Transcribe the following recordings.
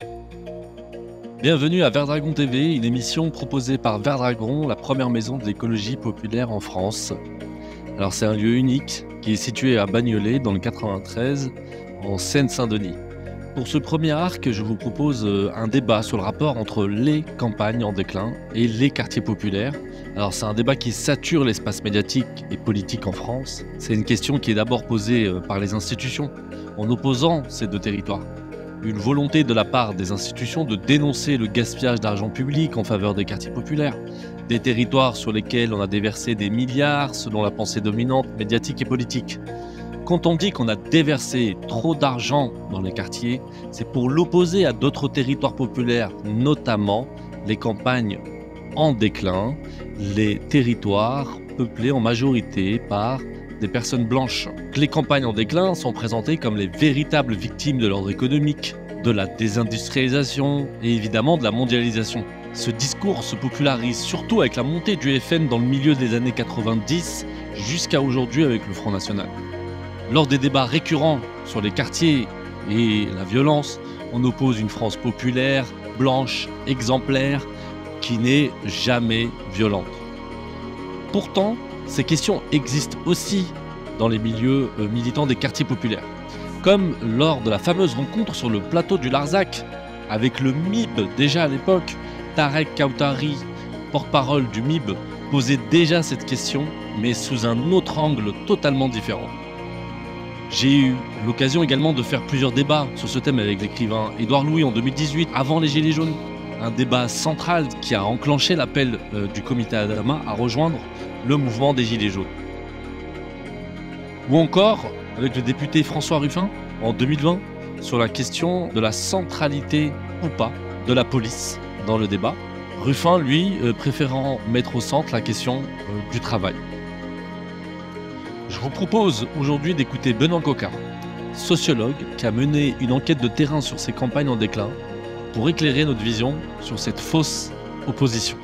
Bienvenue à Verdragon TV, une émission proposée par Verdragon, la première maison de l'écologie populaire en France. Alors c'est un lieu unique qui est situé à Bagnolet dans le 93 en Seine-Saint-Denis. Pour ce premier arc, je vous propose un débat sur le rapport entre les campagnes en déclin et les quartiers populaires. Alors c'est un débat qui sature l'espace médiatique et politique en France. C'est une question qui est d'abord posée par les institutions en opposant ces deux territoires. Une volonté de la part des institutions de dénoncer le gaspillage d'argent public en faveur des quartiers populaires, des territoires sur lesquels on a déversé des milliards selon la pensée dominante médiatique et politique. Quand on dit qu'on a déversé trop d'argent dans les quartiers, c'est pour l'opposer à d'autres territoires populaires, notamment les campagnes en déclin, les territoires peuplés en majorité par des personnes blanches. Les campagnes en déclin sont présentées comme les véritables victimes de l'ordre économique, de la désindustrialisation et évidemment de la mondialisation. Ce discours se popularise surtout avec la montée du FN dans le milieu des années 90 jusqu'à aujourd'hui avec le Front National. Lors des débats récurrents sur les quartiers et la violence, on oppose une France populaire, blanche, exemplaire, qui n'est jamais violente. Pourtant, ces questions existent aussi dans les milieux militants des quartiers populaires. Comme lors de la fameuse rencontre sur le plateau du Larzac, avec le MIB déjà à l'époque, Tarek Kautari, porte-parole du MIB, posait déjà cette question, mais sous un autre angle totalement différent. J'ai eu l'occasion également de faire plusieurs débats sur ce thème avec l'écrivain Édouard Louis en 2018, avant les Gilets jaunes. Un débat central qui a enclenché l'appel du comité Adama à rejoindre le mouvement des Gilets jaunes. Ou encore avec le député François Ruffin en 2020 sur la question de la centralité ou pas de la police dans le débat. Ruffin, lui, préférant mettre au centre la question du travail. Je vous propose aujourd'hui d'écouter Benoît Coquart, sociologue qui a mené une enquête de terrain sur ces campagnes en déclin pour éclairer notre vision sur cette fausse opposition.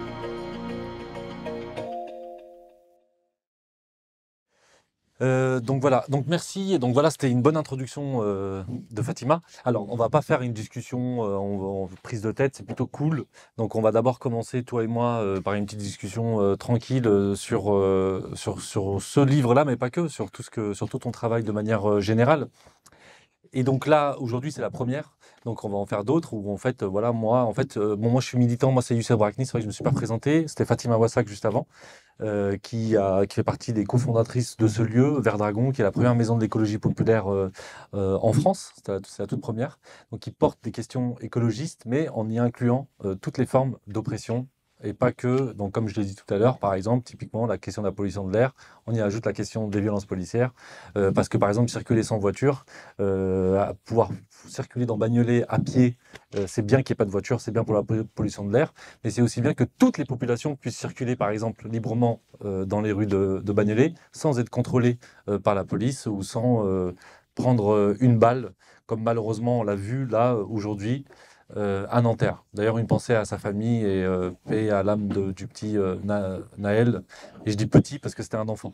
Donc voilà, donc merci. Donc voilà, c'était une bonne introduction de Fatima. Alors, on va pas faire une discussion en prise de tête, c'est plutôt cool. Donc on va d'abord commencer, toi et moi, par une petite discussion tranquille sur ce livre-là, mais pas que, sur tout ton travail de manière générale. Et donc là, aujourd'hui, c'est la première. Donc on va en faire d'autres où en fait, voilà, moi, moi je suis militant, moi c'est Youssef Brakni, c'est vrai que je me suis pas présenté. C'était Fatima Wassak juste avant, qui fait partie des cofondatrices de ce lieu, Verdragon, qui est la première maison de l'écologie populaire en France. C'est la toute première. Donc qui porte des questions écologistes, mais en y incluant toutes les formes d'oppression. Et pas que, donc comme je l'ai dit tout à l'heure, par exemple, typiquement la question de la pollution de l'air, on y ajoute la question des violences policières, parce que par exemple circuler sans voiture, pouvoir circuler dans Bagnolet à pied, c'est bien qu'il n'y ait pas de voiture, c'est bien pour la pollution de l'air, mais c'est aussi bien que toutes les populations puissent circuler par exemple librement dans les rues de Bagnolet, sans être contrôlées par la police ou sans prendre une balle, comme malheureusement on l'a vu là aujourd'hui à Nanterre. D'ailleurs, une pensée à sa famille et paix à l'âme du petit Naël. Et je dis petit parce que c'était un enfant.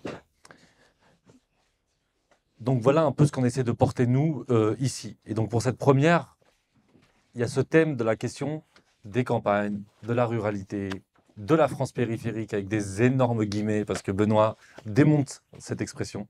Donc voilà un peu ce qu'on essaie de porter nous ici. Et donc pour cette première, il y a ce thème de la question des campagnes, de la ruralité, de la France périphérique avec des énormes guillemets parce que Benoît démonte cette expression.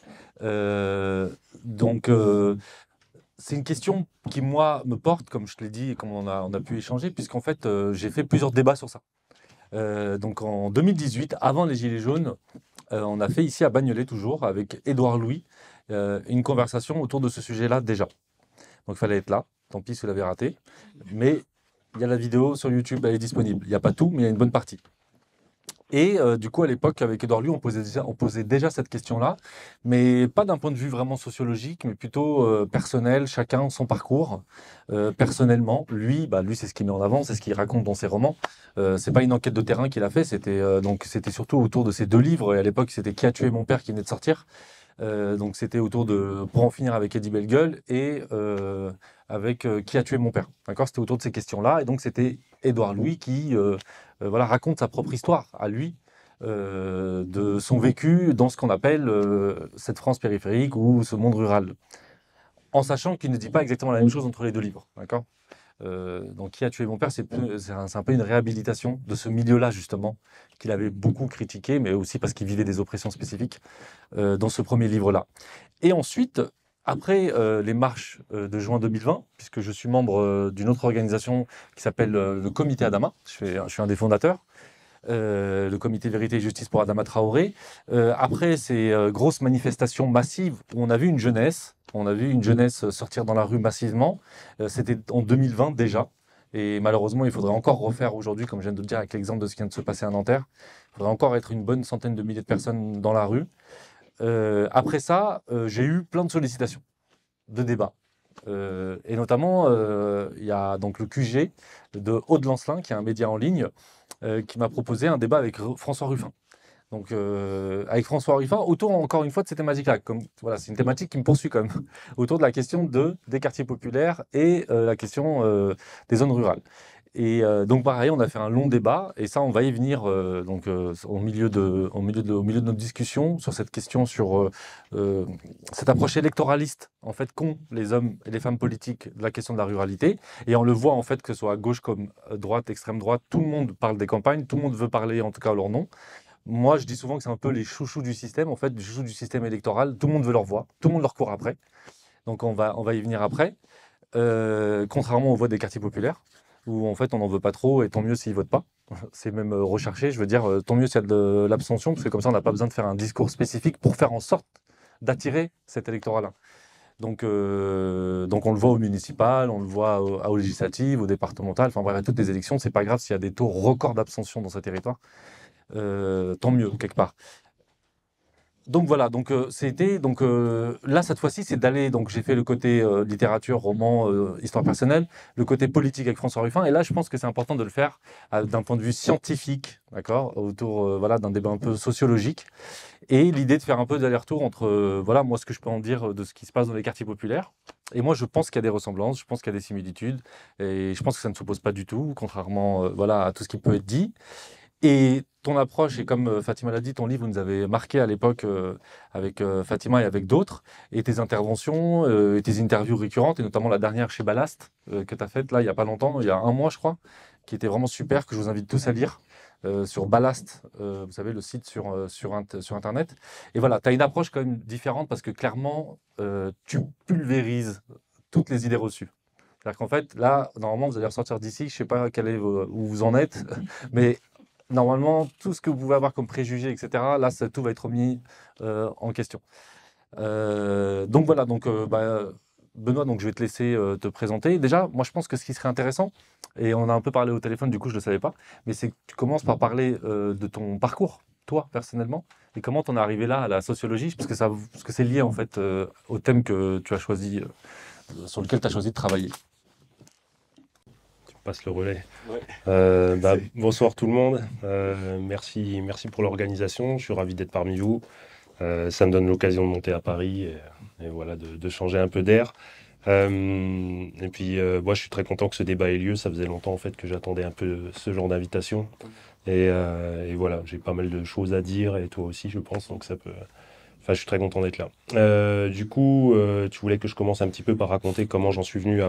Donc c'est une question qui, moi, me porte, comme je te l'ai dit et comme on a pu échanger, puisqu'en fait, j'ai fait plusieurs débats sur ça. Donc en 2018, avant les Gilets jaunes, on a fait ici à Bagnolet, toujours, avec Édouard Louis, une conversation autour de ce sujet-là déjà. Donc il fallait être là, tant pis si vous l'avez raté. Mais il y a la vidéo sur YouTube, elle est disponible. Il n'y a pas tout, mais il y a une bonne partie. Et du coup, à l'époque, avec Édouard Louis, on posait déjà cette question-là, mais pas d'un point de vue vraiment sociologique, mais plutôt personnel, chacun son parcours, personnellement. Lui, c'est ce qu'il met en avant, c'est ce qu'il raconte dans ses romans. C'est pas une enquête de terrain qu'il a fait, c'était surtout autour de ses deux livres. Et à l'époque, c'était Qui a tué mon père qui venait de sortir. Donc c'était autour de Pour en finir avec Eddie Bellegueule et avec Qui a tué mon père. D'accord, c'était autour de ces questions-là. Et donc c'était Édouard Louis qui voilà, raconte sa propre histoire à lui, de son vécu dans ce qu'on appelle cette France périphérique ou ce monde rural. En sachant qu'il ne dit pas exactement la même chose entre les deux livres. D'accord ? Donc, Qui a tué mon père, c'est un peu une réhabilitation de ce milieu-là, justement, qu'il avait beaucoup critiqué, mais aussi parce qu'il vivait des oppressions spécifiques dans ce premier livre-là. Et ensuite, après les marches de juin 2020, puisque je suis membre d'une autre organisation qui s'appelle le Comité Adama, je suis un des fondateurs, le Comité Vérité et Justice pour Adama Traoré. Après ces grosses manifestations massives où on a vu une jeunesse, sortir dans la rue massivement, c'était en 2020 déjà. Et malheureusement, il faudrait encore refaire aujourd'hui, comme je viens de le dire avec l'exemple de ce qui vient de se passer à Nanterre, il faudrait encore être une bonne centaine de milliers de personnes dans la rue. Après ça, j'ai eu plein de sollicitations, de débats. Et notamment, il y a donc le QG de Haut-de-Lancelin, qui est un média en ligne, qui m'a proposé un débat avec François Ruffin. Donc, avec François Ruffin, autour encore une fois de ces thématiques-là. Voilà, c'est une thématique qui me poursuit quand même, autour de la question des quartiers populaires et la question des zones rurales. Et donc pareil, on a fait un long débat, et ça, on va y venir au milieu de notre discussion sur cette question, sur cette approche électoraliste en fait qu'ont les hommes et les femmes politiques de la question de la ruralité. Et on le voit en fait, que ce soit à gauche comme à droite, extrême droite, tout le monde parle des campagnes, tout le monde veut parler en tout cas à leur nom. Moi, je dis souvent que c'est un peu les chouchous du système, en fait, les chouchous du système électoral. Tout le monde veut leur voix, tout le monde leur court après. Donc on va y venir après. Contrairement aux voix des quartiers populaires, où en fait on n'en veut pas trop, et tant mieux s'ils votent pas. C'est même recherché, je veux dire, tant mieux s'il y a de l'abstention, parce que comme ça on n'a pas besoin de faire un discours spécifique pour faire en sorte d'attirer cet électorat-là. Donc on le voit au municipal, on le voit aux législatives, aux départementales, enfin bref, à toutes les élections, c'est pas grave s'il y a des taux records d'abstention dans ce territoire. Tant mieux, quelque part. Donc voilà, là cette fois-ci c'est d'aller, donc j'ai fait le côté littérature, roman, histoire personnelle, le côté politique avec François Ruffin, et là je pense que c'est important de le faire d'un point de vue scientifique, d'accord, autour voilà, d'un débat un peu sociologique, et l'idée de faire un peu d'aller-retour entre voilà, moi ce que je peux en dire de ce qui se passe dans les quartiers populaires, et moi je pense qu'il y a des ressemblances, je pense qu'il y a des similitudes, et je pense que ça ne s'oppose pas du tout, contrairement voilà, à tout ce qui peut être dit. Et ton approche, et comme Fatima l'a dit, ton livre nous avait marqué à l'époque avec Fatima et avec d'autres, et tes interventions et tes interviews récurrentes, et notamment la dernière chez Ballast que tu as faite là il n'y a pas longtemps, il y a un mois je crois, qui était vraiment super, que je vous invite tous à lire, sur Ballast, vous savez, le site sur Internet. Et voilà, tu as une approche quand même différente, parce que clairement, tu pulvérises toutes les idées reçues. C'est-à-dire qu'en fait, là, normalement, vous allez ressortir d'ici, je ne sais pas où vous en êtes, mais normalement, tout ce que vous pouvez avoir comme préjugés, etc., là, tout va être remis en question. Donc voilà, Benoît, donc je vais te laisser te présenter. Déjà, moi je pense que ce qui serait intéressant, et on a un peu parlé au téléphone, du coup je ne le savais pas, mais c'est que tu commences par parler de ton parcours, toi personnellement, et comment tu en es arrivé là à la sociologie, parce que c'est lié en fait au thème que tu as choisi, sur lequel tu as choisi de travailler. Passe le relais. Ouais. Bonsoir tout le monde. Merci pour l'organisation. Je suis ravi d'être parmi vous. Ça me donne l'occasion de monter à Paris et voilà, de changer un peu d'air. Et puis, moi, je suis très content que ce débat ait lieu. Ça faisait longtemps en fait que j'attendais un peu ce genre d'invitation. Et voilà, j'ai pas mal de choses à dire, et toi aussi, je pense. Donc ça peut. Enfin, je suis très content d'être là. Du coup, tu voulais que je commence un petit peu par raconter comment j'en suis venu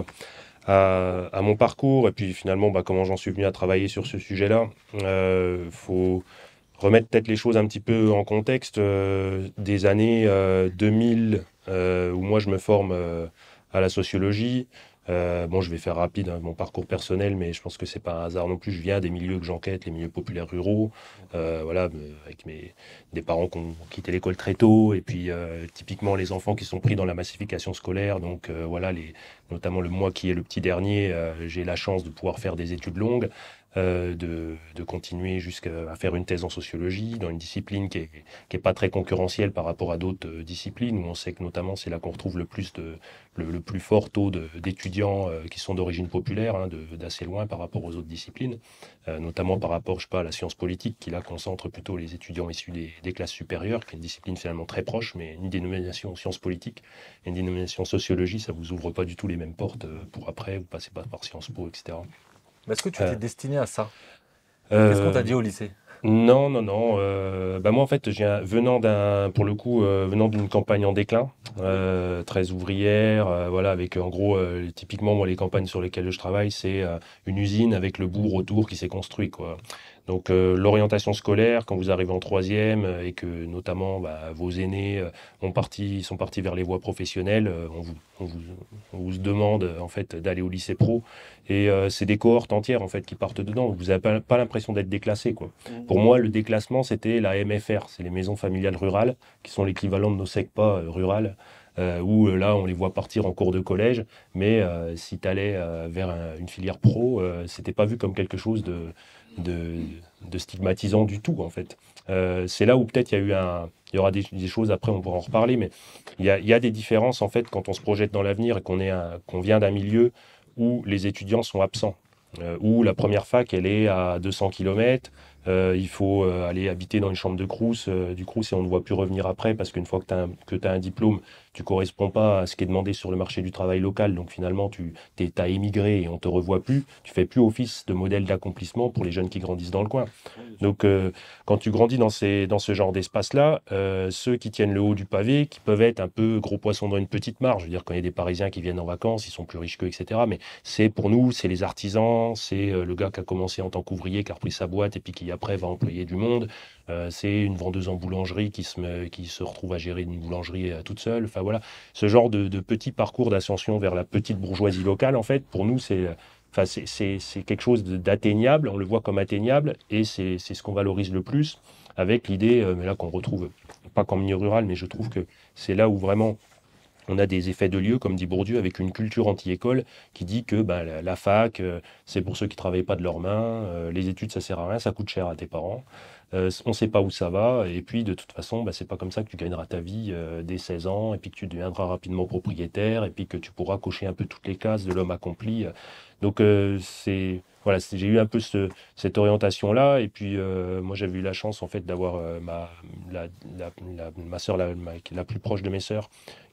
à mon parcours, et puis finalement comment j'en suis venu à travailler sur ce sujet-là. Faut remettre peut-être les choses un petit peu en contexte, des années 2000, où moi je me forme à la sociologie. Je vais faire rapide, hein, mon parcours personnel, mais je pense que c'est pas un hasard non plus. Je viens des milieux que j'enquête, les milieux populaires ruraux, voilà, avec des parents qui ont quitté l'école très tôt, et puis typiquement les enfants qui sont pris dans la massification scolaire. Donc voilà, notamment moi qui est le petit dernier, j'ai la chance de pouvoir faire des études longues, de continuer jusqu'à faire une thèse en sociologie, dans une discipline qui est pas très concurrentielle par rapport à d'autres disciplines, où on sait que notamment c'est là qu'on retrouve le plus fort taux d'étudiants qui sont d'origine populaire, hein, d'assez loin par rapport aux autres disciplines, notamment par rapport, je sais pas, à la science politique, qui là concentre plutôt les étudiants issus des classes supérieures, qui est une discipline finalement très proche, mais une dénomination sciences politiques et une dénomination sociologie, ça vous ouvre pas du tout les mêmes portes pour après, vous passez pas par Sciences Po, etc. Mais est-ce que tu t'es destiné à ça? Qu'est-ce qu'on t'a dit au lycée? Non, non, non. Moi, en fait, pour le coup, venant d'une campagne en déclin, très ouvrière, voilà, avec en gros, typiquement, moi, les campagnes sur lesquelles je travaille, c'est une usine avec le bourg autour qui s'est construit, quoi. Donc, l'orientation scolaire, quand vous arrivez en troisième et que notamment vos aînés sont partis vers les voies professionnelles, on vous demande en fait d'aller au lycée pro et c'est des cohortes entières en fait qui partent dedans. Vous n'avez pas l'impression d'être déclassé, quoi. Pour moi, le déclassement, c'était la MFR, c'est les maisons familiales rurales, qui sont l'équivalent de nos SECPA rurales, où là, on les voit partir en cours de collège, mais si tu allais vers une filière pro, c'était pas vu comme quelque chose de, de stigmatisant du tout, en fait. C'est là où peut-être il y aura des choses, après on pourra en reparler, mais il y a des différences, en fait, quand on se projette dans l'avenir et qu'on vient d'un milieu où les étudiants sont absents. Où la première fac, elle est à 200 km. Il faut aller habiter dans une chambre de Crous, du Crous, et on ne voit plus revenir après parce qu'une fois que tu as un diplôme, tu ne corresponds pas à ce qui est demandé sur le marché du travail local. Donc finalement, tu as émigré et on ne te revoit plus. Tu fais plus office de modèle d'accomplissement pour les jeunes qui grandissent dans le coin. Donc quand tu grandis dans ce genre d'espace-là, ceux qui tiennent le haut du pavé, qui peuvent être un peu gros poissons dans une petite mare, je veux dire, quand il y a des Parisiens qui viennent en vacances, ils sont plus riches qu'eux, etc. Mais pour nous, c'est les artisans, c'est le gars qui a commencé en tant qu'ouvrier, qui a repris sa boîte et puis qui après va employer du monde. C'est une vendeuse en boulangerie qui se retrouve à gérer une boulangerie toute seule. Enfin voilà, ce genre de petit parcours d'ascension vers la petite bourgeoisie locale, en fait, pour nous, c'est quelque chose d'atteignable, on le voit comme atteignable et c'est ce qu'on valorise le plus avec l'idée, mais là qu'on retrouve pas qu'en milieu rural, mais je trouve que c'est là où vraiment on a des effets de lieu, comme dit Bourdieu, avec une culture anti-école qui dit que la fac, c'est pour ceux qui ne travaillent pas de leurs mains, les études, ça sert à rien, ça coûte cher à tes parents, on ne sait pas où ça va, et puis de toute façon, c'est pas comme ça que tu gagneras ta vie dès 16 ans, et puis que tu deviendras rapidement propriétaire, et puis que tu pourras cocher un peu toutes les cases de l'homme accompli. Donc voilà, j'ai eu un peu cette orientation-là, et puis moi j'avais eu la chance en fait d'avoir ma sœur la plus proche de mes sœurs,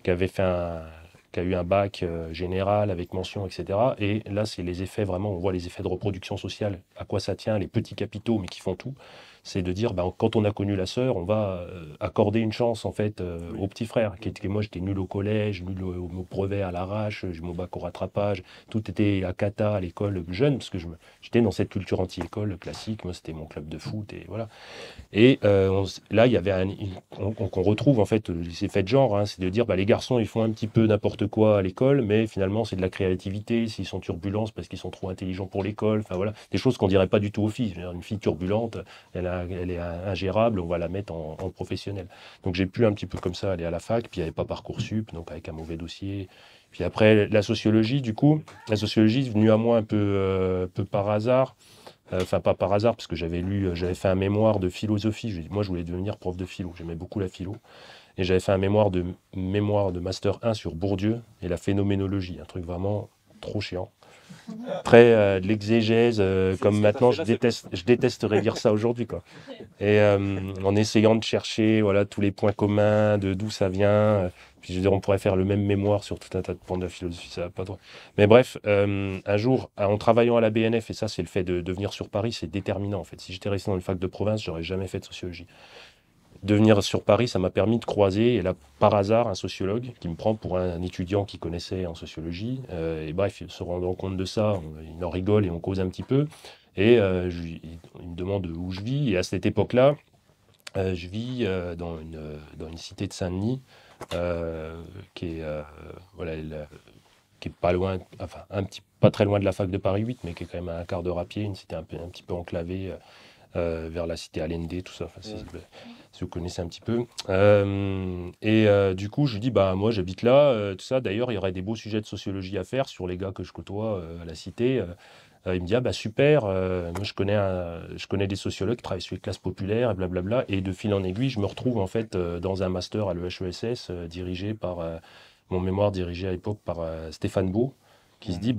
qui a eu un bac général avec mention, etc. Et là, c'est les effets vraiment, on voit les effets de reproduction sociale, à quoi ça tient, les petits capitaux, mais qui font tout. C'est de dire, quand on a connu la sœur, on va accorder une chance en fait au petit frère. Moi, j'étais nul au collège, nul au brevet à l'arrache, j'ai mon bac au rattrapage, tout était à cata à l'école jeune, parce que j'étais dans cette culture anti-école classique. Moi, c'était mon club de foot et voilà. Et là, il y avait qu'on retrouve en fait ces faits de genre, hein, c'est de dire les garçons ils font un petit peu n'importe quoi à l'école, mais finalement c'est de la créativité. S'ils sont turbulents, c'est parce qu'ils sont trop intelligents pour l'école. Enfin voilà, des choses qu'on dirait pas du tout aux filles. Une fille turbulente, elle est ingérable, on va la mettre en professionnel. Donc j'ai pu un petit peu comme ça aller à la fac, puis il n'y avait pas Parcoursup, donc avec un mauvais dossier. Puis après la sociologie, du coup, la sociologie est venue à moi un peu par hasard. Enfin, pas par hasard, parce que j'avais fait un mémoire de philosophie. Moi, je voulais devenir prof de philo. J'aimais beaucoup la philo. Et j'avais fait un mémoire de Master 1 sur Bourdieu et la phénoménologie. Un truc vraiment trop chiant. Très de l'exégèse, comme maintenant, je détesterais dire ça aujourd'hui, quoi. Et en essayant de chercher voilà, tous les points communs, de d'où ça vient. Puis je veux dire, on pourrait faire le même mémoire sur tout un tas de points de la philosophie, ça va pas trop. Mais bref, un jour, en travaillant à la BNF, et ça c'est le fait de venir sur Paris, c'est déterminant en fait. Si j'étais resté dans une fac de province, j'aurais jamais fait de sociologie. De venir sur Paris, ça m'a permis de croiser, et là, par hasard, un sociologue qui me prend pour un étudiant qui connaissait en sociologie. Et bref, se rendant compte de ça, il en rigole et on cause un petit peu. Et il me demande où je vis. Et à cette époque-là, je vis dans une cité de Saint-Denis qui est voilà, qui est pas loin, enfin pas très loin de la fac de Paris 8, mais qui est quand même à un quart d'heure à pied, une cité un petit peu enclavée vers la cité Allende, tout ça. Enfin, si vous connaissez un petit peu. Du coup, je lui dis, moi j'habite là, tout ça. D'ailleurs, il y aurait des beaux sujets de sociologie à faire sur les gars que je côtoie à la cité. Il me dit, super, moi je connais des sociologues qui travaillent sur les classes populaires et blablabla. Et de fil en aiguille, je me retrouve en fait dans un master à l'EHESS dirigé par, mon mémoire dirigé à l'époque par Stéphane Beau, qui se dit,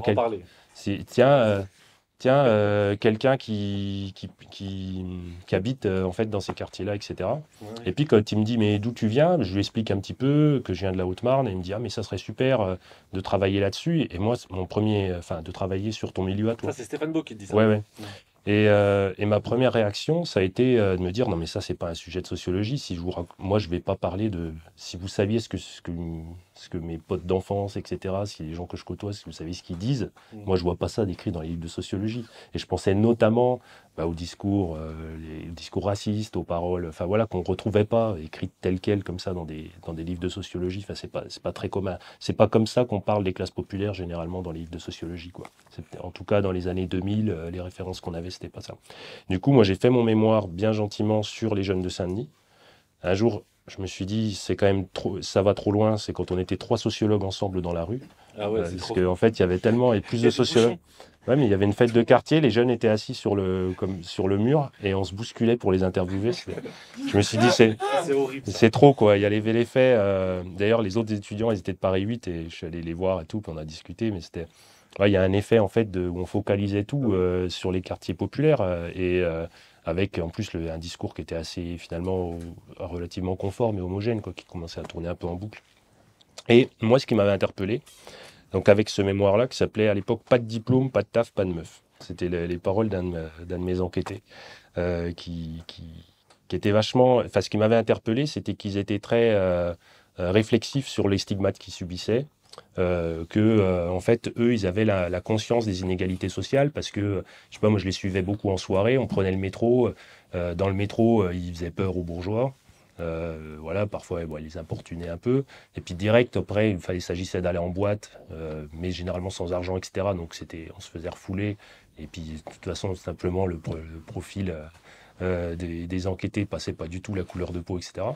quelqu'un qui habite en fait dans ces quartiers-là, etc. Ouais. Et puis quand il me dit mais d'où tu viens, je lui explique un petit peu que je viens de la Haute-Marne et il me dit mais ça serait super de travailler là-dessus. Et moi de travailler sur ton milieu à toi. Ça c'est Stéphane Beau qui te dit ça. Ouais. Et ma première réaction, ça a été de me dire, non mais ça, c'est pas un sujet de sociologie. Moi, je vais pas parler de... Si vous saviez ce que mes potes d'enfance, etc., si les gens que je côtoie, si vous savez ce qu'ils disent, moi, je vois pas ça décrit dans les livres de sociologie. Et je pensais notamment aux discours, les discours racistes, aux paroles, enfin voilà, qu'on retrouvait pas écrites telles quelles comme ça dans des livres de sociologie. Enfin, c'est pas très commun. C'est pas comme ça qu'on parle des classes populaires généralement dans les livres de sociologie, quoi. En tout cas, dans les années 2000, les références qu'on avait, c'était pas ça. Du coup, moi, j'ai fait mon mémoire bien gentiment sur les jeunes de Saint-Denis. Un jour, je me suis dit, c'est quand même trop, ça va trop loin. C'est quand on était 3 sociologues ensemble dans la rue. Ah ouais, Parce qu'en fait, il y avait tellement et plus de sociologues. Ouais, mais il y avait une fête de quartier, les jeunes étaient assis sur le mur et on se bousculait pour les interviewer. Je me suis dit, c'est trop, quoi. Il y avait l'effet. D'ailleurs, les autres étudiants, ils étaient de Paris 8 et je suis allé les voir et tout, puis on a discuté, mais c'était. Ouais, il y a un effet en fait où on focalisait tout sur les quartiers populaires avec en plus un discours qui était assez finalement relativement conforme et homogène, quoi, qui commençait à tourner un peu en boucle. Et moi, ce qui m'avait interpellé, donc avec ce mémoire-là qui s'appelait à l'époque Pas de diplôme, pas de taf, pas de meuf. C'était les paroles d'un de mes enquêtés qui était vachement. Enfin, ce qui m'avait interpellé, c'était qu'ils étaient très réflexifs sur les stigmates qu'ils subissaient. En fait, eux, ils avaient la conscience des inégalités sociales parce que, je sais pas, moi, je les suivais beaucoup en soirée. On prenait le métro. Dans le métro, ils faisaient peur aux bourgeois. Voilà, parfois, ils les importunaient un peu. Et puis, direct, après, il s'agissait d'aller en boîte, mais généralement sans argent, etc. Donc, on se faisait refouler. Et puis, de toute façon, simplement, le profil des enquêtés passait pas du tout la couleur de peau, etc.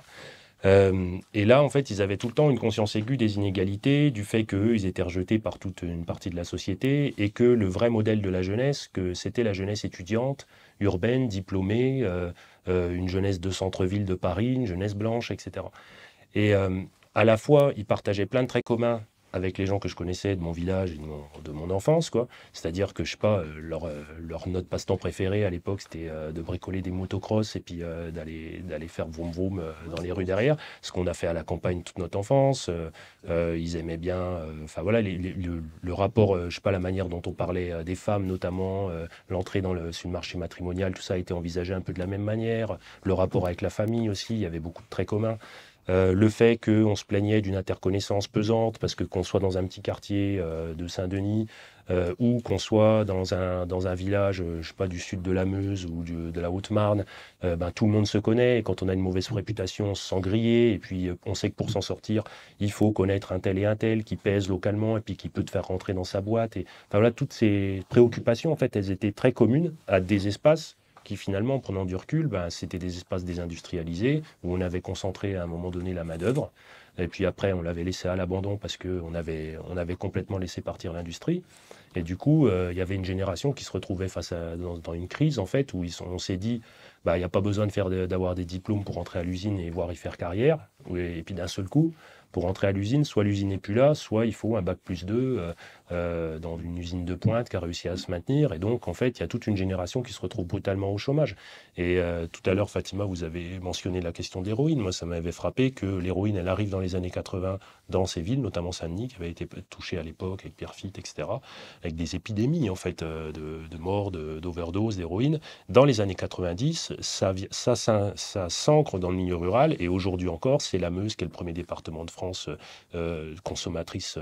Et là, en fait, ils avaient tout le temps une conscience aiguë des inégalités, du fait qu'eux, ils étaient rejetés par toute une partie de la société, et que le vrai modèle de la jeunesse, que c'était la jeunesse étudiante, urbaine, diplômée, une jeunesse de centre-ville de Paris, une jeunesse blanche, etc. Et à la fois, ils partageaient plein de traits communs avec les gens que je connaissais de mon village et de mon enfance, quoi. C'est-à-dire que, je sais pas, leur notre passe-temps préféré à l'époque, c'était de bricoler des motocross et puis d'aller faire vroom vroom dans les rues derrière, ce qu'on a fait à la campagne toute notre enfance. Ils aimaient bien, enfin voilà, le rapport, je sais pas, la manière dont on parlait des femmes, notamment, l'entrée sur le marché matrimonial, tout ça a été envisagé un peu de la même manière. Le rapport avec la famille aussi, il y avait beaucoup de traits communs. Le fait qu'on se plaignait d'une interconnaissance pesante, parce que qu'on soit dans un petit quartier de Saint-Denis ou qu'on soit dans un village, je sais pas, du sud de la Meuse ou de la Haute-Marne, tout le monde se connaît. Et quand on a une mauvaise réputation, on se sent grillé. Et puis on sait que pour s'en sortir, il faut connaître un tel et un tel qui pèse localement et puis qui peut te faire rentrer dans sa boîte. Et enfin, voilà, toutes ces préoccupations, en fait, elles étaient très communes à des espaces qui finalement, en prenant du recul, c'était des espaces désindustrialisés où on avait concentré à un moment donné la main-d'œuvre. Et puis après, on l'avait laissé à l'abandon parce qu'on avait complètement laissé partir l'industrie. Et du coup, il y avait une génération qui se retrouvait dans une crise, en fait, où on s'est dit, il n'y a pas besoin d'avoir des diplômes pour rentrer à l'usine et voir y faire carrière. Et puis d'un seul coup, pour rentrer à l'usine, soit l'usine n'est plus là, soit il faut un bac+2 dans une usine de pointe qui a réussi à se maintenir. Et donc, en fait, il y a toute une génération qui se retrouve brutalement au chômage. Et tout à l'heure, Fatima, vous avez mentionné la question d'héroïne. Moi, ça m'avait frappé que l'héroïne, elle arrive dans les années 80 dans ces villes, notamment Saint-Denis, qui avait été touchée à l'époque avec Pierrefitte, etc., avec des épidémies, en fait, de morts, d'overdoses, d'héroïne. Dans les années 90, ça s'ancre dans le milieu rural. Et aujourd'hui encore, c'est la Meuse qui est le premier département de France consommatrice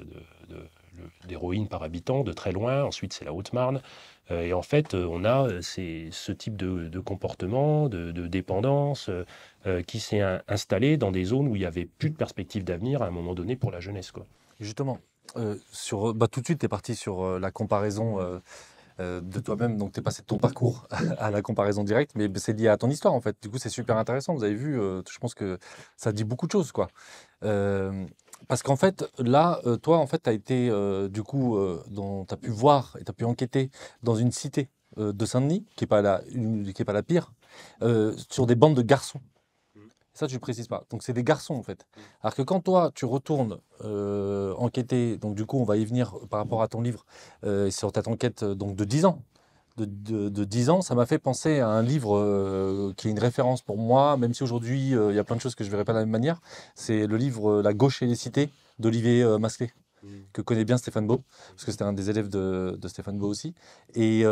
d'héroïne par habitant, de très loin. Ensuite, c'est la Haute-Marne. Et en fait, on a ce type de comportement, de dépendance qui s'est installé dans des zones où il n'y avait plus de perspective d'avenir à un moment donné pour la jeunesse, quoi. Et justement, tout de suite, tu es parti sur la comparaison de toi-même. Donc, tu es passé de ton parcours à la comparaison directe, mais c'est lié à ton histoire, en fait. Du coup, c'est super intéressant. Vous avez vu, je pense que ça dit beaucoup de choses, quoi. Parce qu'en fait, là, toi, en fait, tu as été, tu as pu voir et tu as pu enquêter dans une cité de Saint-Denis, qui n'est pas la pire, sur des bandes de garçons. Ça, tu ne précises pas. Donc, c'est des garçons, en fait. Alors que quand toi, tu retournes enquêter, donc du coup, on va y venir par rapport à ton livre, sur cette enquête donc, de 10 ans. De 10 ans, ça m'a fait penser à un livre qui est une référence pour moi, même si aujourd'hui, il y a plein de choses que je ne verrai pas de la même manière. C'est le livre La gauche et les cités d'Olivier Masclet. que connaît bien Stéphane Beau, parce que c'était un des élèves de Stéphane Beau aussi, et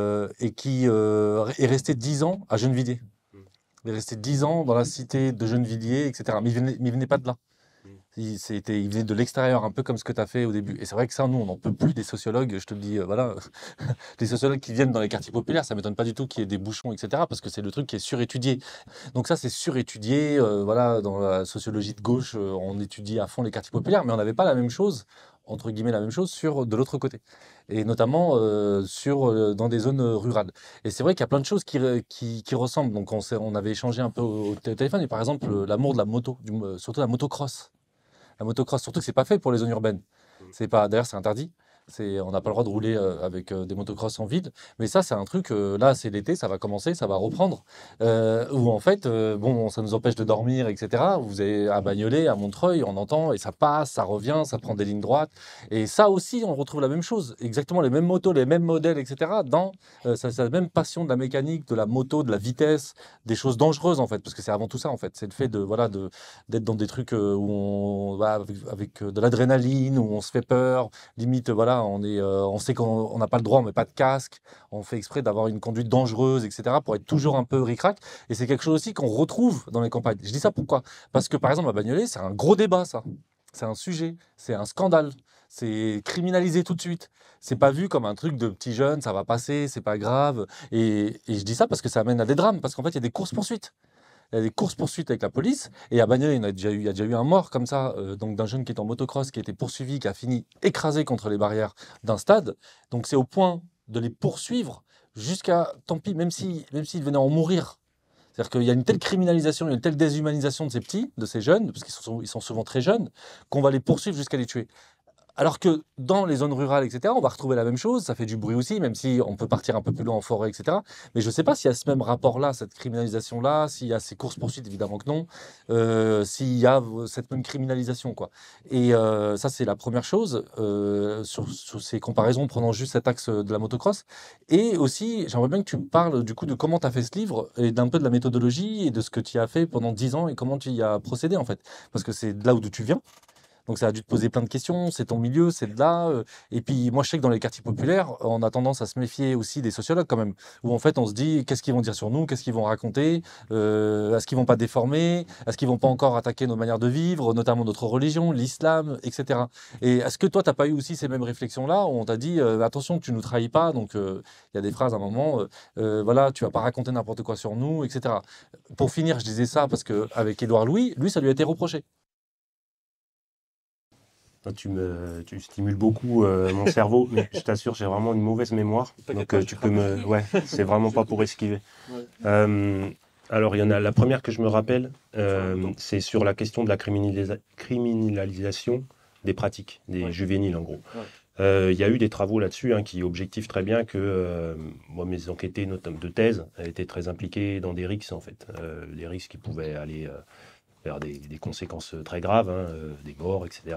qui est resté 10 ans à Gennevilliers. Il est resté 10 ans dans la cité de Gennevilliers, etc. Mais il venait pas de là. Il venait de l'extérieur, un peu comme ce que tu as fait au début. Et c'est vrai que ça, nous, on n'en peut plus des sociologues. Je te le dis, voilà, des sociologues qui viennent dans les quartiers populaires, ça ne m'étonne pas du tout qu'il y ait des bouchons, etc. Parce que c'est le truc qui est surétudié. Donc ça, c'est surétudié. Voilà, dans la sociologie de gauche, on étudie à fond les quartiers populaires, mais on n'avait pas la même chose, entre guillemets, la même chose de l'autre côté. Et notamment dans des zones rurales. Et c'est vrai qu'il y a plein de choses qui ressemblent. Donc on avait échangé un peu au téléphone. Et par exemple, l'amour de la moto, surtout la motocross. La motocross, surtout que c'est pas fait pour les zones urbaines. C'est pas, d'ailleurs, c'est interdit. On n'a pas le droit de rouler avec des motocross en ville. Mais ça, c'est un truc, là, c'est l'été, ça va commencer, ça va reprendre. Où en fait, bon, ça nous empêche de dormir, etc. Vous avez à Bagnolet, à Montreuil, on entend, et ça passe, ça revient, ça prend des lignes droites. Et ça aussi, on retrouve la même chose. Exactement les mêmes motos, les mêmes modèles, etc. Dans c'est la même passion de la mécanique, de la moto, de la vitesse, des choses dangereuses, en fait. Parce que c'est avant tout ça, en fait. C'est le fait d'être dans des trucs où on va avec de l'adrénaline, où on se fait peur, limite, voilà, on sait qu'on n'a pas le droit, on met pas de casque, on fait exprès d'avoir une conduite dangereuse, etc., pour être toujours un peu ric-rac. Et c'est quelque chose aussi qu'on retrouve dans les campagnes. Je dis ça pourquoi? Parce que, par exemple, à Bagnolet, c'est un gros débat, ça. C'est un sujet, c'est un scandale, c'est criminalisé tout de suite. C'est pas vu comme un truc de petit jeune, ça va passer, c'est pas grave. Et je dis ça parce que ça amène à des drames, parce qu'en fait, il y a des courses-poursuites. Il y a des courses-poursuites avec la police. Et à Bagnolet, il y a déjà eu un mort comme ça, donc d'un jeune qui est en motocross, qui a été poursuivi, qui a fini écrasé contre les barrières d'un stade. Donc c'est au point de les poursuivre jusqu'à, tant pis, même s'ils venaient en mourir. C'est-à-dire qu'il y a une telle criminalisation, il y a une telle déshumanisation de ces petits, de ces jeunes, parce qu'ils sont souvent très jeunes, qu'on va les poursuivre jusqu'à les tuer. Alors que dans les zones rurales, etc., on va retrouver la même chose, ça fait du bruit aussi, même si on peut partir un peu plus loin en forêt, etc. Mais je ne sais pas s'il y a ce même rapport-là, cette criminalisation-là, s'il y a ces courses-poursuites, évidemment que non, s'il y a cette même criminalisation, quoi. Et ça, c'est la première chose, sur ces comparaisons, prenant juste cet axe de la motocross. Et aussi, j'aimerais bien que tu me parles du coup de comment tu as fait ce livre, et d'un peu de la méthodologie, et de ce que tu as fait pendant 10 ans, et comment tu y as procédé, en fait. Parce que c'est de là où tu viens. Donc ça a dû te poser plein de questions, c'est ton milieu, c'est de là. Et puis moi je sais que dans les quartiers populaires, on a tendance à se méfier aussi des sociologues quand même, où en fait on se dit qu'est-ce qu'ils vont dire sur nous, qu'est-ce qu'ils vont raconter, est-ce qu'ils vont pas déformer, est-ce qu'ils vont pas encore attaquer nos manières de vivre, notamment notre religion, l'islam, etc. Et est-ce que toi t'as pas eu aussi ces mêmes réflexions-là, où on t'a dit attention que tu nous trahis pas, donc il y a des phrases à un moment, voilà, tu vas pas raconter n'importe quoi sur nous, etc. Pour finir, je disais ça parce que avec Édouard Louis, lui ça lui a été reproché. Tu stimules beaucoup mon cerveau, mais je t'assure, j'ai vraiment une mauvaise mémoire. Donc tu peux me... Ouais, c'est vraiment pas pour esquiver. Alors, il y en a la première que je me rappelle, c'est sur la question de la criminalisation des pratiques, des juvéniles en gros. Il y a eu des travaux là-dessus qui objectivent très bien que moi, mes enquêtés de thèse étaient très impliqués dans des risques en fait, des risques qui pouvaient aller vers des conséquences très graves, des morts, etc.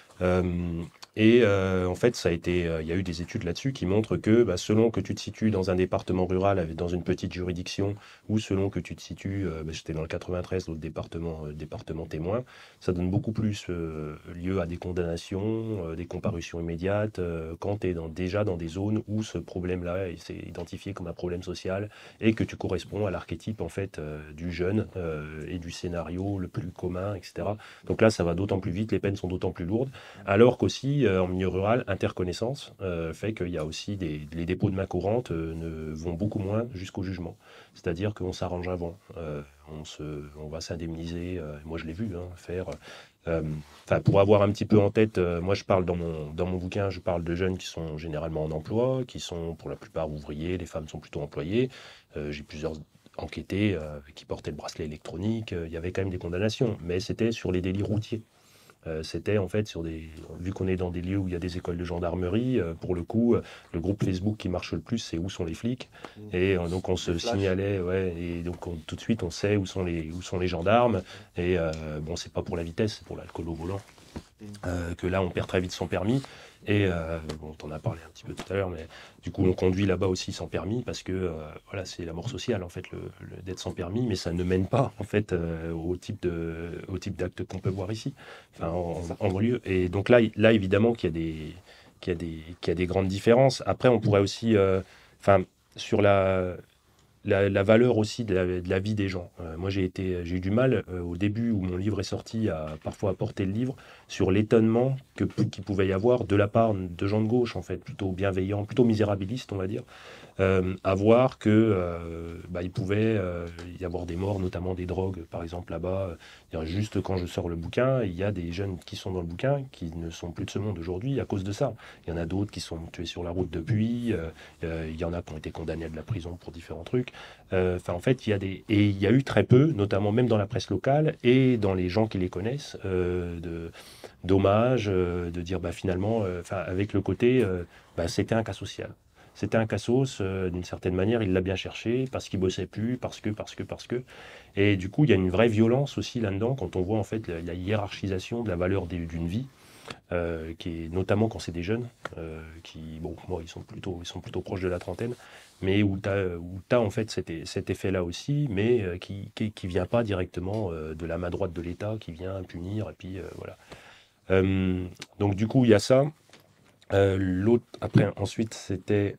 En fait, il y a eu des études là-dessus qui montrent que selon que tu te situes dans un département rural, dans une petite juridiction, ou selon que tu te situes, j'étais dans le 93, l'autre département témoin, ça donne beaucoup plus lieu à des condamnations, des comparutions immédiates, quand tu es déjà dans des zones où ce problème-là est identifié comme un problème social et que tu corresponds à l'archétype en fait du jeune et du scénario le plus commun, etc. Donc là, ça va d'autant plus vite, les peines sont d'autant plus lourdes. Alors qu'aussi, en milieu rural, interconnaissance fait qu'il y a aussi les dépôts de main courante vont beaucoup moins jusqu'au jugement. C'est-à-dire qu'on s'arrange avant, on va s'indemniser. Moi, je l'ai vu faire. Pour avoir un petit peu en tête, moi, je parle dans mon bouquin, je parle de jeunes qui sont généralement en emploi, qui sont pour la plupart ouvriers, les femmes sont plutôt employées. J'ai plusieurs enquêtés qui portaient le bracelet électronique. Il y avait quand même des condamnations, mais c'était sur les délits routiers. C'était en fait vu qu'on est dans des lieux où il y a des écoles de gendarmerie, pour le coup, le groupe Facebook qui marche le plus, c'est où sont les flics. Et donc on se signalait, et donc tout de suite on sait où sont les gendarmes. Et bon, c'est pas pour la vitesse, c'est pour l'alcool au volant. que là, on perd très vite son permis. Et bon, on en a parlé un petit peu tout à l'heure, mais du coup, on conduit là-bas aussi sans permis parce que voilà, c'est la mort sociale en fait, d'être sans permis, mais ça ne mène pas en fait au type d'actes qu'on peut voir ici, enfin, en banlieue. Et donc là évidemment qu'il y a des grandes différences. Après, on pourrait aussi, enfin, sur la valeur aussi de la vie des gens. Moi, j'ai eu du mal au début où mon livre est sorti à parfois apporter le livre sur l'étonnement qu'il pouvait y avoir de la part de gens de gauche, en fait, plutôt bienveillants, plutôt misérabilistes, on va dire, à voir que il pouvait y avoir des morts, notamment des drogues, par exemple, là-bas. Juste quand je sors le bouquin, il y a des jeunes qui sont dans le bouquin qui ne sont plus de ce monde aujourd'hui à cause de ça. Il y en a d'autres qui sont tués sur la route depuis, il y en a qui ont été condamnés à de la prison pour différents trucs. En fait, il y a eu très peu, notamment même dans la presse locale et dans les gens qui les connaissent, d'hommages, de dire finalement, avec le côté, c'était un cas social. C'était un cassos, d'une certaine manière, il l'a bien cherché, parce qu'il bossait plus, parce que. Et du coup, il y a une vraie violence aussi là-dedans, quand on voit en fait la hiérarchisation de la valeur d'une vie, qui est notamment quand c'est des jeunes, qui, bon, moi, ils sont plutôt proches de la trentaine, mais où tu as en fait cet effet-là aussi, mais qui vient pas directement de la main droite de l'État, qui vient punir, et puis voilà. Donc du coup, il y a ça. L'autre, après, ensuite, c'était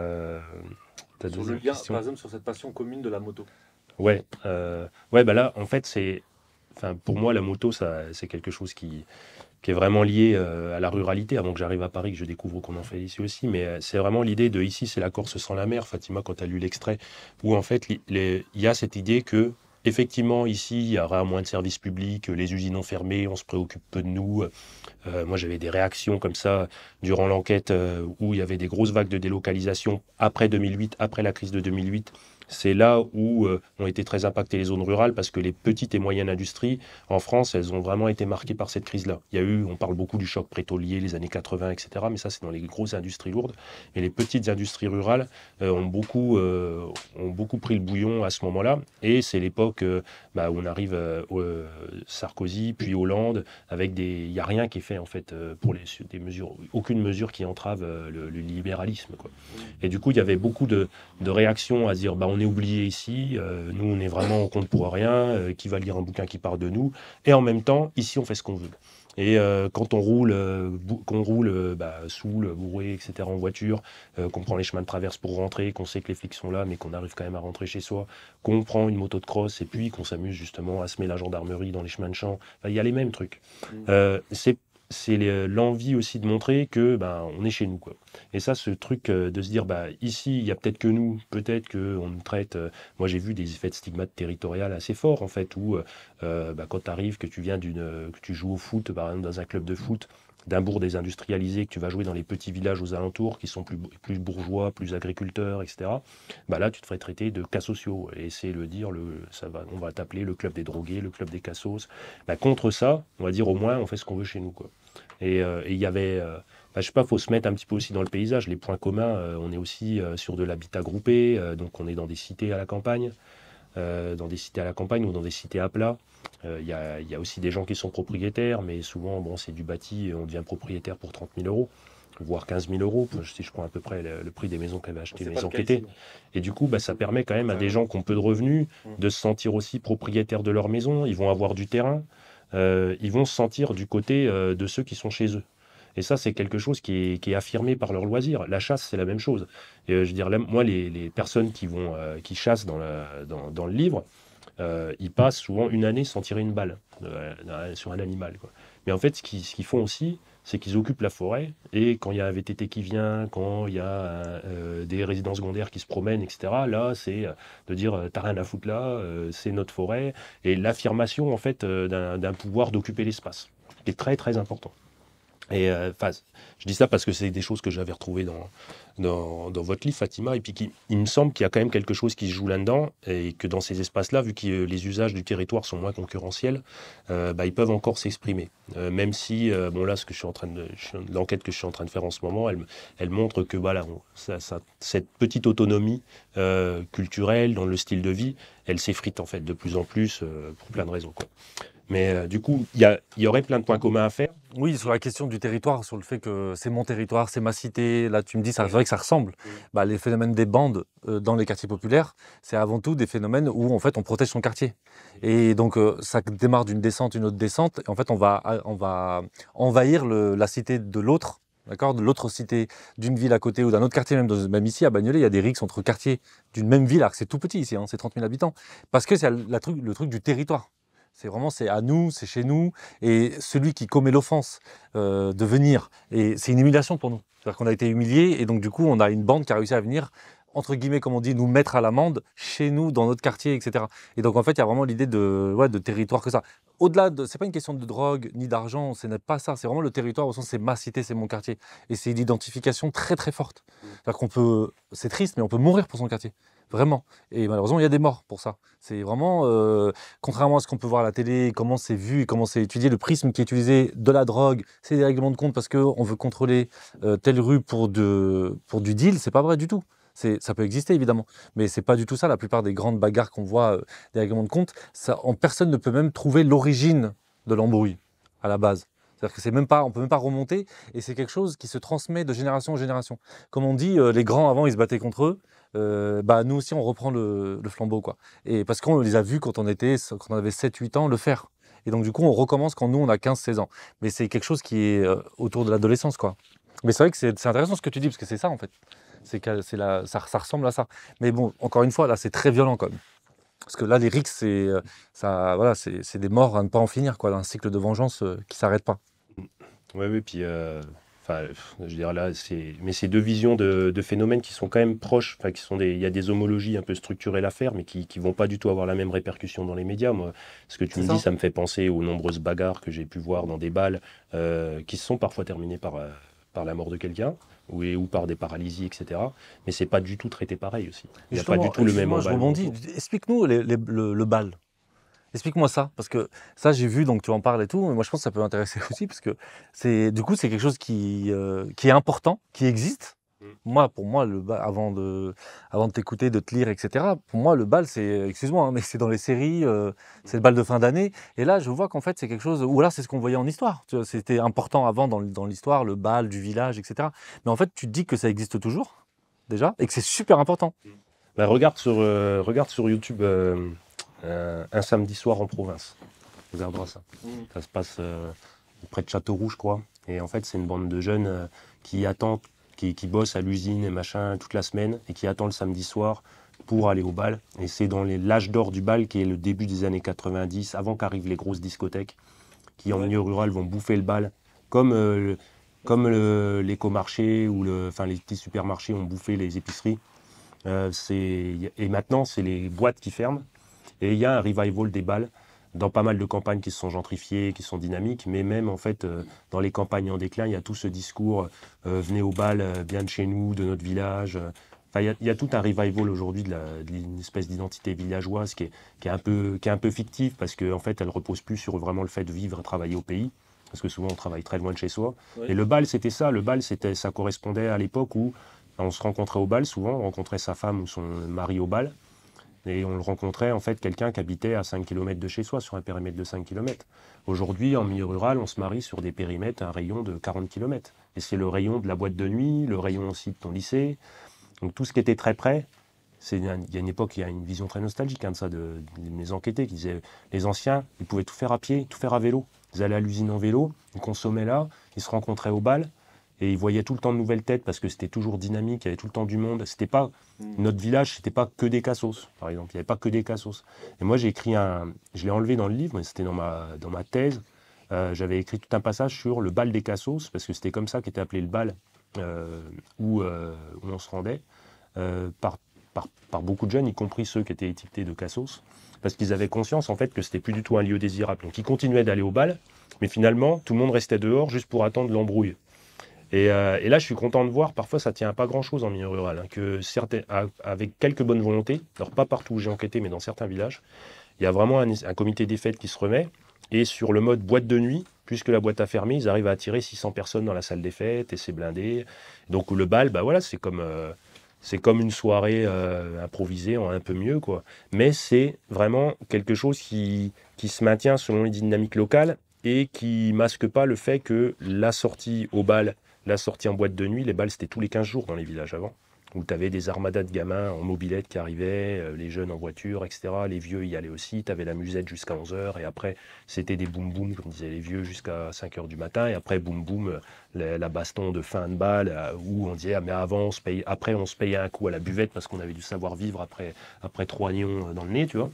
ta Sur le deuxième lien, question. par exemple, sur cette passion commune de la moto. Ouais, là, en fait, pour moi, la moto, c'est quelque chose qui est vraiment lié à la ruralité, avant que j'arrive à Paris, que je découvre qu'on en fait ici aussi. Mais c'est vraiment l'idée de ici, c'est la Corse sans la mer, Fatima, quand tu as lu l'extrait, où en fait, il y a cette idée que, effectivement, ici, il y aura moins de services publics, les usines ont fermé, on se préoccupe peu de nous. Moi, j'avais des réactions comme ça durant l'enquête où il y avait des grosses vagues de délocalisation après 2008, après la crise de 2008. C'est là où ont été très impactées les zones rurales parce que les petites et moyennes industries en France, elles ont vraiment été marquées par cette crise-là. Il y a eu, on parle beaucoup du choc pétrolier, les années 80, etc. Mais ça, c'est dans les grosses industries lourdes. Et les petites industries rurales ont beaucoup pris le bouillon à ce moment-là. Et c'est l'époque où on arrive Sarkozy, puis Hollande, avec il n'y a rien qui est fait en fait pour des mesures, aucune mesure qui entrave le libéralisme, quoi. Et du coup, il y avait beaucoup de réactions à dire on est oublié ici, nous on est vraiment on compte pour rien, qui va lire un bouquin qui parle de nous, et en même temps ici on fait ce qu'on veut. Et quand on roule, saoul, bourré, etc. en voiture, qu'on prend les chemins de traverse pour rentrer, qu'on sait que les flics sont là, mais qu'on arrive quand même à rentrer chez soi, qu'on prend une moto de cross et puis qu'on s'amuse justement à semer la gendarmerie dans les chemins de champ, il y a les mêmes trucs. C'est l'envie aussi de montrer que on est chez nous, quoi. Et ça, ce truc de se dire ici il y a peut-être que nous, peut-être qu'on nous traite. Moi j'ai vu des effets de stigmate territorial assez forts en fait où quand tu arrives, que tu viens que tu joues au foot par exemple dans un club de foot d'un bourg désindustrialisé, que tu vas jouer dans les petits villages aux alentours qui sont plus bourgeois, plus agriculteurs, etc. Là tu te ferais traiter de cas sociaux et c'est on va t'appeler le club des drogués, le club des cassos. Contre ça, on va dire au moins on fait ce qu'on veut chez nous, quoi. Et il y avait je sais pas, faut se mettre un petit peu aussi dans le paysage. Les points communs, on est aussi sur de l'habitat groupé, donc on est dans des cités à la campagne, ou dans des cités à plat. Il y a aussi des gens qui sont propriétaires, mais souvent, c'est du bâti, on devient propriétaire pour 30 000 euros, voire 15 000 euros, si je prends à peu près le prix des maisons qu'avaient achetées les enquêtés. Et du coup, ça permet quand même à des gens qui ont peu de revenus de se sentir aussi propriétaires de leur maison. Ils vont avoir du terrain, ils vont se sentir du côté de ceux qui sont chez eux. Et ça, c'est quelque chose qui est affirmé par leur loisir. La chasse, c'est la même chose. Et, je veux dire, là, moi, les personnes qui chassent dans le livre, ils passent souvent une année sans tirer une balle sur un animal, quoi. Mais en fait, ce qu'ils font aussi, c'est qu'ils occupent la forêt. Et quand il y a un VTT qui vient, quand il y a des résidences secondaires qui se promènent, etc., là, c'est de dire t'as rien à foutre là, c'est notre forêt. Et l'affirmation, en fait, d'un pouvoir d'occuper l'espace, qui est très, très important. Et je dis ça parce que c'est des choses que j'avais retrouvées dans votre livre, Fatima, et puis il me semble qu'il y a quand même quelque chose qui se joue là-dedans, et que dans ces espaces-là, vu que les usages du territoire sont moins concurrentiels, ils peuvent encore s'exprimer. Même si, là, l'enquête que je suis en train de faire en ce moment, elle montre que cette petite autonomie culturelle dans le style de vie, elle s'effrite en fait de plus en plus pour plein de raisons, quoi. Mais du coup, il y aurait plein de points communs à faire. Oui, sur la question du territoire, sur le fait que c'est mon territoire, c'est ma cité. Là, tu me dis, c'est vrai que ça ressemble. Bah, les phénomènes des bandes dans les quartiers populaires, c'est avant tout des phénomènes où en fait on protège son quartier. Et donc ça démarre d'une descente, une autre descente. Et en fait, on va envahir la cité de l'autre. D'accord, de l'autre cité, d'une ville à côté ou d'un autre quartier, même ici à Bagnolet, il y a des rixes entre quartiers d'une même ville, alors que c'est tout petit ici, hein, c'est 30 000 habitants, parce que c'est le truc du territoire. C'est à nous, c'est chez nous, et celui qui commet l'offense de venir, et c'est une humiliation pour nous. C'est-à-dire qu'on a été humiliés, et donc du coup, on a une bande qui a réussi à venir, entre guillemets, comme on dit, nous mettre à l'amende, chez nous, dans notre quartier, etc. Et donc en fait, il y a vraiment l'idée de territoire que ça. Au-delà de, c'est pas une question de drogue ni d'argent, ce n'est pas ça, c'est vraiment le territoire, au sens c'est ma cité, c'est mon quartier. Et c'est une identification très très forte. C'est-à-dire qu'on peut, c'est triste, mais on peut mourir pour son quartier. Vraiment. Et malheureusement, il y a des morts pour ça. C'est vraiment, contrairement à ce qu'on peut voir à la télé, comment c'est vu et comment c'est étudié, le prisme qui est utilisé de la drogue, c'est des règlements de compte parce qu'on veut contrôler telle rue pour du deal, c'est pas vrai du tout. Ça peut exister évidemment, mais c'est pas du tout ça. La plupart des grandes bagarres qu'on voit, des règlements de compte, personne ne peut même trouver l'origine de l'embrouille à la base. C'est-à-dire que on peut même pas remonter, et c'est quelque chose qui se transmet de génération en génération. Comme on dit, les grands avant ils se battaient contre eux. Bah, nous aussi on reprend le flambeau, quoi. Et parce qu'on les a vus quand on avait 7-8 ans le faire. Et donc du coup on recommence quand nous on a 15-16 ans. Mais c'est quelque chose qui est autour de l'adolescence, quoi. Mais c'est vrai que c'est intéressant ce que tu dis, parce que c'est ça en fait. Ça ressemble à ça. Mais bon, encore une fois, là c'est très violent quand même. Parce que là les rixes, voilà, c'est des morts à ne pas en finir, quoi. Un cycle de vengeance qui s'arrête pas. Oui, oui, puis enfin, je veux dire là, mais c'est deux visions de phénomènes qui sont quand même proches, enfin, il y a des homologies un peu structurelles à faire, mais qui vont pas du tout avoir la même répercussion dans les médias. Moi, ce que tu me dis, ça me fait penser aux nombreuses bagarres que j'ai pu voir dans des balles qui se sont parfois terminées par la mort de quelqu'un. Ou par des paralysies, etc. Mais c'est pas du tout traité pareil aussi. Il n'y a pas du tout le même emballement. Je rebondis. Explique-nous le bal. Explique-moi ça, parce que ça j'ai vu, donc tu en parles et tout, mais moi je pense que ça peut intéresser aussi, parce que c'est quelque chose qui est important, qui existe. Moi, pour moi, le bal, avant de t'écouter, de te lire, etc., pour moi le bal, c'est, excuse-moi, hein, mais c'est dans les séries, c'est le bal de fin d'année, et là je vois qu'en fait c'est quelque chose, ou là c'est ce qu'on voyait en histoire, tu vois, c'était important avant dans l'histoire, le bal du village, etc. Mais en fait tu te dis que ça existe toujours, déjà, et que c'est super important. Bah, regarde sur YouTube un samedi soir en province. On regardera ça. Ça se passe près de Châteauroux, je crois. Et en fait, c'est une bande de jeunes qui attendent, qui bossent à l'usine et machin toute la semaine et qui attendent le samedi soir pour aller au bal. Et c'est dans l'âge d'or du bal qui est le début des années 90, avant qu'arrivent les grosses discothèques, qui en milieu rural vont bouffer le bal, comme l'écomarché ou les petits supermarchés ont bouffé les épiceries. Et maintenant, c'est les boîtes qui ferment. Et il y a un revival des balles dans pas mal de campagnes qui se sont gentrifiées, qui sont dynamiques, mais même en fait dans les campagnes en déclin, il y a tout ce discours venez au bal, bien de chez nous, de notre village. Il y a tout un revival aujourd'hui d'une espèce d'identité villageoise qui est un peu fictive, parce qu'en fait elle repose plus sur vraiment le fait de vivre et travailler au pays, parce que souvent on travaille très loin de chez soi. Ouais. Et le bal c'était ça, ça correspondait à l'époque où on se rencontrait au bal, souvent on rencontrait sa femme ou son mari au bal. Et on le rencontrait, en fait, quelqu'un qui habitait à 5 km de chez soi, sur un périmètre de 5 km. Aujourd'hui, en milieu rural, on se marie sur des périmètres, un rayon de 40 km. Et c'est le rayon de la boîte de nuit, le rayon aussi de ton lycée. Donc tout ce qui était très près, il y a une époque, il y a une vision très nostalgique de ça, de mes enquêtés, qui disaient les anciens, ils pouvaient tout faire à pied, tout faire à vélo. Ils allaient à l'usine en vélo, ils consommaient là, ils se rencontraient au bal. Et ils voyaient tout le temps de nouvelles têtes parce que c'était toujours dynamique, il y avait tout le temps du monde. C'était pas, notre village, c'était pas que des cassos, par exemple. Il n'y avait pas que des cassos. Et moi, je l'ai enlevé dans le livre, mais c'était dans ma thèse. J'avais écrit tout un passage sur le bal des cassos, parce que c'était comme ça qu'était appelé le bal où on se rendait, par beaucoup de jeunes, y compris ceux qui étaient étiquetés de cassos, parce qu'ils avaient conscience en fait que c'était plus du tout un lieu désirable. Donc ils continuaient d'aller au bal, mais finalement, tout le monde restait dehors juste pour attendre l'embrouille. Et là, je suis content de voir, parfois ça ne tient à pas grand-chose en milieu rural, hein, que avec quelques bonnes volontés, alors pas partout où j'ai enquêté, mais dans certains villages, il y a vraiment un comité des fêtes qui se remet, et sur le mode boîte de nuit, puisque la boîte a fermé, ils arrivent à attirer 600 personnes dans la salle des fêtes, et c'est blindé. Donc le bal, bah voilà, c'est comme C'est comme une soirée improvisée, en un peu mieux, quoi. Mais c'est vraiment quelque chose qui se maintient selon les dynamiques locales et qui masque pas le fait que la sortie au bal, la sortie en boîte de nuit, les bals, c'était tous les 15 jours dans les villages avant. Où tu avais des armadas de gamins en mobilette qui arrivaient, les jeunes en voiture, etc. Les vieux y allaient aussi. Tu avais la musette jusqu'à 11 h. Et après, c'était des boum-boum, comme disaient les vieux, jusqu'à 5 h du matin. Et après, boum-boum, la baston de fin de bal, où on disait, ah, mais avant, après, on se payait un coup à la buvette parce qu'on avait du savoir-vivre après 3 nions dans le nez, tu vois.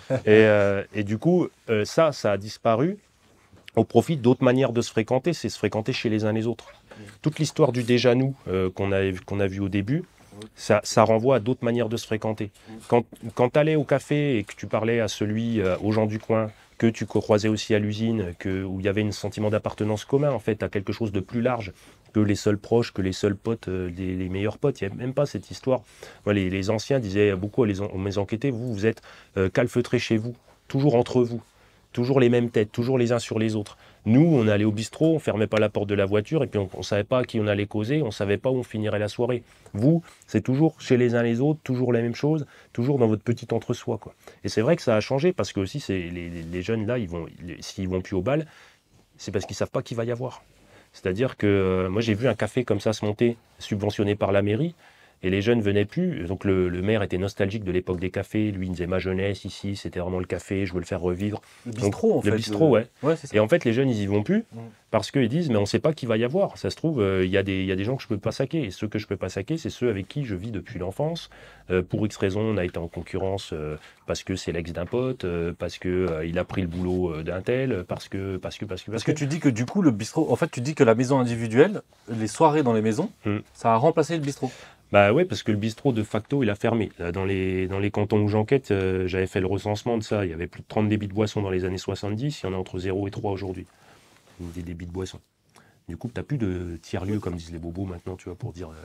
Et du coup, ça a disparu au profit d'autres manières de se fréquenter. C'est se fréquenter chez les uns les autres. Toute l'histoire du déjà nous qu'on a vu au début, ça renvoie à d'autres manières de se fréquenter. Quand tu allais au café et que tu parlais à aux gens du coin, que tu croisais aussi à l'usine, où il y avait un sentiment d'appartenance commun, en fait, à quelque chose de plus large que les seuls proches, que les seuls potes, les meilleurs potes. Il n'y a même pas cette histoire. Moi, les anciens disaient beaucoup à mes enquêtés, vous êtes calfeutrés chez vous, toujours entre vous. Toujours les mêmes têtes, toujours les uns sur les autres. Nous, on allait au bistrot, on fermait pas la porte de la voiture et puis on ne savait pas à qui on allait causer, on ne savait pas où on finirait la soirée. Vous, c'est toujours chez les uns les autres, toujours la même chose, toujours dans votre petit entre-soi, quoi. Et c'est vrai que ça a changé parce que aussi les jeunes là, s'ils vont plus au bal, c'est parce qu'ils savent pas qu'il va y avoir. C'est-à-dire que moi j'ai vu un café comme ça se monter, subventionné par la mairie. Et les jeunes venaient plus, donc le maire était nostalgique de l'époque des cafés, lui il disait ma jeunesse ici, c'était vraiment le café, je veux le faire revivre. Le bistrot en fait. Le bistrot, ouais. C'est ça. Et en fait les jeunes ils y vont plus, parce qu'ils disent mais on ne sait pas qui va y avoir, ça se trouve il y a des gens que je ne peux pas saquer, et ceux que je ne peux pas saquer c'est ceux avec qui je vis depuis l'enfance, pour X raison on a été en concurrence parce que c'est l'ex d'un pote, parce qu'il a pris le boulot d'un tel, parce que... Parce que tu dis que du coup le bistrot, en fait tu dis que la maison individuelle, les soirées dans les maisons, ça a remplacé le bistrot. Bah ouais, parce que le bistrot, de facto, il a fermé. Dans les cantons où j'enquête, j'avais fait le recensement de ça. Il y avait plus de 30 débits de boissons dans les années 70. Il y en a entre 0 et 3 aujourd'hui. Des débits de boissons. Du coup, tu n'as plus de tiers-lieu, comme disent les bobos maintenant, tu vois, pour dire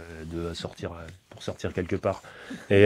pour sortir quelque part. C'est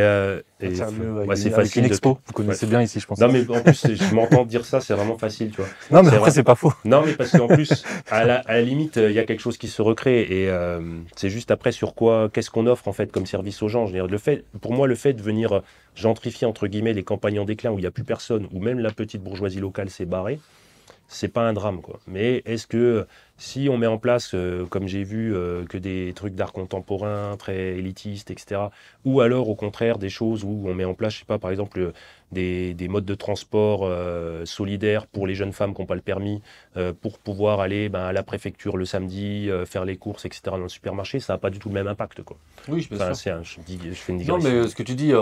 facile. Une expo, vous connaissez bien ici, je pense. Non, mais en plus, je m'entends dire ça, c'est vraiment facile, tu vois. Non, mais après, c'est pas faux. Non, mais parce qu'en plus, à la limite, il y a quelque chose qui se recrée et c'est juste après sur qu'est-ce qu'on offre en fait comme service aux gens. Je veux dire, pour moi, le fait de venir gentrifier, entre guillemets, les campagnes en déclin où il n'y a plus personne, où même la petite bourgeoisie locale s'est barrée, c'est pas un drame, quoi. Mais est-ce que si on met en place, comme j'ai vu, que des trucs d'art contemporain très élitistes, etc., ou alors au contraire des choses où on met en place, je sais pas, par exemple, des modes de transport solidaires pour les jeunes femmes qui n'ont pas le permis, pour pouvoir aller à la préfecture le samedi, faire les courses, etc., dans le supermarché, ça n'a pas du tout le même impact, quoi. Oui, je pense. Je fais une digression. Non, mais ce que tu dis,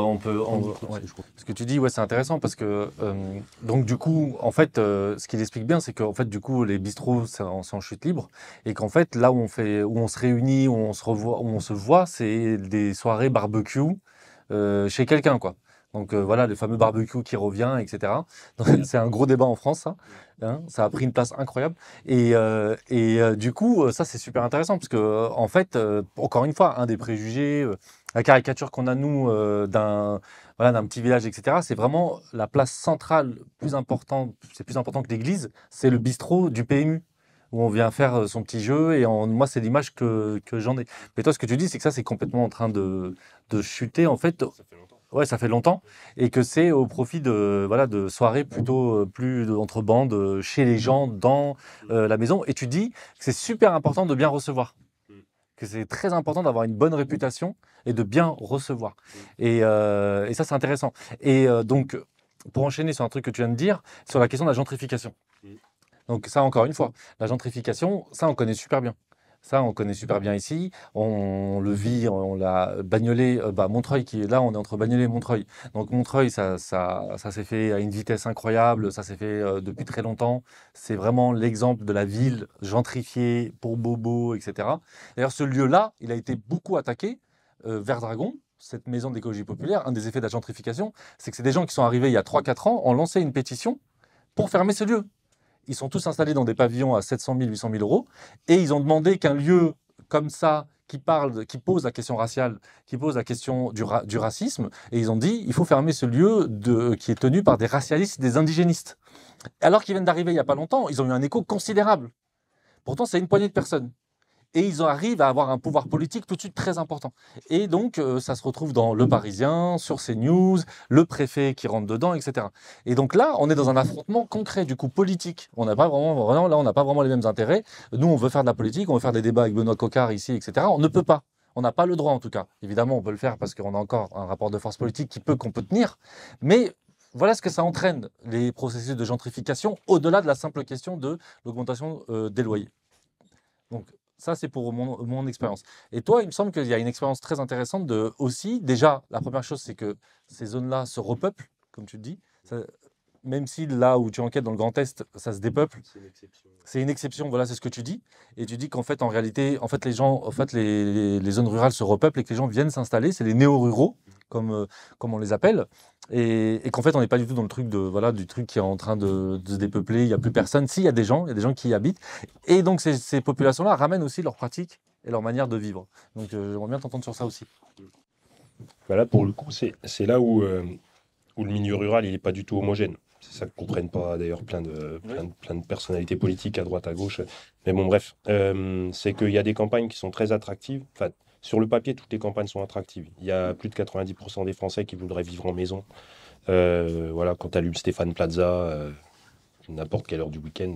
ce que tu dis, ouais, c'est intéressant parce que donc du coup, en fait, ce qu'il explique bien, c'est qu'en fait, du coup, les bistrots, c'est en chute libre, et qu'en fait, là où on se réunit, où on se voit, c'est des soirées barbecue chez quelqu'un, quoi. Donc voilà, le fameux barbecue qui revient, etc. C'est un gros débat en France, ça. Hein, ça a pris une place incroyable. Et du coup, ça, c'est super intéressant parce que, en fait, encore une fois, un des préjugés, la caricature qu'on a, nous, d'un petit village, etc., c'est vraiment la place centrale plus importante, c'est plus important que l'église, c'est le bistrot du PMU, où on vient faire son petit jeu, et moi, c'est l'image que j'en ai. Mais toi, ce que tu dis, c'est que ça, c'est complètement en train de chuter, en fait. Ça fait longtemps. Ouais, ça fait longtemps, et que c'est au profit de soirées plutôt plus entre bandes, chez les gens, dans la maison. Et tu dis que c'est super important de bien recevoir, que c'est très important d'avoir une bonne réputation et de bien recevoir. Et ça, c'est intéressant. Et donc, pour enchaîner sur un truc que tu viens de dire, sur la question de la gentrification. Donc ça, encore une fois, la gentrification, ça, on connaît super bien. Ça, on connaît super bien ici. On le vit, on l'a Bagnolet, Montreuil, là, on est entre Bagnolet et Montreuil. Donc Montreuil, ça s'est fait à une vitesse incroyable, ça s'est fait depuis très longtemps. C'est vraiment l'exemple de la ville gentrifiée pour Bobo, etc. D'ailleurs, ce lieu-là, il a été beaucoup attaqué. Verdragon, cette maison d'écologie populaire, un des effets de la gentrification, c'est que c'est des gens qui sont arrivés il y a 3-4 ans, ont lancé une pétition pour fermer ce lieu. Ils sont tous installés dans des pavillons à 700 000, 800 000 euros, et ils ont demandé qu'un lieu comme ça, qui pose la question raciale, qui pose la question du racisme, et ils ont dit il faut fermer ce lieu qui est tenu par des racialistes, des indigénistes. Alors qu'ils viennent d'arriver il n'y a pas longtemps, ils ont eu un écho considérable. Pourtant, c'est une poignée de personnes. et ils arrivent à avoir un pouvoir politique tout de suite très important. Et donc, ça se retrouve dans Le Parisien, sur CNews, le préfet qui rentre dedans, etc. Et donc là, on est dans un affrontement concret, du coup, politique. On n'a pas vraiment, là, on n'a pas vraiment les mêmes intérêts. Nous, on veut faire de la politique, on veut faire des débats avec Benoît Coquart ici, etc. On ne peut pas. On n'a pas le droit, en tout cas. Évidemment, on peut le faire parce qu'on a encore un rapport de force politique qu'on peut tenir. Mais voilà ce que ça entraîne, les processus de gentrification, au-delà de la simple question de l'augmentation des loyers. Donc, ça, c'est pour mon expérience. Et toi, il me semble qu'il y a une expérience très intéressante de aussi. Déjà, la première chose, c'est que ces zones-là se repeuplent, comme tu le dis. Même si là où tu enquêtes dans le Grand Est, ça se dépeuple. C'est une exception. C'est une exception, voilà, c'est ce que tu dis. Et tu dis qu'en fait, en réalité, les gens, les zones rurales se repeuplent et que les gens viennent s'installer. C'est les néo-ruraux, comme on les appelle. Et qu'en fait, on n'est pas du tout dans le truc du truc qui est en train de se dépeupler. Il n'y a plus personne. Si, il y a des gens qui y habitent. Et donc, ces populations-là ramènent aussi leurs pratiques et leur manière de vivre. Donc, j'aimerais bien t'entendre sur ça aussi. Voilà, pour le coup, c'est là où le milieu rural, il n'est pas du tout homogène. C'est ça que ne comprennent pas d'ailleurs plein de personnalités politiques à droite, à gauche. Mais bon, bref, c'est qu'il y a des campagnes qui sont très attractives. Enfin, sur le papier, toutes les campagnes sont attractives. Il y a plus de 90% des Français qui voudraient vivre en maison. Voilà, quand tu allumes Stéphane Plaza, n'importe quelle heure du week-end,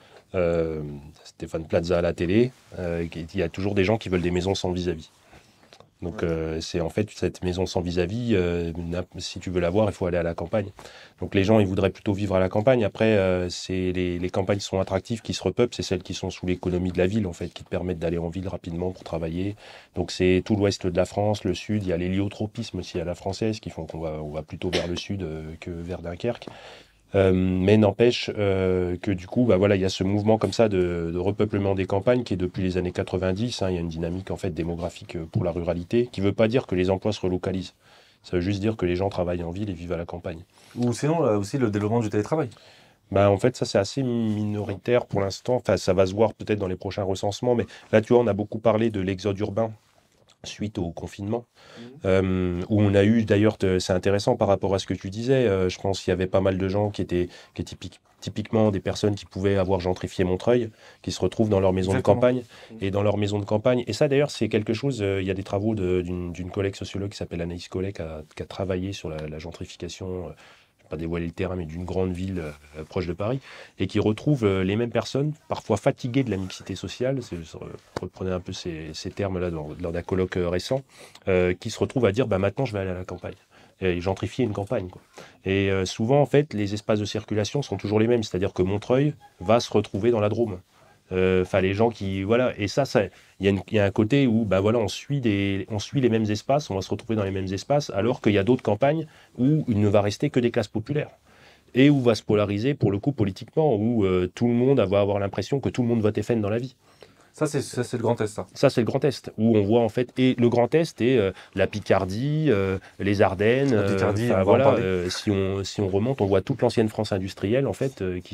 Stéphane Plaza à la télé, il y a toujours des gens qui veulent des maisons sans vis-à-vis. Donc c'est en fait cette maison sans vis-à-vis, si tu veux l'avoir, il faut aller à la campagne. Donc les gens, ils voudraient plutôt vivre à la campagne. Après, c'est les campagnes qui sont attractives, qui se repeuplent, c'est celles qui sont sous l'économie de la ville, en fait, qui te permettent d'aller en ville rapidement pour travailler. Donc c'est tout l'ouest de la France, le sud, il y a l'héliotropisme aussi à la française, qui font qu'on va plutôt vers le sud que vers Dunkerque. Mais n'empêche que du coup, voilà, il y a ce mouvement comme ça de repeuplement des campagnes qui est depuis les années 90. Il y a une dynamique en fait démographique pour la ruralité qui ne veut pas dire que les emplois se relocalisent. Ça veut juste dire que les gens travaillent en ville et vivent à la campagne. Ou sinon, là aussi, le développement du télétravail. En fait, ça, c'est assez minoritaire pour l'instant. Enfin, ça va se voir peut-être dans les prochains recensements. Mais là, tu vois, on a beaucoup parlé de l'exode urbain suite au confinement, où on a eu, d'ailleurs, c'est intéressant par rapport à ce que tu disais, je pense qu'il y avait pas mal de gens qui étaient typiquement des personnes qui pouvaient avoir gentrifié Montreuil, qui se retrouvent dans leur maison de campagne, et dans leur maison de campagne. Et ça, d'ailleurs, c'est quelque chose, il y a des travaux d'une collègue sociologue qui s'appelle Anaïs Collet, qui a travaillé sur la gentrification, pas dévoiler le terrain, mais d'une grande ville proche de Paris, et qui retrouve les mêmes personnes, parfois fatiguées de la mixité sociale, reprenez un peu ces termes-là lors d'un colloque récent, qui se retrouvent à dire maintenant je vais aller à la campagne. Et gentrifier une campagne, quoi. Et souvent, en fait, les espaces de circulation sont toujours les mêmes, c'est-à-dire que Montreuil va se retrouver dans la Drôme. Les gens qui... Voilà, et ça il y a un côté où voilà, on suit les mêmes espaces, on va se retrouver dans les mêmes espaces, alors qu'il y a d'autres campagnes où il ne va rester que des classes populaires. Et où va se polariser, pour le coup, politiquement, où tout le monde va avoir l'impression que tout le monde vote FN dans la vie. Ça, c'est le Grand Est, ça. Ça, c'est le Grand Est, où on voit en fait... Et le Grand Est est la Picardie, les Ardennes... La Picardie, si on remonte, on voit toute l'ancienne France industrielle, en fait, qui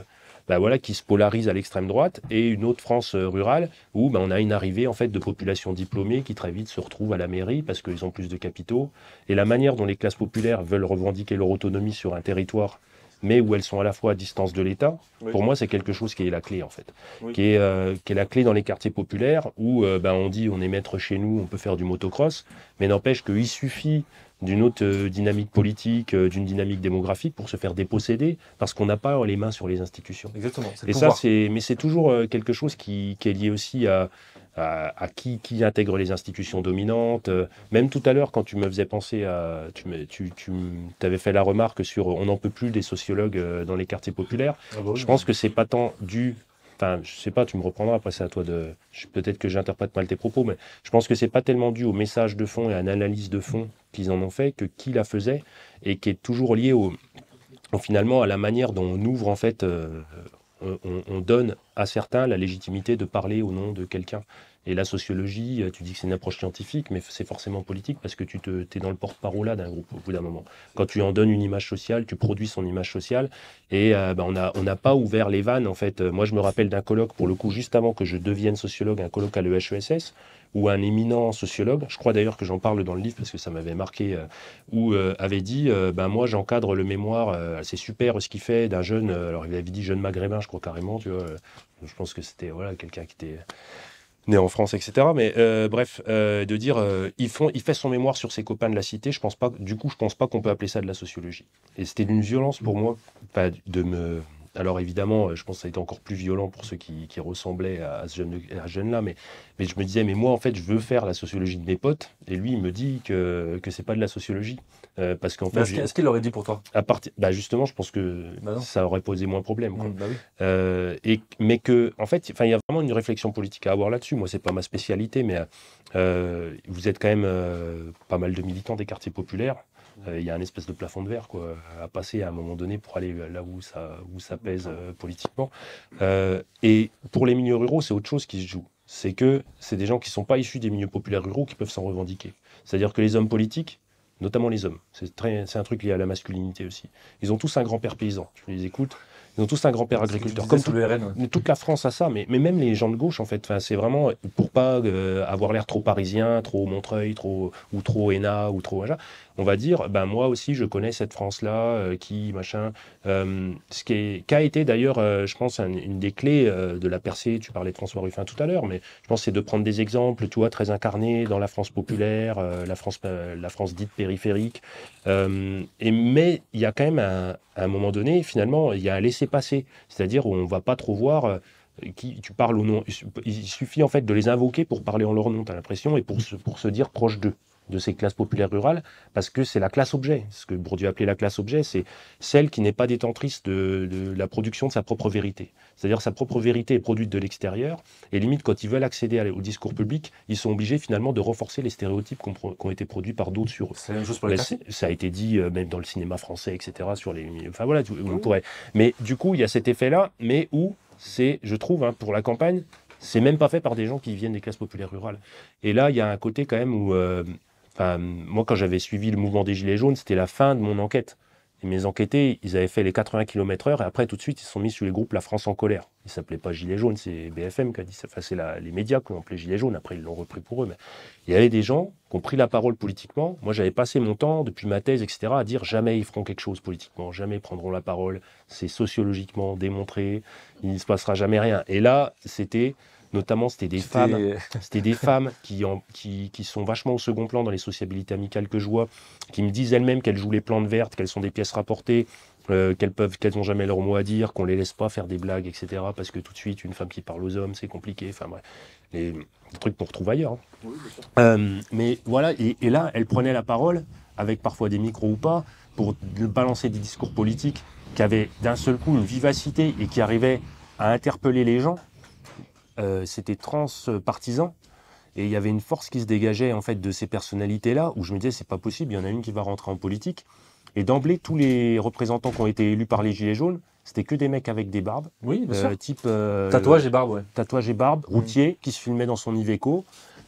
se polarise à l'extrême droite, et une autre France rurale où on a une arrivée en fait de populations diplômées qui très vite se retrouvent à la mairie parce qu'ils ont plus de capitaux. Et la manière dont les classes populaires veulent revendiquer leur autonomie sur un territoire, mais où elles sont à la fois à distance de l'État, pour moi c'est quelque chose qui est la clé en fait, qui est la clé dans les quartiers populaires où on dit on est maître chez nous, on peut faire du motocross, mais n'empêche qu'il suffit d'une autre dynamique politique, d'une dynamique démographique pour se faire déposséder, parce qu'on n'a pas les mains sur les institutions. Exactement. Et ça, c'est toujours quelque chose qui est lié aussi à qui intègre les institutions dominantes. Même tout à l'heure, quand tu me faisais penser à... Tu avais fait la remarque sur on n'en peut plus des sociologues dans les quartiers populaires. Je pense que c'est pas tant dû... Enfin, je sais pas, tu me reprendras, après c'est à toi de... Peut-être que j'interprète mal tes propos, mais je pense que c'est pas tellement dû au message de fond et à l'analyse de fond qu'ils en ont fait que qui la faisait, et qui est toujours lié finalement à la manière dont on ouvre en fait... on donne à certains la légitimité de parler au nom de quelqu'un. Et la sociologie, tu dis que c'est une approche scientifique, mais c'est forcément politique parce que tu es dans le porte-parole d'un groupe au bout d'un moment. Quand tu en donnes une image sociale, tu produis son image sociale. Et on n'a pas ouvert les vannes, en fait. Moi, je me rappelle d'un colloque, pour le coup, juste avant que je devienne sociologue, un colloque à l'EHESS, où un éminent sociologue, je crois d'ailleurs que j'en parle dans le livre parce que ça m'avait marqué, avait dit moi j'encadre le mémoire, c'est super ce qu'il fait d'un jeune, alors il avait dit jeune maghrébin, je crois carrément, tu vois, je pense que c'était quelqu'un qui était né en France, etc. Mais bref, de dire, il fait son mémoire sur ses copains de la cité, je pense pas qu'on peut appeler ça de la sociologie. Et c'était d'une violence pour moi, de me... Alors évidemment, je pense que ça a été encore plus violent pour ceux qui ressemblaient à ce jeune-là, mais je me disais, mais moi en fait, je veux faire la sociologie de mes potes, et lui, il me dit que c'est pas de la sociologie. Parce qu'en fait, Est-ce qu'il l'aurait dit pour toi? justement, je pense que ça aurait posé moins de problème, quoi. Bah oui. Mais que, en fait, il y a vraiment une réflexion politique à avoir là-dessus. Moi, c'est pas ma spécialité, mais vous êtes quand même pas mal de militants des quartiers populaires. Il y a un espèce de plafond de verre, quoi, à passer à un moment donné pour aller là où ça pèse politiquement. Et pour les milieux ruraux, c'est autre chose qui se joue. C'est que c'est des gens qui ne sont pas issus des milieux populaires ruraux qui peuvent s'en revendiquer. C'est-à-dire que les hommes politiques, notamment les hommes, c'est un truc lié à la masculinité aussi. Ils ont tous un grand-père paysan. Je les écoute. Ils ont tous un grand-père agriculteur. Comme toute la France a ça, mais même les gens de gauche, en fait. Enfin, c'est vraiment pour pas avoir l'air trop parisien, trop Montreuil, ou trop ENA, ou trop... On va dire, ben moi aussi, je connais cette France-là, qui a été d'ailleurs, je pense, une des clés de la percée. Tu parlais de François Ruffin tout à l'heure, mais je pense que c'est de prendre des exemples, tu vois, très incarnés dans la France populaire, la France dite périphérique. Mais il y a quand même, à un moment donné, finalement, il y a un laisser-passer. C'est-à-dire où on ne va pas trop voir qui tu parles au nom. Il suffit en fait de les invoquer pour parler en leur nom, tu as l'impression, et pour se dire proche d'eux, de ces classes populaires rurales, parce que c'est la classe objet. Ce que Bourdieu appelait la classe objet, c'est celle qui n'est pas détentrice de la production de sa propre vérité. C'est-à-dire sa propre vérité est produite de l'extérieur, et limite, quand ils veulent accéder au discours public, ils sont obligés finalement de renforcer les stéréotypes qui ont été produits par d'autres sur eux. C'est la même chose pour les classes. Ça a été dit même dans le cinéma français, etc., sur les... Enfin voilà, on pourrait... Mais du coup, il y a cet effet-là, mais où c'est, je trouve, pour la campagne, c'est même pas fait par des gens qui viennent des classes populaires rurales. Et là, il y a un côté quand même où... moi, quand j'avais suivi le mouvement des Gilets jaunes, c'était la fin de mon enquête. Et mes enquêtés, ils avaient fait les 80 km/h et après, tout de suite, ils se sont mis sur les groupes La France en colère. Ils ne s'appelaient pas Gilets jaunes, c'est BFM qui a dit ça. Enfin, c'est les médias qui ont appelé Gilets jaunes. Après, ils l'ont repris pour eux. Mais il y avait des gens qui ont pris la parole politiquement. Moi, j'avais passé mon temps, depuis ma thèse, etc., à dire jamais ils feront quelque chose politiquement, jamais ils prendront la parole. C'est sociologiquement démontré. Il ne se passera jamais rien. Et là, notamment, c'était des femmes qui sont vachement au second plan dans les sociabilités amicales que je vois, qui me disent elles-mêmes qu'elles jouent les plantes vertes, qu'elles sont des pièces rapportées, qu'elles n'ont jamais leur mot à dire, qu'on les laisse pas faire des blagues, etc. Parce que tout de suite, une femme qui parle aux hommes, c'est compliqué. Enfin bref, les trucs qu'on retrouve ailleurs. Oui, mais voilà, et là, elles prenaient la parole, avec parfois des micros ou pas, pour balancer des discours politiques qui avaient d'un seul coup une vivacité et qui arrivaient à interpeller les gens. C'était transpartisan et il y avait une force qui se dégageait en fait de ces personnalités-là où je me disais c'est pas possible, il y en a une qui va rentrer en politique. Et d'emblée, tous les représentants qui ont été élus par les Gilets jaunes, c'était que des mecs avec des barbes. Oui, bien sûr. Type tatouage et barbe, ouais. Tatouage et barbe, routier, qui se filmait dans son Iveco.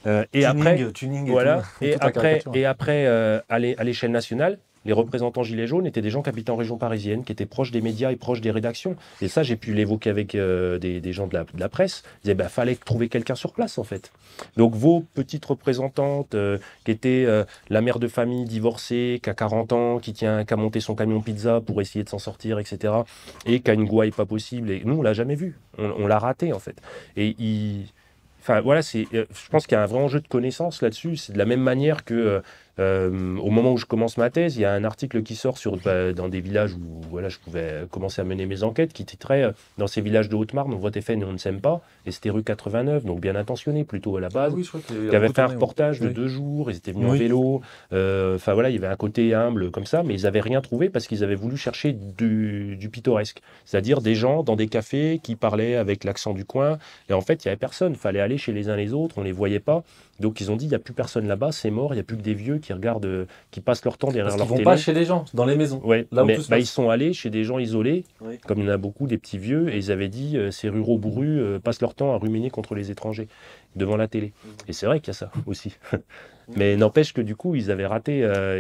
Tuning voilà. Et après, à l'échelle nationale, les représentants Gilets jaunes étaient des gens qui habitaient en région parisienne, qui étaient proches des médias et proches des rédactions. Et ça, j'ai pu l'évoquer avec des gens de la presse. Ils disaient, fallait trouver quelqu'un sur place, en fait. Donc, vos petites représentantes, qui étaient la mère de famille divorcée, qui a 40 ans, qui a monté son camion pizza pour essayer de s'en sortir, etc., et qui a une gouaille pas possible. Et nous, on l'a jamais vu. On l'a raté, en fait. Et enfin, voilà, je pense qu'il y a un vrai enjeu de connaissance là-dessus. C'est de la même manière que au moment où je commence ma thèse, il y a un article qui sort dans des villages où voilà, je pouvais commencer à mener mes enquêtes, qui titrait dans ces villages de Haute-Marne, on vote FN et on ne s'aime pas. Et c'était rue 89, donc bien intentionné plutôt à la base. Oui, je crois qui avait fait un reportage de 2 jours, ils étaient venus en vélo. Enfin voilà, il y avait un côté humble comme ça, mais ils n'avaient rien trouvé parce qu'ils avaient voulu chercher du pittoresque. C'est-à-dire des gens dans des cafés qui parlaient avec l'accent du coin. Et en fait, il n'y avait personne. Il fallait aller chez les uns les autres, on ne les voyait pas. Donc ils ont dit, il n'y a plus personne là-bas, c'est mort, il n'y a plus que des vieux qui regardent, qui passent leur temps derrière leur télé. Ils vont pas chez les gens, dans les maisons. Ouais, là où ils sont allés chez des gens isolés, comme il y en a beaucoup, des petits vieux, et ils avaient dit, ces ruraux bourrus passent leur temps à ruminer contre les étrangers, devant la télé. Et c'est vrai qu'il y a ça aussi. Mais n'empêche que du coup, ils avaient raté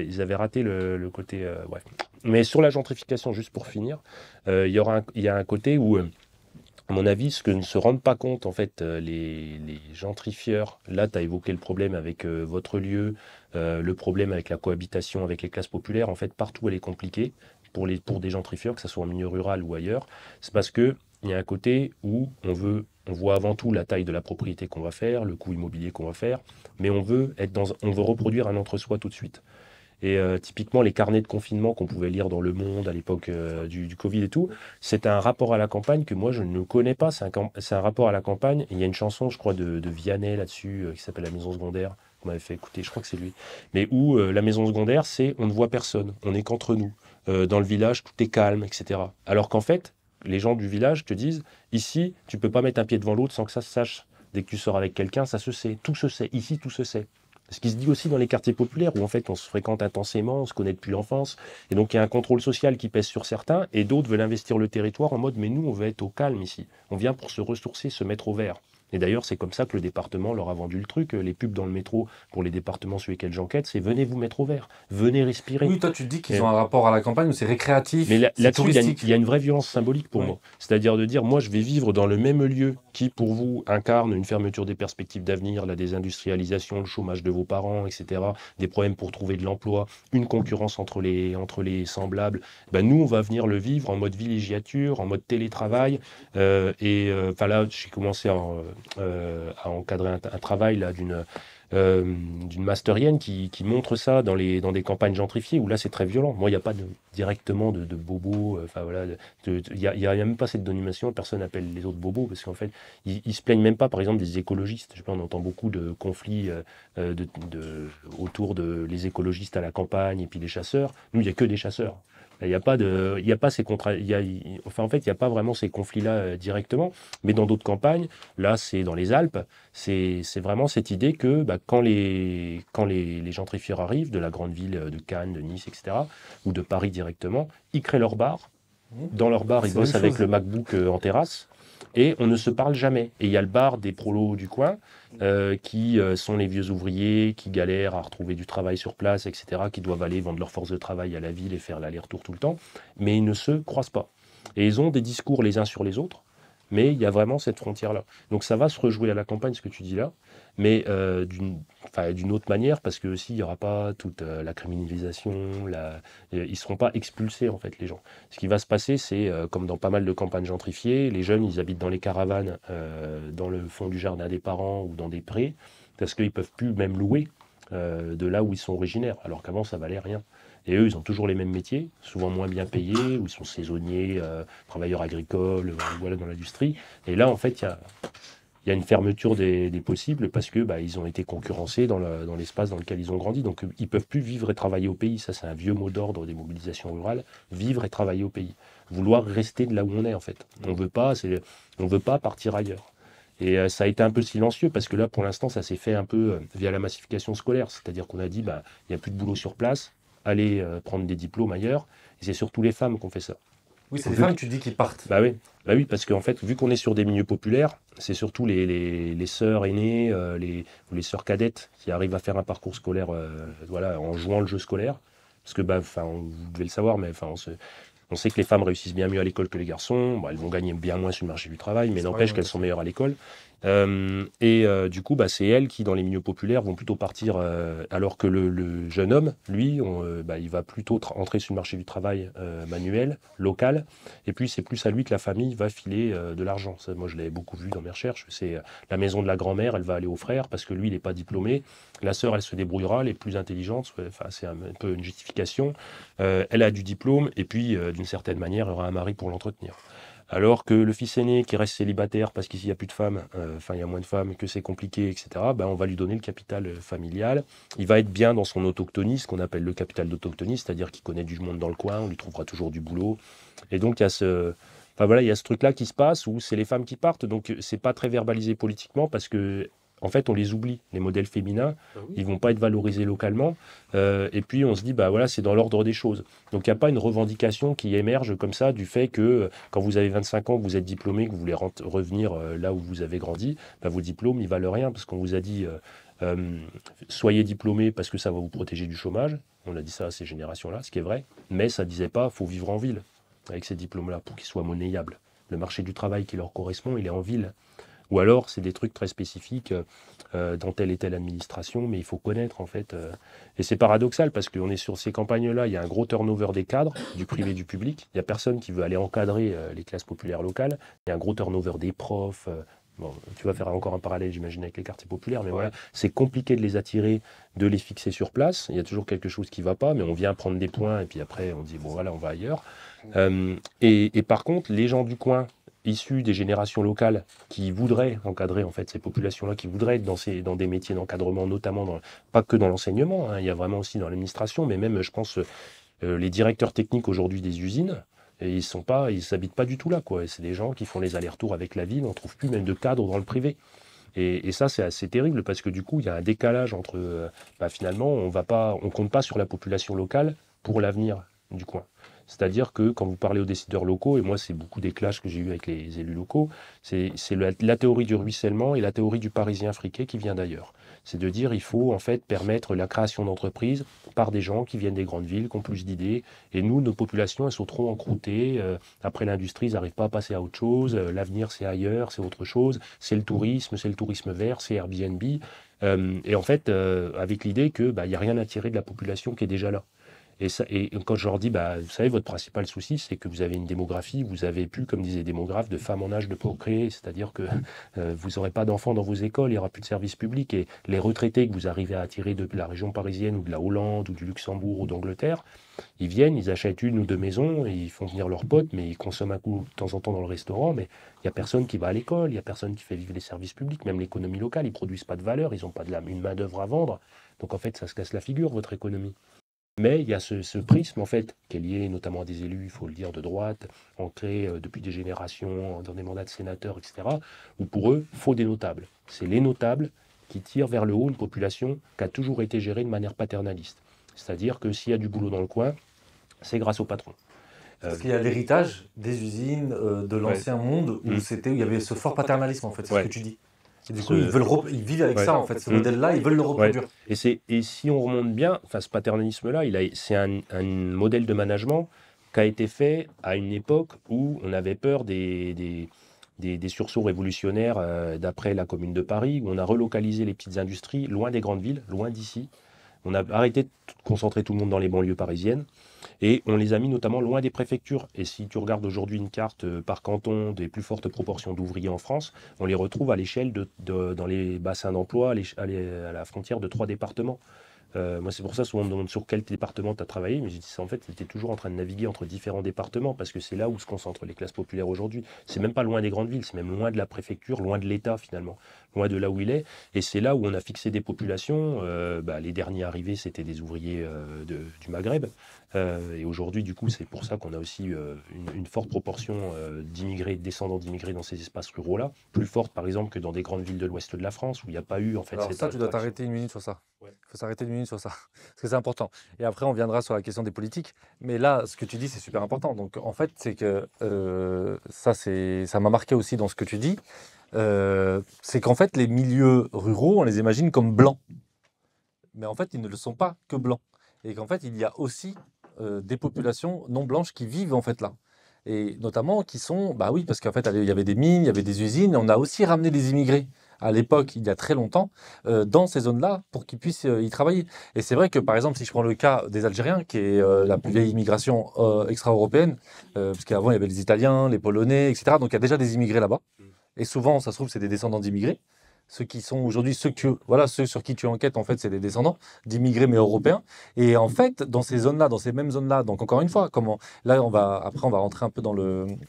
le côté... bref. Mais sur la gentrification, juste pour finir, il y a un côté où... à mon avis, ce que ne se rendent pas compte, en fait, les gentrifieurs, là, tu as évoqué le problème avec votre lieu, le problème avec la cohabitation avec les classes populaires, en fait, partout, elle est compliquée pour des gentrifieurs, que ce soit en milieu rural ou ailleurs. C'est parce qu'il y a un côté où on veut On voit avant tout la taille de la propriété qu'on va faire, le coût immobilier qu'on va faire, mais on veut reproduire un entre-soi tout de suite. Et typiquement, les carnets de confinement qu'on pouvait lire dans Le Monde à l'époque du Covid et tout, c'est un rapport à la campagne que moi je ne connais pas. C'est un rapport à la campagne. Il y a une chanson, je crois, de Vianney là-dessus qui s'appelle La Maison Secondaire, qu'on m'avait fait écouter, je crois que c'est lui. Mais où la maison secondaire, c'est on ne voit personne, on n'est qu'entre nous. Dans le village, tout est calme, etc. Alors qu'en fait, les gens du village te disent, ici, tu peux pas mettre un pied devant l'autre sans que ça se sache. Dès que tu sors avec quelqu'un, ça se sait. Tout se sait. Ici, tout se sait. Ce qui se dit aussi dans les quartiers populaires, où en fait on se fréquente intensément, on se connaît depuis l'enfance, et donc il y a un contrôle social qui pèse sur certains, et d'autres veulent investir le territoire en mode mais nous on veut être au calme ici, on vient pour se ressourcer, se mettre au vert. Et d'ailleurs c'est comme ça que le département leur a vendu le truc, les pubs dans le métro pour les départements sur lesquels j'enquête, c'est venez vous mettre au vert, venez respirer. Oui, toi tu te dis qu'ils ont un rapport à la campagne où c'est récréatif, mais c'est là-dessus touristique. il y a une vraie violence symbolique pour moi, c'est-à-dire de dire moi je vais vivre dans le même lieu qui pour vous incarne une fermeture des perspectives d'avenir, la désindustrialisation, le chômage de vos parents, etc., des problèmes pour trouver de l'emploi, une concurrence entre les semblables, ben nous on va venir le vivre en mode villégiature, en mode télétravail, enfin là j'ai commencé à encadrer un travail là d'une masterienne qui montre ça dans des campagnes gentrifiées où là c'est très violent. Moi il n'y a pas directement de bobos, enfin voilà, il n'y a même pas cette dénomination, personne n'appelle les autres bobos parce qu'en fait ils se plaignent même pas par exemple des écologistes. Je sais pas, on entend beaucoup de conflits autour de les écologistes à la campagne et puis les chasseurs. Nous il n'y a que des chasseurs. Il n'y a pas ces enfin en fait il n'y a pas vraiment ces conflits-là directement, mais dans d'autres campagnes, là c'est dans les Alpes, c'est vraiment cette idée que quand les gentrifieurs arrivent de la grande ville de Cannes, de Nice, etc., ou de Paris directement, ils créent leur bar. Dans leur bar, ils bossent avec le MacBook en terrasse. Et on ne se parle jamais. Et il y a le bar des prolos du coin qui sont les vieux ouvriers qui galèrent à retrouver du travail sur place, etc., qui doivent aller vendre leur force de travail à la ville et faire l'aller-retour tout le temps. Mais ils ne se croisent pas. Et ils ont des discours les uns sur les autres, mais il y a vraiment cette frontière-là. Donc ça va se rejouer à la campagne, ce que tu dis là, mais d'une autre manière, parce que aussi il n'y aura pas toute la criminalisation, ils ne seront pas expulsés en fait les gens. Ce qui va se passer, c'est comme dans pas mal de campagnes gentrifiées, les jeunes ils habitent dans les caravanes, dans le fond du jardin des parents ou dans des prés, parce qu'ils ne peuvent plus même louer de là où ils sont originaires, alors qu'avant ça valait rien. Et eux, ils ont toujours les mêmes métiers, souvent moins bien payés, où ils sont saisonniers, travailleurs agricoles, voilà, dans l'industrie. Et là, en fait, il y a une fermeture des possibles parce que ils ont été concurrencés dans l'espace dans lequel ils ont grandi. Donc, ils ne peuvent plus vivre et travailler au pays. Ça, c'est un vieux mot d'ordre des mobilisations rurales. Vivre et travailler au pays. Vouloir rester de là où on est, en fait. On ne veut pas partir ailleurs. Et ça a été un peu silencieux parce que là, pour l'instant, ça s'est fait un peu via la massification scolaire. C'est-à-dire qu'on a dit, il n'y a plus de boulot sur place. Aller prendre des diplômes ailleurs. Et c'est surtout les femmes qui ont fait ça. Oui, c'est les femmes, tu dis, qui partent. Bah oui, parce qu'en fait, vu qu'on est sur des milieux populaires, c'est surtout les sœurs aînées ou les sœurs cadettes qui arrivent à faire un parcours scolaire en jouant le jeu scolaire. Parce que, vous devez le savoir, mais on sait que les femmes réussissent bien mieux à l'école que les garçons. Elles vont gagner bien moins sur le marché du travail, mais n'empêche qu'elles sont meilleures à l'école. Du coup, c'est elles qui, dans les milieux populaires, vont plutôt partir, alors que le jeune homme, lui, il va plutôt entrer sur le marché du travail manuel, local, et puis c'est plus à lui que la famille va filer de l'argent. Ça, moi, je l'avais beaucoup vu dans mes recherches. C'est la maison de la grand-mère, elle va aller au frère, parce que lui, il n'est pas diplômé. La sœur, elle se débrouillera, les plus intelligentes, c'est un peu une justification. Elle a du diplôme, et puis, d'une certaine manière, il y aura un mari pour l'entretenir. Alors que le fils aîné qui reste célibataire parce qu'ici il n'y a plus de femmes, il y a moins de femmes, que c'est compliqué, etc., on va lui donner le capital familial. Il va être bien dans son autochtonie, ce qu'on appelle le capital d'autochtonie, c'est-à-dire qu'il connaît du monde dans le coin, on lui trouvera toujours du boulot. Et donc il y a ce truc-là qui se passe où c'est les femmes qui partent, donc c'est pas très verbalisé politiquement parce que en fait, on les oublie, les modèles féminins, ils vont pas être valorisés localement. Et puis, on se dit, c'est dans l'ordre des choses. Donc, il n'y a pas une revendication qui émerge comme ça du fait que quand vous avez 25 ans, que vous êtes diplômé, que vous voulez revenir là où vous avez grandi, vos diplômes, ils valent rien parce qu'on vous a dit, soyez diplômé parce que ça va vous protéger du chômage. On a dit ça à ces générations-là, ce qui est vrai. Mais ça ne disait pas, il faut vivre en ville avec ces diplômes-là pour qu'ils soient monnayables. Le marché du travail qui leur correspond, il est en ville. Ou alors, c'est des trucs très spécifiques dans telle et telle administration, mais il faut connaître en fait. Et c'est paradoxal parce qu'on est sur ces campagnes-là, il y a un gros turnover des cadres, du privé et du public. Il n'y a personne qui veut aller encadrer les classes populaires locales. Il y a un gros turnover des profs, bon, tu vas faire encore un parallèle, j'imagine, avec les quartiers populaires, mais voilà, c'est compliqué de les attirer, de les fixer sur place. Il y a toujours quelque chose qui ne va pas, mais on vient prendre des points et puis après on dit, bon voilà, on va ailleurs. Et par contre, les gens du coin, issus des générations locales, qui voudraient encadrer en fait ces populations-là, qui voudraient être dans des métiers d'encadrement, notamment pas que dans l'enseignement, hein, il y a vraiment aussi dans l'administration, mais même, je pense, les directeurs techniques aujourd'hui des usines, et ils s'habitent pas du tout là, quoi. Et c'est des gens qui font les allers-retours avec la ville, on trouve plus même de cadre dans le privé. Et ça, c'est assez terrible parce que du coup, il y a un décalage entre, finalement, on compte pas sur la population locale pour l'avenir du coin. C'est-à-dire que quand vous parlez aux décideurs locaux, et moi, c'est beaucoup des clashs que j'ai eu avec les élus locaux, c'est la théorie du ruissellement et la théorie du parisien friqué qui vient d'ailleurs. C'est de dire il faut en fait permettre la création d'entreprises par des gens qui viennent des grandes villes, qui ont plus d'idées. Et nous, nos populations, elles sont trop encroûtées. Après l'industrie, ils n'arrivent pas à passer à autre chose. L'avenir, c'est ailleurs, c'est autre chose. C'est le tourisme vert, c'est Airbnb. Et en fait, avec l'idée que il n'y a rien à tirer de la population qui est déjà là. Et quand je leur dis, vous savez, votre principal souci, c'est que vous avez une démographie, vous avez plus, comme disait les démographes, de femmes en âge de procréer, c'est-à-dire que vous n'aurez pas d'enfants dans vos écoles, il n'y aura plus de services publics, et les retraités que vous arrivez à attirer de la région parisienne, ou de la Hollande, ou du Luxembourg, ou d'Angleterre, ils viennent, ils achètent une ou deux maisons, et ils font venir leurs potes, mais ils consomment un coup de temps en temps dans le restaurant, mais il n'y a personne qui va à l'école, il n'y a personne qui fait vivre les services publics, même l'économie locale, ils ne produisent pas de valeur, ils n'ont pas une main-d'œuvre à vendre, donc en fait, ça se casse la figure, votre économie. Mais il y a ce prisme, en fait, qui est lié notamment à des élus, il faut le dire, de droite, ancrés depuis des générations dans des mandats de sénateurs, etc., où pour eux, il faut des notables. C'est les notables qui tirent vers le haut une population qui a toujours été gérée de manière paternaliste. C'est-à-dire que s'il y a du boulot dans le coin, c'est grâce au patron. Parce qu'il y a l'héritage des usines de l'ancien monde où il y avait ce fort paternalisme, en fait, c'est ce que tu dis. Et du coup, ils vivent avec ça, en fait. Ce modèle-là, ils veulent le reproduire. Et si on remonte bien, ce paternalisme-là, c'est un modèle de management qui a été fait à une époque où on avait peur des sursauts révolutionnaires d'après la Commune de Paris, où on a relocalisé les petites industries loin des grandes villes, loin d'ici. On a arrêté de concentrer tout le monde dans les banlieues parisiennes. Et on les a mis notamment loin des préfectures. Et si tu regardes aujourd'hui une carte par canton des plus fortes proportions d'ouvriers en France, on les retrouve à l'échelle dans les bassins d'emploi, à la frontière de 3 départements. Moi, c'est pour ça, souvent, on me demande sur quel département tu as travaillé, mais je dis, en fait, tu es toujours en train de naviguer entre différents départements, parce que c'est là où se concentrent les classes populaires aujourd'hui. C'est même pas loin des grandes villes, c'est même loin de la préfecture, loin de l'État, finalement, loin de là où il est. Et c'est là où on a fixé des populations. Les derniers arrivés, c'était des ouvriers du Maghreb. Et aujourd'hui, du coup, c'est pour ça qu'on a aussi une forte proportion d'immigrés, descendants d'immigrés dans ces espaces ruraux-là, plus forte, par exemple, que dans des grandes villes de l'ouest de la France, où il n'y a pas eu, en fait, Alors cette ça, tu dois attraction. t'arrêter une minute sur ça. Il faut s'arrêter une minute sur ça, parce que c'est important. Et après, on viendra sur la question des politiques. Mais là, ce que tu dis, c'est super important. Donc, en fait, c'est que ça m'a marqué aussi dans ce que tu dis. C'est qu'en fait, les milieux ruraux, on les imagine comme blancs. Mais en fait, ils ne le sont pas que blancs. Et qu'en fait, il y a aussi des populations non blanches qui vivent en fait là. Et notamment qui sont, bah oui, parce qu'en fait, il y avait des mines, il y avait des usines, et on a aussi ramené des immigrés à l'époque, il y a très longtemps, dans ces zones-là pour qu'ils puissent y travailler. Et c'est vrai que, par exemple, si je prends le cas des Algériens, qui est la plus vieille immigration extra-européenne, parce qu'avant, il y avait les Italiens, les Polonais, etc. Donc, il y a déjà des immigrés là-bas. Et souvent, ça se trouve, c'est des descendants d'immigrés. Ceux qui sont aujourd'hui, ceux sur qui tu enquêtes, en fait, c'est des descendants d'immigrés, mais européens. Et en fait, dans ces zones-là, dans ces mêmes zones-là, donc encore une fois, là, après, on va rentrer un peu dans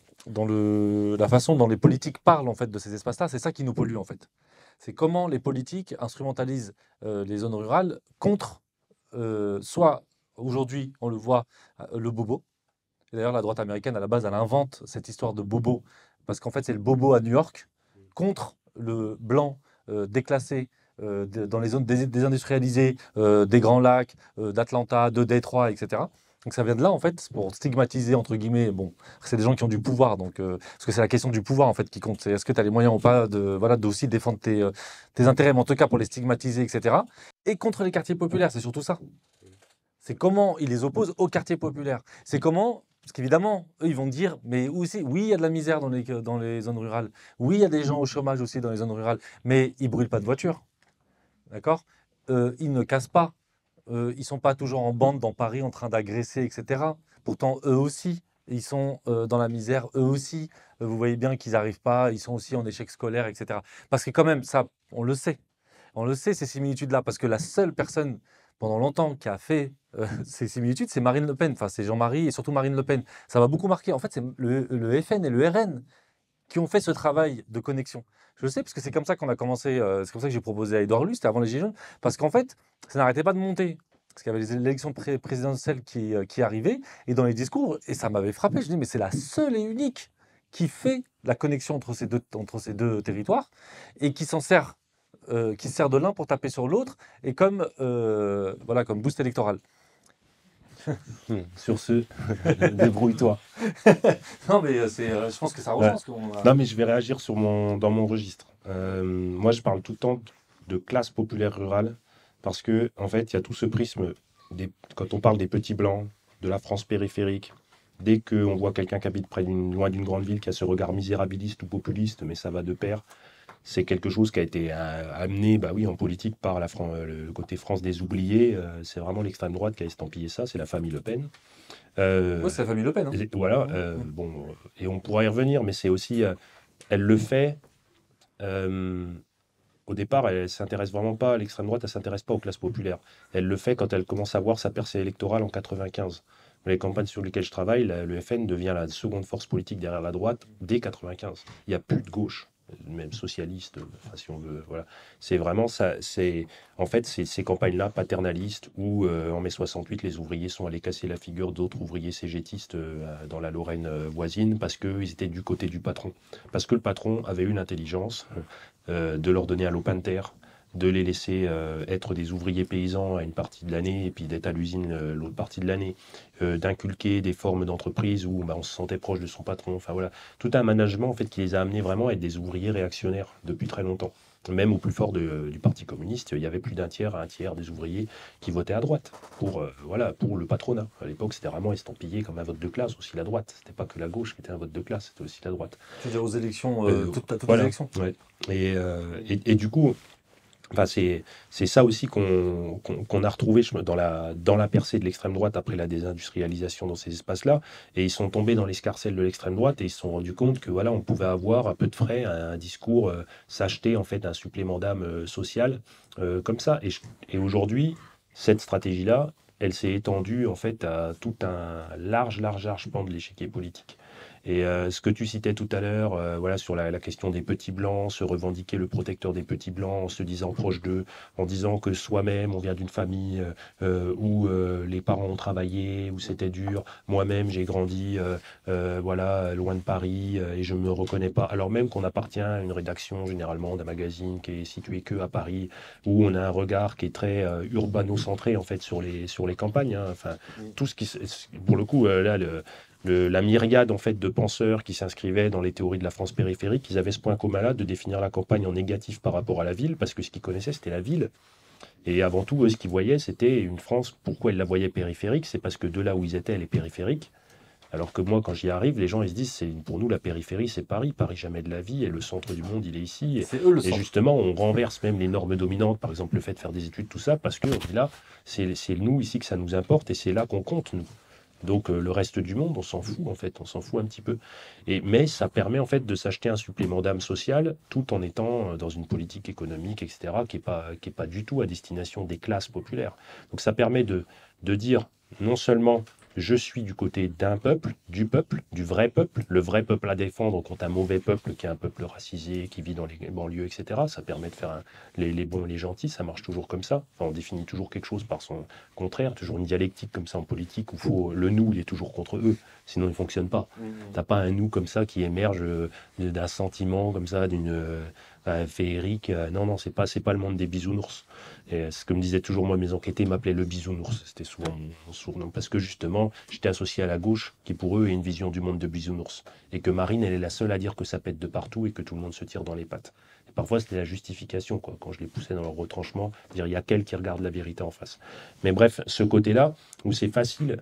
la façon dont les politiques parlent, en fait, de ces espaces-là. C'est ça qui nous pollue, en fait. C'est comment les politiques instrumentalisent les zones rurales contre, soit aujourd'hui, on le voit, le bobo. Et d'ailleurs, la droite américaine, à la base, elle invente cette histoire de bobo, parce qu'en fait, c'est le bobo à New York contre le blanc déclassé dans les zones désindustrialisées des Grands Lacs, d'Atlanta, de Détroit, etc. Donc ça vient de là, en fait, pour stigmatiser, entre guillemets, bon, c'est des gens qui ont du pouvoir, donc, parce que c'est la question du pouvoir, en fait, qui compte. C'est est-ce que tu as les moyens ou pas d'aussi défendre tes intérêts, mais en tout cas pour les stigmatiser, etc. Et contre les quartiers populaires, c'est surtout ça. C'est comment ils les opposent aux quartiers populaires. C'est comment, parce qu'évidemment, eux, ils vont dire, mais aussi, oui, il y a de la misère dans les zones rurales. Oui, il y a des gens au chômage aussi dans les zones rurales, mais ils ne brûlent pas de voitures. D'accord. Ils ne cassent pas. Ils ne sont pas toujours en bande dans Paris en train d'agresser, etc. Pourtant, eux aussi, ils sont dans la misère, eux aussi. Vous voyez bien qu'ils n'arrivent pas, ils sont aussi en échec scolaire, etc. Parce que quand même, ça, on le sait ces similitudes-là, parce que la seule personne pendant longtemps qui a fait ces similitudes, c'est Marine Le Pen. Enfin, c'est Jean-Marie et surtout Marine Le Pen. Ça m'a beaucoup marqué. En fait, c'est le FN et le RN qui ont fait ce travail de connexion. Je le sais parce que c'est comme ça qu'on a commencé, c'est comme ça que j'ai proposé à Édouard Louis, c'était avant les Gilets jaunes, parce qu'en fait, ça n'arrêtait pas de monter. Parce qu'il y avait les élections présidentielles qui arrivaient, et dans les discours, et ça m'avait frappé, je dis, mais c'est la seule et unique qui fait la connexion entre ces deux territoires, et qui s'en sert, qui se sert de l'un pour taper sur l'autre, et comme, voilà, comme boost électoral. Sur ce, débrouille-toi. Non, mais je pense que ça rejoint ce qu'on a... Non, mais je vais réagir dans mon registre. Moi, je parle tout le temps de classe populaire rurale parce que, en fait, il y a tout ce prisme. Quand on parle des petits blancs, de la France périphérique, dès qu'on voit quelqu'un qui habite loin d'une grande ville qui a ce regard misérabiliste ou populiste, mais ça va de pair, c'est quelque chose qui a été amené en politique par le côté France des oubliés. C'est vraiment l'extrême droite qui a estampillé ça, c'est la famille Le Pen. Ouais, c'est la famille Le Pen. Hein. Voilà, et on pourra y revenir, mais c'est aussi, elle le fait, au départ, elle ne s'intéresse vraiment pas à l'extrême droite, elle ne s'intéresse pas aux classes populaires. Elle le fait quand elle commence à voir sa percée électorale en 95. Les campagnes sur lesquelles je travaille, le FN devient la seconde force politique derrière la droite dès 95. Il n'y a plus de gauche, même socialiste, enfin, si on veut. Voilà. C'est vraiment ça. En fait, c'est ces campagnes-là paternalistes où, en mai 68, les ouvriers sont allés casser la figure d'autres ouvriers cégétistes dans la Lorraine voisine parce qu'ils étaient du côté du patron. Parce que le patron avait eu l'intelligence de leur donner un lopin de terre, de les laisser être des ouvriers paysans à une partie de l'année et puis d'être à l'usine l'autre partie de l'année, d'inculquer des formes d'entreprise où on se sentait proche de son patron. Enfin voilà, tout un management en fait qui les a amenés vraiment à être des ouvriers réactionnaires depuis très longtemps. Même au plus fort du Parti communiste, il y avait plus d'un tiers à un tiers des ouvriers qui votaient à droite pour le patronat. À l'époque, c'était vraiment estampillé comme un vote de classe aussi la droite. C'était pas que la gauche qui était un vote de classe, c'était aussi la droite. Tu veux dire aux élections, toutes Voilà. les élections. Ouais. Et du coup. Enfin, c'est ça aussi qu'on a retrouvé dans la percée de l'extrême droite après la désindustrialisation dans ces espaces-là. Et ils sont tombés dans l'escarcelle de l'extrême droite et ils se sont rendus compte que voilà, on pouvait avoir à peu de frais un discours, s'acheter en fait un supplément d'âme social comme ça. Et aujourd'hui, cette stratégie-là, elle s'est étendue en fait à tout un large pan de l'échiquier politique. Et ce que tu citais tout à l'heure, voilà, sur la question des petits blancs, se revendiquer le protecteur des petits blancs en se disant proche d'eux, en disant que soi-même, on vient d'une famille où les parents ont travaillé, où c'était dur. Moi-même, j'ai grandi voilà, loin de Paris et je ne me reconnais pas. Alors même qu'on appartient à une rédaction, généralement, d'un magazine qui est situé que à Paris, où on a un regard qui est très urbano-centré, en fait, sur les campagnes. Hein. Enfin, tout ce qui... Pour le coup, là, la myriade en fait de penseurs qui s'inscrivaient dans les théories de la France périphérique, ils avaient ce point commun-là de définir la campagne en négatif par rapport à la ville, parce que ce qu'ils connaissaient, c'était la ville. Et avant tout, eux, ce qu'ils voyaient, c'était une France. Pourquoi ils la voyaient périphérique? C'est parce que de là où ils étaient, elle est périphérique. Alors que moi, quand j'y arrive, les gens ils se disent, pour nous, la périphérie, c'est Paris. Paris, jamais de la vie, et le centre du monde, il est ici. C'est eux le Et centre. justement, on renverse même les normes dominantes, par exemple le fait de faire des études, tout ça, parce que on dit là, c'est nous ici que ça nous importe, et c'est là qu'on compte, nous. Donc le reste du monde, on s'en fout en fait, on s'en fout un petit peu. Mais ça permet en fait de s'acheter un supplément d'âme sociale tout en étant dans une politique économique, etc., qui est pas du tout à destination des classes populaires. Donc ça permet de dire non seulement je suis du côté d'un peuple, du vrai peuple, le vrai peuple à défendre contre un mauvais peuple qui est un peuple racisé, qui vit dans les banlieues, etc. Ça permet de faire les bons et les gentils, ça marche toujours comme ça. Enfin, on définit toujours quelque chose par son contraire, toujours une dialectique comme ça en politique où le nous, il est toujours contre eux, sinon il ne fonctionne pas. T'as pas un nous comme ça qui émerge d'un sentiment comme ça, d'une féerique. Non, c'est pas le monde des bisounours. Et ce que me disaient toujours moi mes enquêtés m'appelaient le bisounours. C'était souvent mon surnom parce que justement j'étais associé à la gauche qui pour eux est une vision du monde de bisounours et que Marine elle est la seule à dire que ça pète de partout et que tout le monde se tire dans les pattes. Et parfois c'était la justification quoi quand je les poussais dans leur retranchement, dire il y a qu'elle qui regarde la vérité en face. Mais bref, ce côté-là où c'est facile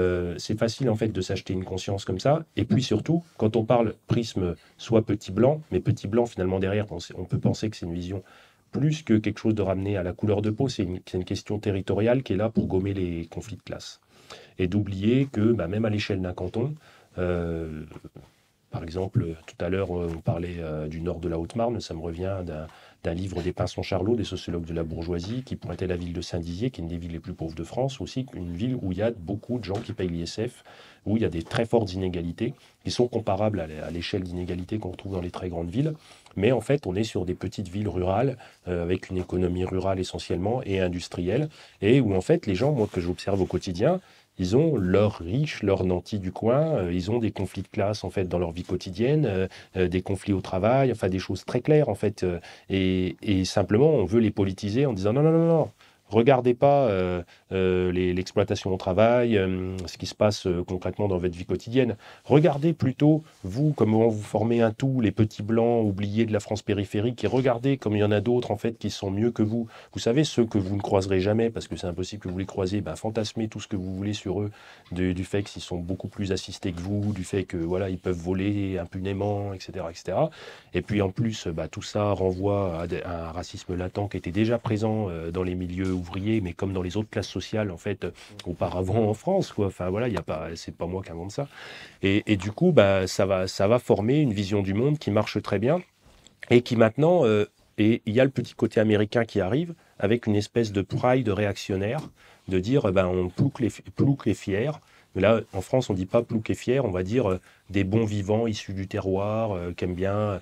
en fait de s'acheter une conscience comme ça. Et puis surtout, quand on parle prisme soit petit blanc, mais petit blanc finalement derrière, on peut penser que c'est une vision plus que quelque chose de ramené à la couleur de peau, c'est une question territoriale qui est là pour gommer les conflits de classe. Et d'oublier que même à l'échelle d'un canton, Par exemple, tout à l'heure, on parlait du nord de la Haute-Marne. Ça me revient d'un livre des Pinson-Charlot, des sociologues de la bourgeoisie, qui pointait la ville de Saint-Dizier, qui est une des villes les plus pauvres de France, aussi une ville où il y a beaucoup de gens qui payent l'ISF, où il y a des très fortes inégalités, qui sont comparables à l'échelle d'inégalités qu'on retrouve dans les très grandes villes. Mais en fait, on est sur des petites villes rurales, avec une économie rurale essentiellement et industrielle, et où en fait, les gens, moi, que j'observe au quotidien, ils ont leurs riches, leurs nantis du coin, ils ont des conflits de classe en fait dans leur vie quotidienne, des conflits au travail, enfin des choses très claires en fait. Et simplement, on veut les politiser en disant non, non, non, non. Regardez pas l'exploitation au travail, ce qui se passe concrètement dans votre vie quotidienne. Regardez plutôt, vous, comment vous formez un tout, les petits blancs oubliés de la France périphérique, et regardez comme il y en a d'autres en fait qui sont mieux que vous. Vous savez, ceux que vous ne croiserez jamais, parce que c'est impossible que vous les croisiez, ben, fantasmez tout ce que vous voulez sur eux, du fait qu'ils sont beaucoup plus assistés que vous, du fait que voilà, ils peuvent voler impunément, etc. etc. Et puis en plus, bah, tout ça renvoie à un racisme latent qui était déjà présent dans les milieux ouvriers, mais comme dans les autres classes sociales, en fait, auparavant en France, quoi. Enfin voilà, y a pas, c'est pas moi qui invente ça. Et du coup, bah, ça va former une vision du monde qui marche très bien et qui maintenant, et il y a le petit côté américain qui arrive avec une espèce de pride réactionnaire, de dire, ben, on plouc les fiers. Mais là, en France, on ne dit pas plouc et fier, on va dire des bons vivants issus du terroir, qui aiment bien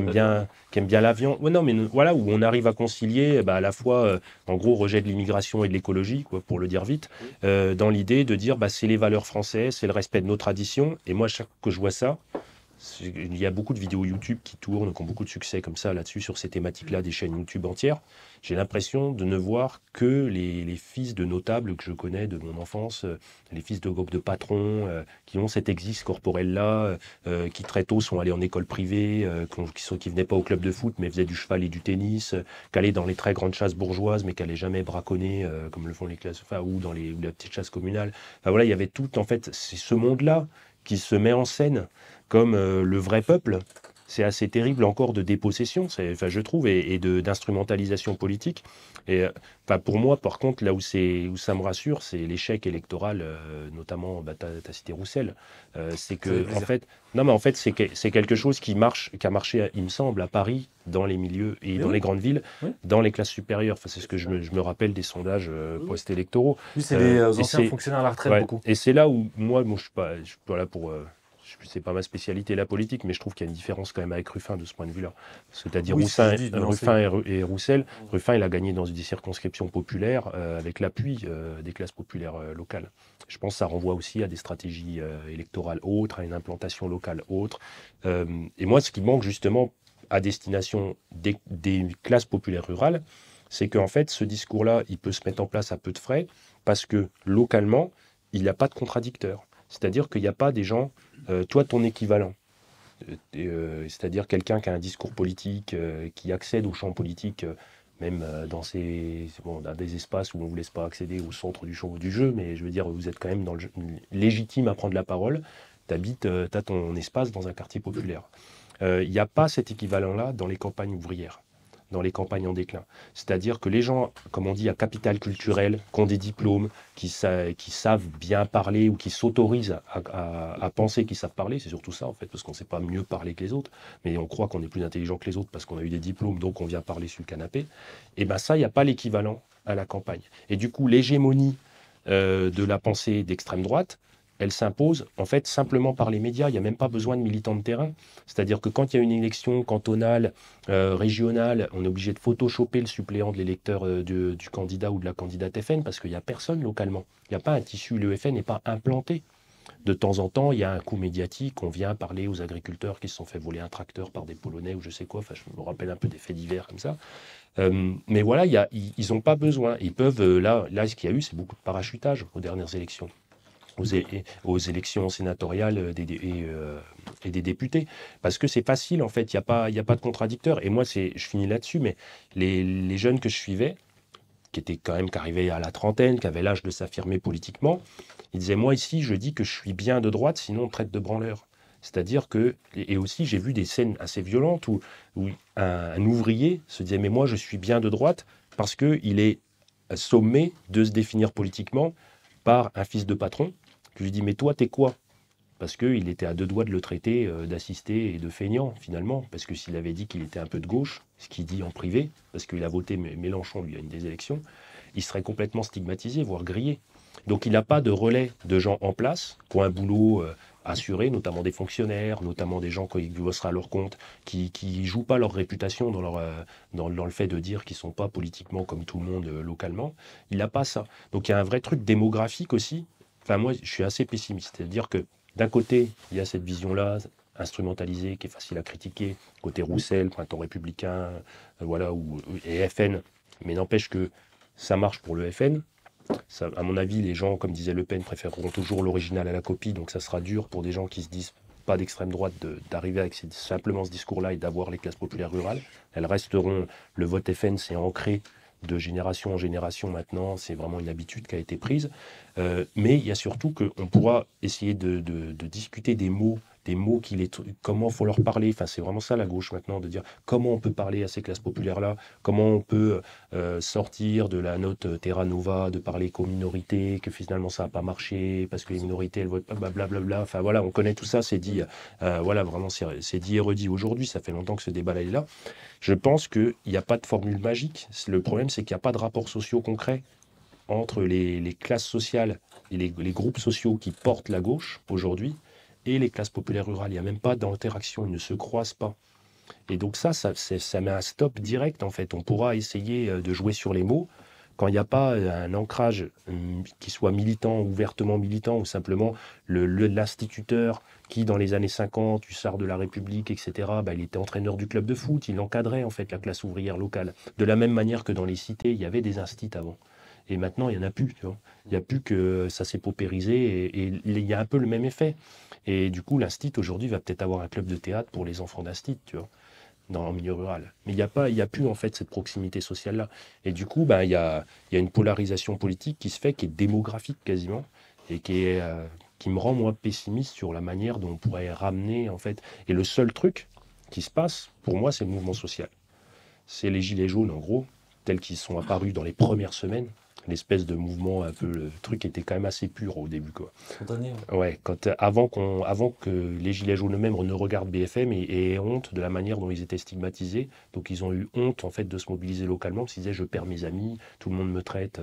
la viande. Ouais, non, mais voilà, où on arrive à concilier à la fois, en gros, rejet de l'immigration et de l'écologie, quoi, pour le dire vite, dans l'idée de dire, bah, c'est les valeurs françaises, c'est le respect de nos traditions. Et moi, chaque fois que je vois ça, il y a beaucoup de vidéos YouTube qui tournent, qui ont beaucoup de succès comme ça là-dessus, sur ces thématiques-là, des chaînes YouTube entières. J'ai l'impression de ne voir que les fils de notables que je connais de mon enfance, les fils de patrons, qui ont cet existe corporel-là, qui très tôt sont allés en école privée, qui venaient pas au club de foot, mais faisaient du cheval et du tennis, qui allaient dans les très grandes chasses bourgeoises, mais qui n'allaient jamais braconner, comme le font les classes, enfin, ou dans les petites chasses communales. Enfin, voilà, il y avait tout, en fait, c'est ce monde-là qui se met en scène comme le vrai peuple. C'est assez terrible encore de dépossession, enfin, je trouve, et d'instrumentalisation politique. Et enfin, pour moi, par contre, là où ça me rassure, c'est l'échec électoral, notamment, bah, tu as cité Roussel. C'est que, en fait, non, mais en fait, c'est quelque chose qui a marché, il me semble, à Paris, dans les milieux et dans les grandes villes, dans les classes supérieures. Enfin, c'est ce que je me rappelle des sondages post-électoraux. Oui, c'est les anciens fonctionnaires à la retraite, beaucoup. Et c'est là où moi je suis pas là pour. C'est pas ma spécialité la politique, mais je trouve qu'il y a une différence quand même avec Ruffin de ce point de vue-là. C'est-à-dire Ruffin et Roussel. Ruffin, il a gagné dans des circonscriptions populaires avec l'appui des classes populaires locales. Je pense que ça renvoie aussi à des stratégies électorales autres, à une implantation locale autre. Et moi, ce qui manque justement à destination des classes populaires rurales, c'est qu'en fait, ce discours-là, il peut se mettre en place à peu de frais parce que localement, il n'y a pas de contradicteurs. C'est-à-dire qu'il n'y a pas des gens, toi, ton équivalent. C'est-à-dire quelqu'un qui a un discours politique, qui accède au champ politique, même dans des espaces où on ne vous laisse pas accéder au centre du jeu, mais je veux dire, vous êtes quand même légitime à prendre la parole. Tu as ton espace dans un quartier populaire. Il n'y a pas cet équivalent-là dans les campagnes ouvrières, dans les campagnes en déclin. C'est-à-dire que les gens, comme on dit, à capital culturel, qui ont des diplômes, qui savent bien parler ou qui s'autorisent à penser qu'ils savent parler, c'est surtout ça en fait, parce qu'on ne sait pas mieux parler que les autres, mais on croit qu'on est plus intelligent que les autres parce qu'on a eu des diplômes, donc on vient parler sur le canapé. Et bien ça, il n'y a pas l'équivalent à la campagne. Et du coup, l'hégémonie de la pensée d'extrême droite, elle s'impose en fait simplement par les médias. Il n'y a même pas besoin de militants de terrain. C'est-à-dire que quand il y a une élection cantonale, régionale, on est obligé de photoshopper le suppléant de l'électeur du candidat ou de la candidate FN parce qu'il n'y a personne localement. Il n'y a pas un tissu, le FN n'est pas implanté. De temps en temps, il y a un coup médiatique, on vient parler aux agriculteurs qui se sont fait voler un tracteur par des Polonais ou je sais quoi. Enfin, je me rappelle un peu des faits divers comme ça. Mais voilà, ils n'ont pas besoin. Ils peuvent, là, ce qu'il y a eu, c'est beaucoup de parachutage aux dernières élections. Aux élections sénatoriales et des députés. Parce que c'est facile, en fait, il n'y a pas de contradicteur. Et moi, je finis là-dessus, mais les jeunes que je suivais, qui arrivaient à la trentaine, qui avaient l'âge de s'affirmer politiquement, ils disaient, moi ici, je dis que je suis bien de droite, sinon on me traite de branleur. C'est-à-dire que, et aussi j'ai vu des scènes assez violentes où un ouvrier se disait, mais moi je suis bien de droite parce qu'il est sommé de se définir politiquement par un fils de patron. Je lui dis, mais toi, t'es quoi? parce qu'il était à deux doigts de le traiter d'assisté et de feignant, finalement. Parce que s'il avait dit qu'il était un peu de gauche, ce qu'il dit en privé, parce qu'il a voté Mélenchon, lui, à une des élections, il serait complètement stigmatisé, voire grillé. Donc il n'a pas de relais de gens en place qui ont un boulot assuré, notamment des fonctionnaires, notamment des gens qui bosseraient à leur compte, qui ne jouent pas leur réputation dans le fait de dire qu'ils ne sont pas politiquement comme tout le monde localement. Il n'a pas ça. Donc il y a un vrai truc démographique aussi. Enfin, moi, je suis assez pessimiste. C'est-à-dire que d'un côté, il y a cette vision-là, instrumentalisée, qui est facile à critiquer, côté Roussel, Printemps républicain, voilà, et FN. Mais n'empêche que ça marche pour le FN. Ça, à mon avis, les gens, comme disait Le Pen, préféreront toujours l'original à la copie. Donc ça sera dur pour des gens qui se disent pas d'extrême droite d'arriver avec simplement ce discours-là et d'avoir les classes populaires rurales. Elles resteront, le vote FN, c'est ancré de génération en génération maintenant, c'est vraiment une habitude qui a été prise. Mais il y a surtout qu'on pourra essayer de discuter des mots comment il faut leur parler. Enfin, c'est vraiment ça la gauche maintenant, de dire comment on peut parler à ces classes populaires-là, comment on peut sortir de la note Terra Nova, de parler qu'aux minorités, que finalement ça n'a pas marché, parce que les minorités, elles votent pas, blablabla. Enfin voilà, on connaît tout ça, c'est dit, voilà, vraiment, c'est dit et redit aujourd'hui, ça fait longtemps que ce débat-là est là. Je pense qu'il n'y a pas de formule magique. Le problème, c'est qu'il n'y a pas de rapports sociaux concrets entre les classes sociales et les groupes sociaux qui portent la gauche aujourd'hui et les classes populaires rurales. Il n'y a même pas d'interaction, ils ne se croisent pas. Et donc ça met un stop direct, en fait. On pourra essayer de jouer sur les mots. Quand il n'y a pas un ancrage qui soit militant, ouvertement militant, ou simplement l'instituteur qui, dans les années 50, hussard de la République, etc., il était entraîneur du club de foot, il encadrait en fait la classe ouvrière locale. De la même manière que dans les cités, il y avait des instits avant. Et maintenant, il n'y en a plus. Tu vois. Il n'y a plus que ça s'est paupérisé et il y a un peu le même effet. Et du coup, l'instit, aujourd'hui, va peut-être avoir un club de théâtre pour les enfants d'instit, tu vois, dans le milieu rural. Mais il y a plus, en fait, cette proximité sociale-là. Et du coup, il y a une polarisation politique qui se fait, qui est démographique quasiment, et qui me rend, moi, pessimiste sur la manière dont on pourrait ramener, en fait. Et le seul truc qui se passe, pour moi, c'est le mouvement social. C'est les gilets jaunes, en gros, tels qu'ils sont apparus dans les premières semaines. L'espèce de mouvement, un peu, le truc était quand même assez pur au début, quoi. Spontané. Ouais, avant que les Gilets jaunes eux-mêmes ne regardent BFM et aient honte de la manière dont ils étaient stigmatisés. Donc ils ont eu honte en fait de se mobiliser localement, parce qu'ils disaient je perds mes amis, tout le monde me traite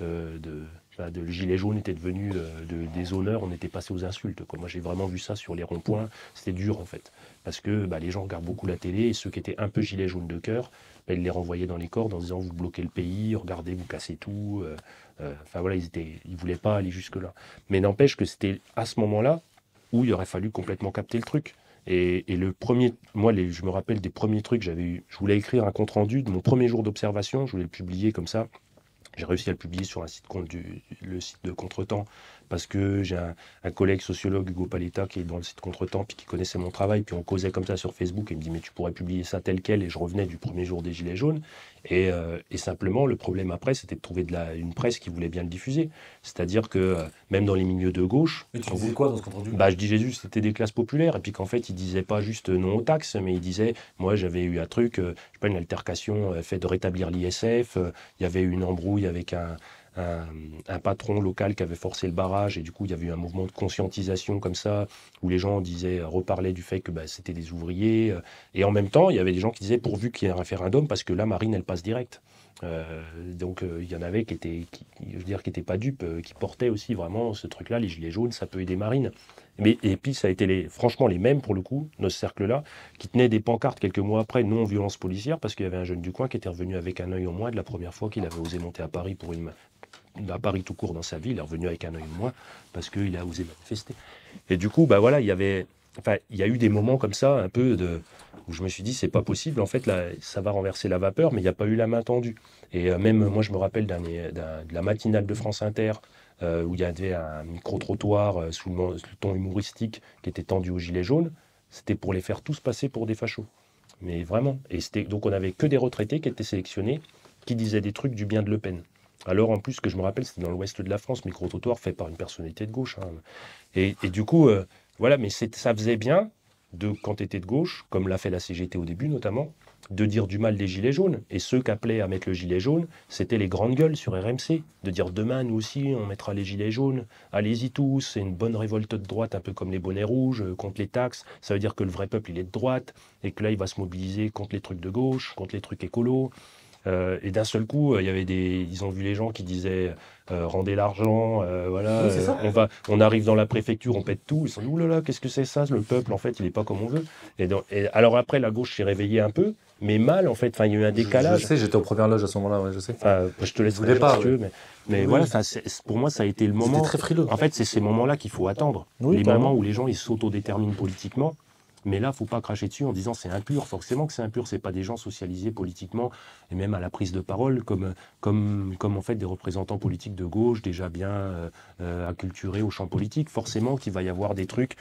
le gilet jaune était devenu des honneurs, on était passé aux insultes, quoi. Moi j'ai vraiment vu ça sur les ronds-points, c'était dur en fait. Parce que les gens regardent beaucoup la télé et ceux qui étaient un peu gilets jaunes de cœur, ils les renvoyaient dans les cordes en disant vous bloquez le pays, regardez, vous cassez tout. Enfin voilà, ils voulaient pas aller jusque-là. Mais n'empêche que c'était à ce moment-là où il aurait fallu complètement capter le truc. Et le premier, moi je me rappelle des premiers trucs, je voulais écrire un compte-rendu de mon premier jour d'observation, je voulais le publier comme ça. J'ai réussi à le publier sur le site de Contretemps, parce que j'ai un collègue sociologue, Hugo Paletta, qui est dans le site Contretemps, puis qui connaissait mon travail, puis on causait comme ça sur Facebook, et il me dit mais tu pourrais publier ça tel quel, et je revenais du premier jour des Gilets jaunes, et simplement le problème après c'était de trouver une presse qui voulait bien le diffuser, c'est-à-dire que même dans les milieux de gauche... Mais tu disais quoi dans ce compte-rendu ? Je disais juste que c'était des classes populaires, et puis qu'en fait il disait pas juste non aux taxes, mais il disait, moi j'avais eu un truc, je sais pas, une altercation fait de rétablir l'ISF, il y avait eu une embrouille avec un patron local qui avait forcé le barrage, et du coup il y avait eu un mouvement de conscientisation comme ça, où les gens reparlaient du fait que c'était des ouvriers, et en même temps il y avait des gens qui disaient pourvu qu'il y ait un référendum, parce que la marine elle passe direct. Donc il y en avait qui étaient pas dupes, qui portaient aussi vraiment ce truc-là, les gilets jaunes, ça peut aider marine. Et puis ça a été franchement les mêmes pour le coup, dans ce cercle-là, qui tenaient des pancartes quelques mois après, non violence policière, parce qu'il y avait un jeune du coin qui était revenu avec un œil en moins de la première fois qu'il avait osé monter à Paris à Paris tout court dans sa vie, il est revenu avec un œil en moins parce qu'il a osé manifester. Et du coup, il y a eu des moments comme ça, un peu où je me suis dit, c'est pas possible, en fait, là, ça va renverser la vapeur, mais il n'y a pas eu la main tendue. Et même moi, je me rappelle de la matinale de France Inter, où il y avait un micro-trottoir sous le ton humoristique qui était tendu aux gilets jaunes. C'était pour les faire tous passer pour des fachos. Mais vraiment. Et donc on n'avait que des retraités qui étaient sélectionnés, qui disaient des trucs du bien de Le Pen. Alors en plus, ce que je me rappelle, c'était dans l'ouest de la France, micro-trottoir fait par une personnalité de gauche. Hein. Et du coup, voilà, mais ça faisait bien, quand tu étais de gauche, comme l'a fait la CGT au début notamment, de dire du mal des gilets jaunes. Et ceux qui appelaient à mettre le gilet jaune, c'était les grandes gueules sur RMC, de dire demain, nous aussi, on mettra les gilets jaunes. Allez-y tous, c'est une bonne révolte de droite, un peu comme les bonnets rouges, contre les taxes. Ça veut dire que le vrai peuple, il est de droite, et que là, il va se mobiliser contre les trucs de gauche, contre les trucs écolos. Et d'un seul coup, ils ont vu les gens qui disaient rendez l'argent, voilà, Oui, on arrive dans la préfecture, on pète tout. Ils se sont dit oulala, qu'est-ce que c'est ça? Le peuple, en fait, il n'est pas comme on veut. Et alors après, la gauche s'est réveillée un peu, mais mal, en fait. Enfin, il y a eu un décalage. Je sais, j'étais aux premières loges à ce moment-là, ouais, je sais. Je te laisse voulais pas, si tu veux, mais Oui, voilà, oui. pour moi, ça a été le moment. C'était très frileux. En fait, c'est ces moments-là qu'il faut attendre. Oui, Les carrément. moments où les gens ils s'autodéterminent politiquement. Mais là, il ne faut pas cracher dessus en disant c'est impur. Forcément que c'est impur. Ce n'est pas des gens socialisés politiquement et même à la prise de parole comme en fait des représentants politiques de gauche déjà bien acculturés au champ politique. Forcément qu'il va y avoir des trucs,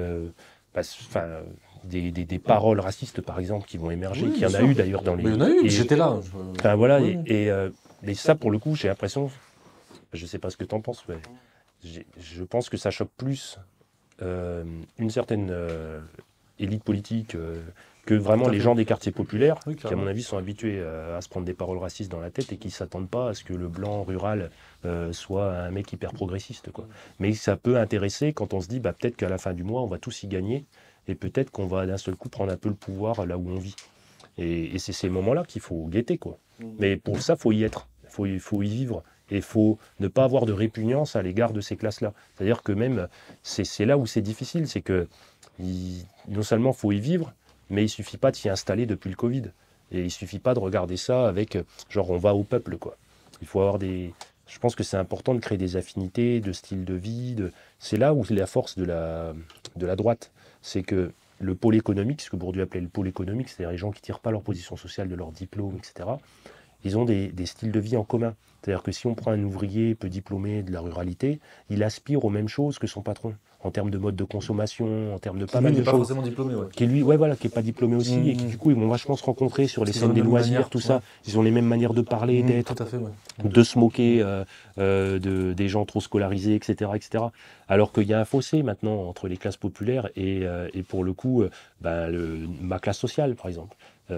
des paroles racistes par exemple qui vont émerger. Oui, qu'il y en bien a sûr. eu d'ailleurs dans les. Mais il y en a eu, j'étais là. Enfin voilà, Oui. et ça pour le coup, j'ai l'impression, je ne sais pas ce que tu en penses, mais je pense que ça choque plus une certaine élite politique que vraiment Tout à les fait. gens des quartiers populaires, Oui, qui à carrément. mon avis sont habitués à se prendre des paroles racistes dans la tête et qui ne s'attendent pas à ce que le blanc rural soit un mec hyper progressiste, quoi. Mais ça peut intéresser quand on se dit peut-être qu'à la fin du mois on va tous y gagner et peut-être qu'on va d'un seul coup prendre un peu le pouvoir là où on vit. Et c'est ces moments-là qu'il faut guetter, quoi. Mais pour ça, il faut y être, il faut y vivre. Et il faut ne pas avoir de répugnance à l'égard de ces classes-là. C'est-à-dire que même, c'est là où c'est difficile, c'est que non seulement il faut y vivre, mais il ne suffit pas de s'y installer depuis le Covid. Et il ne suffit pas de regarder ça avec, genre, on va au peuple, quoi. Il faut avoir des... Je pense que c'est important de créer des affinités, de style de vie. C'est là où la force de la droite. C'est que le pôle économique, ce que Bourdieu appelait le pôle économique, c'est-à-dire les gens qui ne tirent pas leur position sociale de leur diplôme, etc., ils ont des styles de vie en commun. C'est-à-dire que si on prend un ouvrier peu diplômé de la ruralité, il aspire aux mêmes choses que son patron, en termes de mode de consommation, en termes de pas Lui mal n'est de pas choses. forcément diplômé, ouais. Qui lui, qui est pas diplômé aussi, et qui du coup, ils vont vachement se rencontrer sur les Ils ont scènes les des mêmes loisirs, manières, tout ça. Ils ont les mêmes manières de parler, d'être, Tout à fait, ouais. de se moquer des gens trop scolarisés, etc., etc. Alors qu'il y a un fossé maintenant entre les classes populaires et pour le coup, ma classe sociale, par exemple.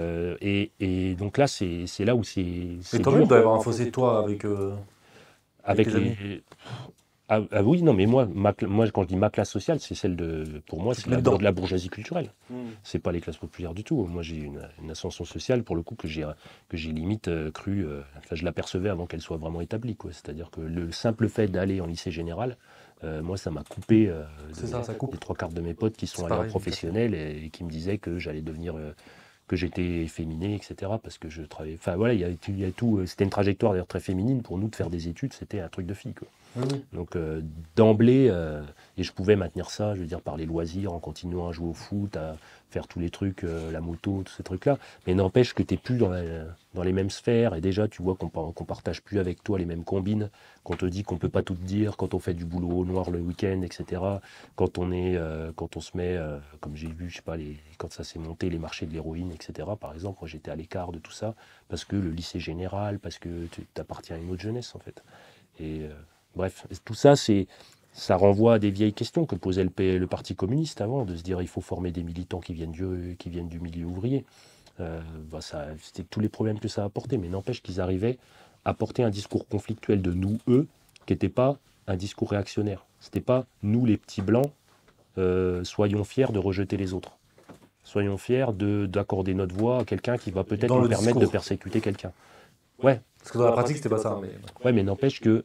Et donc là, c'est là où c'est Et toi-même, il doit y avoir un fossé, toi, avec tes amis. Ah oui, non, mais moi, quand je dis ma classe sociale, c'est celle pour moi, Tu te c'est mets dedans. la bourgeoisie culturelle. C'est pas les classes populaires du tout. Moi, j'ai une ascension sociale, pour le coup, que j'ai limite cru, je l'apercevais avant qu'elle soit vraiment établie, quoi. C'est-à-dire que le simple fait d'aller en lycée général, moi, ça m'a coupé C'est ça coupe. les trois quarts de mes potes qui sont C'est allés en pareil, professionnel et qui me disaient que j'allais devenir... que j'étais efféminé, etc. Parce que je travaillais... Enfin, voilà, il y a tout... C'était une trajectoire, d'ailleurs, très féminine. Pour nous, de faire des études, c'était un truc de fille, quoi. Oui. Donc d'emblée, et je pouvais maintenir ça, je veux dire, par les loisirs, en continuant à jouer au foot, à faire tous les trucs, la moto, tous ces trucs-là. Mais n'empêche que tu n'es plus dans les mêmes sphères, et déjà tu vois qu'on partage plus avec toi les mêmes combines, qu'on te dit qu'on peut pas tout te dire, quand on fait du boulot au noir le week-end, etc. Quand on se met, comme j'ai vu, je sais pas, quand ça s'est monté, les marchés de l'héroïne, etc. Par exemple, moi j'étais à l'écart de tout ça, parce que le lycée général, parce que tu appartiens à une autre jeunesse, en fait. Et... bref, tout ça, ça renvoie à des vieilles questions que posait le Parti communiste avant, de se dire il faut former des militants qui viennent du milieu ouvrier. C'était tous les problèmes que ça a apporté, mais n'empêche qu'ils arrivaient à porter un discours conflictuel de nous-eux, qui n'était pas un discours réactionnaire. C'était pas nous les petits blancs, soyons fiers de rejeter les autres. Soyons fiers d'accorder notre voix à quelqu'un qui va peut-être nous permettre de persécuter quelqu'un. Ouais. Parce que dans la pratique, c'était pas ça. Mais... Ouais, mais n'empêche que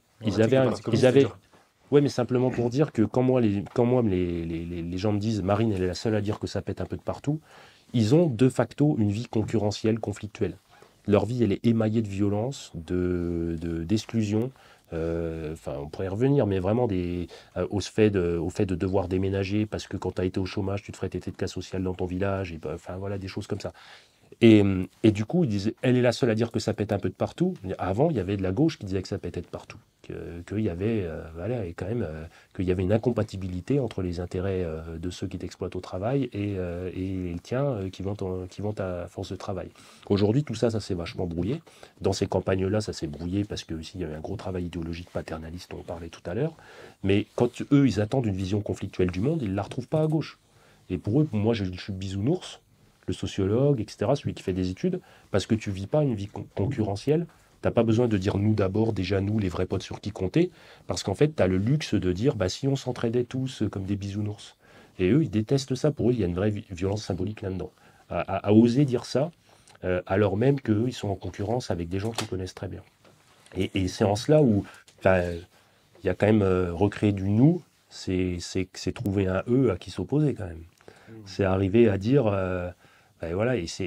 ouais, mais simplement pour dire que quand moi les gens me disent Marine, elle est la seule à dire que ça pète un peu de partout, ils ont de facto une vie concurrentielle, conflictuelle. Leur vie, elle est émaillée de violence, d'exclusion. On pourrait y revenir, mais vraiment au fait de devoir déménager parce que quand tu as été au chômage, tu te ferais tes cas social dans ton village, et voilà, des choses comme ça. Et du coup, ils disaient, elle est la seule à dire que ça pète un peu de partout. Avant, il y avait de la gauche qui disait que ça pétait de partout, qu'il y avait, qu'il y avait une incompatibilité entre les intérêts de ceux qui t'exploitent au travail et les tiens qui vont à force de travail. Aujourd'hui, tout ça, ça s'est vachement brouillé. Dans ces campagnes-là, ça s'est brouillé parce que il y avait un gros travail idéologique paternaliste dont on parlait tout à l'heure. Mais quand eux, ils attendent une vision conflictuelle du monde, ils ne la retrouvent pas à gauche. Et pour eux, moi, je suis bisounours. le sociologue, etc., celui qui fait des études, parce que tu vis pas une vie concurrentielle. T'as pas besoin de dire nous d'abord, déjà nous, les vrais potes sur qui compter, parce qu'en fait, tu as le luxe de dire bah, si on s'entraidait tous comme des bisounours. Et eux, ils détestent ça. Pour eux, il y a une vraie violence symbolique là-dedans. À oser dire ça, alors même qu'eux, ils sont en concurrence avec des gens qu'ils connaissent très bien. Et c'est en cela où il y a quand même recréer du nous, c'est trouver un eux à qui s'opposer quand même. C'est arriver à dire, ben voilà, et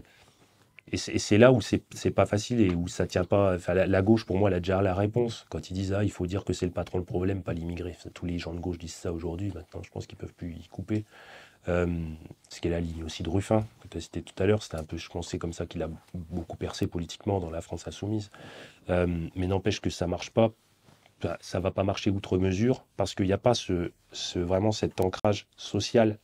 c'est là où c'est pas facile et où ça tient pas. Enfin, la gauche, pour moi, elle a déjà la réponse. Quand ils disent il faut dire que c'est le patron le problème, pas l'immigré. Tous les gens de gauche disent ça aujourd'hui. Maintenant, je pense qu'ils peuvent plus y couper. Ce qui est la ligne aussi de Ruffin, que tu as cité tout à l'heure. C'était un peu, je pense, c'est comme ça qu'il a beaucoup percé politiquement dans la France insoumise. Mais n'empêche que ça marche pas. Ça va pas marcher outre mesure parce qu'il n'y a pas vraiment cet ancrage social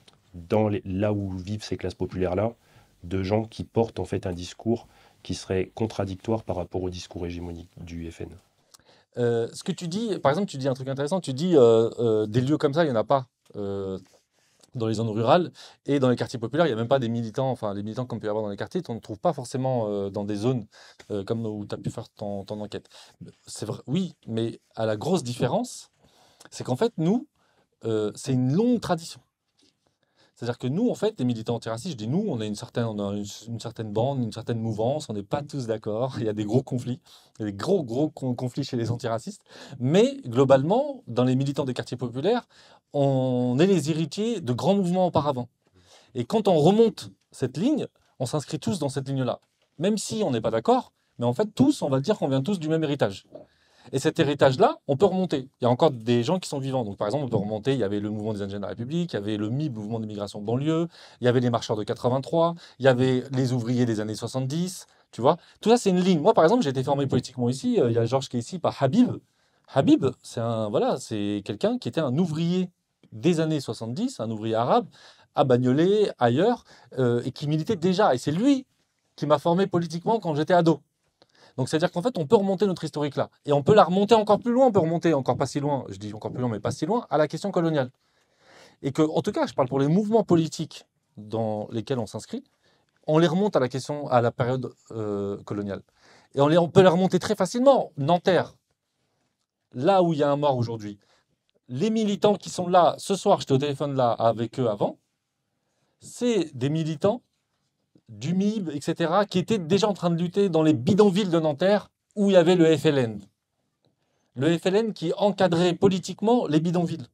là où vivent ces classes populaires-là, de gens qui portent en fait un discours qui serait contradictoire par rapport au discours hégémonique du FN. Ce que tu dis, par exemple, tu dis un truc intéressant, tu dis des lieux comme ça, il n'y en a pas dans les zones rurales et dans les quartiers populaires, il n'y a même pas des militants, enfin les militants qu'on peut y avoir dans les quartiers, on ne trouve pas forcément dans des zones comme où tu as pu faire ton enquête. C'est vrai, oui, mais à la grosse différence, c'est qu'en fait, nous, c'est une longue tradition. C'est-à-dire que nous, en fait, les militants antiracistes, je dis nous, on a une certaine bande, une certaine mouvance, on n'est pas tous d'accord, il y a des gros conflits, il y a des gros conflits chez les antiracistes, mais globalement, dans les militants des quartiers populaires, on est les héritiers de grands mouvements auparavant. Et quand on remonte cette ligne, on s'inscrit tous dans cette ligne-là. Même si on n'est pas d'accord, mais en fait, tous, on va dire qu'on vient tous du même héritage. Et cet héritage-là, on peut remonter. Il y a encore des gens qui sont vivants. Donc, par exemple, on peut remonter, il y avait le mouvement des Indigènes de la République, il y avait le MIB, mouvement d'immigration banlieue, il y avait les marcheurs de 83, il y avait les ouvriers des années 70, tu vois. Tout ça, c'est une ligne. Moi, par exemple, j'ai été formé politiquement ici. Il y a Georges qui est ici par Habib. Habib, c'est quelqu'un qui était un ouvrier des années 70, un ouvrier arabe, à Bagnolet, ailleurs, et qui militait déjà. Et c'est lui qui m'a formé politiquement quand j'étais ado. Donc, c'est-à-dire qu'en fait, on peut remonter notre historique là. Et on peut la remonter encore plus loin, on peut remonter encore pas si loin, je dis encore plus loin, mais pas si loin, à la question coloniale. Et que, en tout cas, je parle pour les mouvements politiques dans lesquels on s'inscrit, on les remonte à la question, à la période coloniale. Et on peut les remonter très facilement. Nanterre, là où il y a un mort aujourd'hui, les militants qui sont là, ce soir, j'étais au téléphone là avec eux avant, c'est des militants du MIB, etc., qui étaient déjà en train de lutter dans les bidonvilles de Nanterre où il y avait le FLN. Le FLN qui encadrait politiquement les bidonvilles.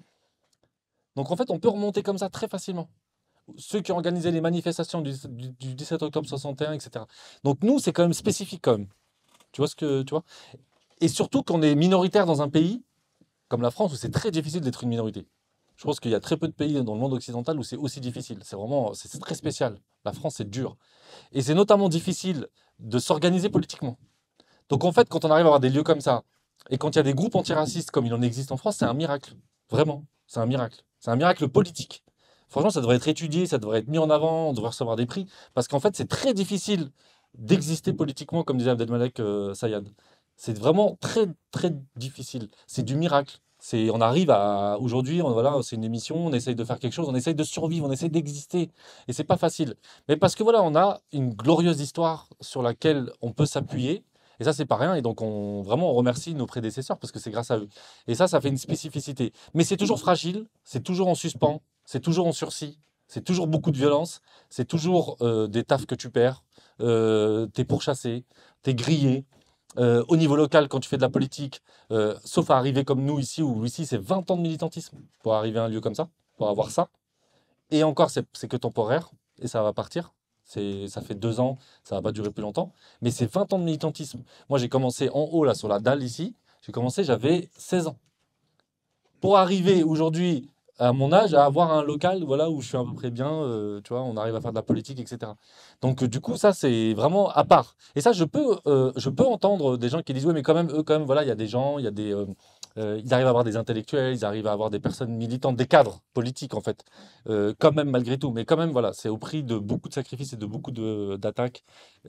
Donc en fait, on peut remonter comme ça très facilement. Ceux qui organisaient les manifestations du 17 octobre 61, etc. Donc nous, c'est quand même spécifique quand même. Tu vois ce que tu vois? Et surtout qu'on est minoritaire dans un pays comme la France où c'est très difficile d'être une minorité. Je pense qu'il y a très peu de pays dans le monde occidental où c'est aussi difficile. C'est très spécial. La France, c'est dur. Et c'est notamment difficile de s'organiser politiquement. Donc en fait, quand on arrive à avoir des lieux comme ça, et quand il y a des groupes antiracistes comme il en existe en France, c'est un miracle. Vraiment, c'est un miracle. C'est un miracle politique. Franchement, ça devrait être étudié, ça devrait être mis en avant, on devrait recevoir des prix. Parce qu'en fait, c'est très difficile d'exister politiquement, comme disait Abdelmalek Sayad. C'est vraiment très, très difficile. C'est du miracle. On arrive à aujourd'hui, voilà, c'est une émission, on essaye de faire quelque chose, on essaye de survivre, on essaye d'exister, et c'est pas facile. Mais parce que voilà, on a une glorieuse histoire sur laquelle on peut s'appuyer, et ça c'est pas rien. Et donc vraiment on remercie nos prédécesseurs parce que c'est grâce à eux. Et ça fait une spécificité. Mais c'est toujours fragile, c'est toujours en suspens, c'est toujours en sursis, c'est toujours beaucoup de violence, c'est toujours des tafs que tu perds, t'es pourchassé, t'es grillé. Au niveau local, quand tu fais de la politique, sauf à arriver comme nous ici, où ici c'est 20 ans de militantisme pour arriver à un lieu comme ça, pour avoir ça. Et encore, c'est que temporaire, et ça va partir. Ça fait 2 ans, ça va pas durer plus longtemps. Mais c'est 20 ans de militantisme. Moi, j'ai commencé en haut, là, sur la dalle ici. J'avais 16 ans. Pour arriver aujourd'hui, à mon âge, à avoir un local voilà, où je suis à peu près bien, tu vois, on arrive à faire de la politique, etc. Donc, du coup, ça, c'est vraiment à part. Et ça, je peux entendre des gens qui disent, oui, mais quand même, eux, quand même, voilà, il y a des gens, il y a des. Ils arrivent à avoir des intellectuels, ils arrivent à avoir des personnes militantes, des cadres politiques, en fait, quand même, malgré tout. Mais quand même, voilà, c'est au prix de beaucoup de sacrifices et de beaucoup d'attaques.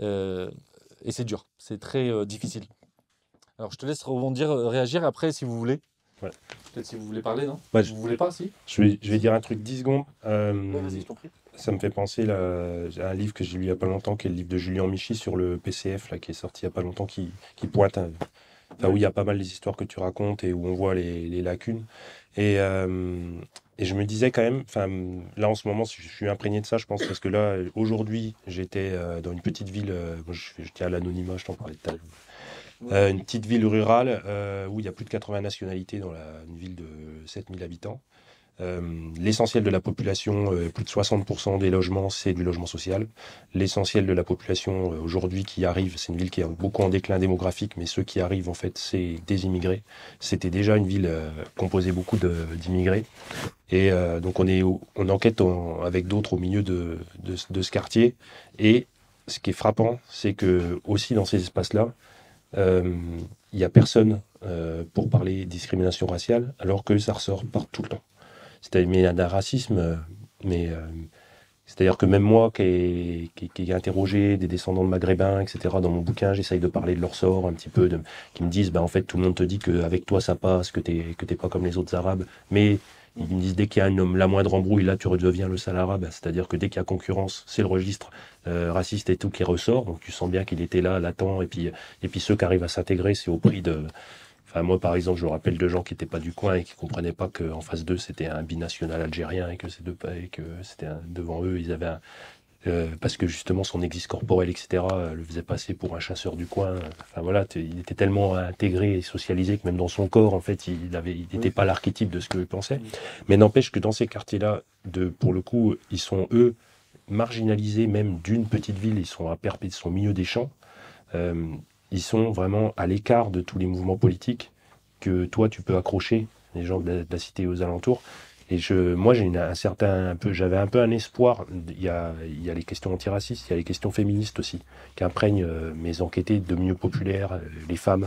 Et c'est dur, c'est très difficile. Alors, je te laisse rebondir, réagir après, si vous voulez. Ouais. Peut-être si vous voulez parler, non? Ouais, Vous voulez pas, si? je vais dire un truc 10 secondes. Vas-y, je t'en prie. Ça me fait penser à un livre que j'ai lu il n'y a pas longtemps, qui est le livre de Julien Michy sur le PCF, là, qui est sorti il n'y a pas longtemps, qui pointe, où il y a pas mal des histoires que tu racontes et où on voit les lacunes. Et je me disais quand même, là en ce moment, je suis imprégné de ça, je pense, parce que là, aujourd'hui, j'étais dans une petite ville, moi, je tiens à l'anonymat, je t'en parlais tout à l'heure. Une petite ville rurale où il y a plus de 80 nationalités dans une ville de 7000 habitants. L'essentiel de la population, plus de 60% des logements, c'est du logement social. L'essentiel de la population aujourd'hui qui arrive, c'est une ville qui est beaucoup en déclin démographique, mais ceux qui arrivent, en fait, c'est des immigrés. C'était déjà une ville composée beaucoup d'immigrés. Et donc on enquête avec d'autres au milieu de ce quartier. Et ce qui est frappant, c'est que aussi dans ces espaces-là, il n'y a personne pour parler discrimination raciale, alors que ça ressort tout le temps. Mais un racisme, c'est-à-dire que même moi qui ai interrogé des descendants de maghrébins, etc., dans mon bouquin, j'essaye de parler de leur sort un petit peu, qui me disent, en fait, tout le monde te dit qu'avec toi ça passe, que t'es pas comme les autres arabes, mais ils me disent dès qu'il y a la moindre embrouille, là tu redeviens le sale arabe, c'est-à-dire que dès qu'il y a concurrence, c'est le registre raciste et tout qui ressort, donc tu sens bien qu'il était là, latent, et puis ceux qui arrivent à s'intégrer, c'est au prix de... moi, par exemple, je me rappelle de gens qui n'étaient pas du coin et qui ne comprenaient pas qu'en face d'eux, c'était un binational algérien et que c'était devant eux, ils avaient parce que justement, son existe corporel, etc., le faisait passer pour un chasseur du coin. Il était tellement intégré et socialisé que même dans son corps, en fait, il n'était pas l'archétype de ce qu'il pensait. Mais n'empêche que dans ces quartiers-là, pour le coup, ils sont, eux, marginalisés, même d'une petite ville, ils sont ils sont au milieu des champs. Ils sont vraiment à l'écart de tous les mouvements politiques que toi, tu peux accrocher, les gens de la cité et aux alentours. Et moi, j'avais un peu un espoir. Il y a les questions antiracistes, il y a les questions féministes aussi, qui imprègnent mes enquêtés de milieux populaires, les femmes,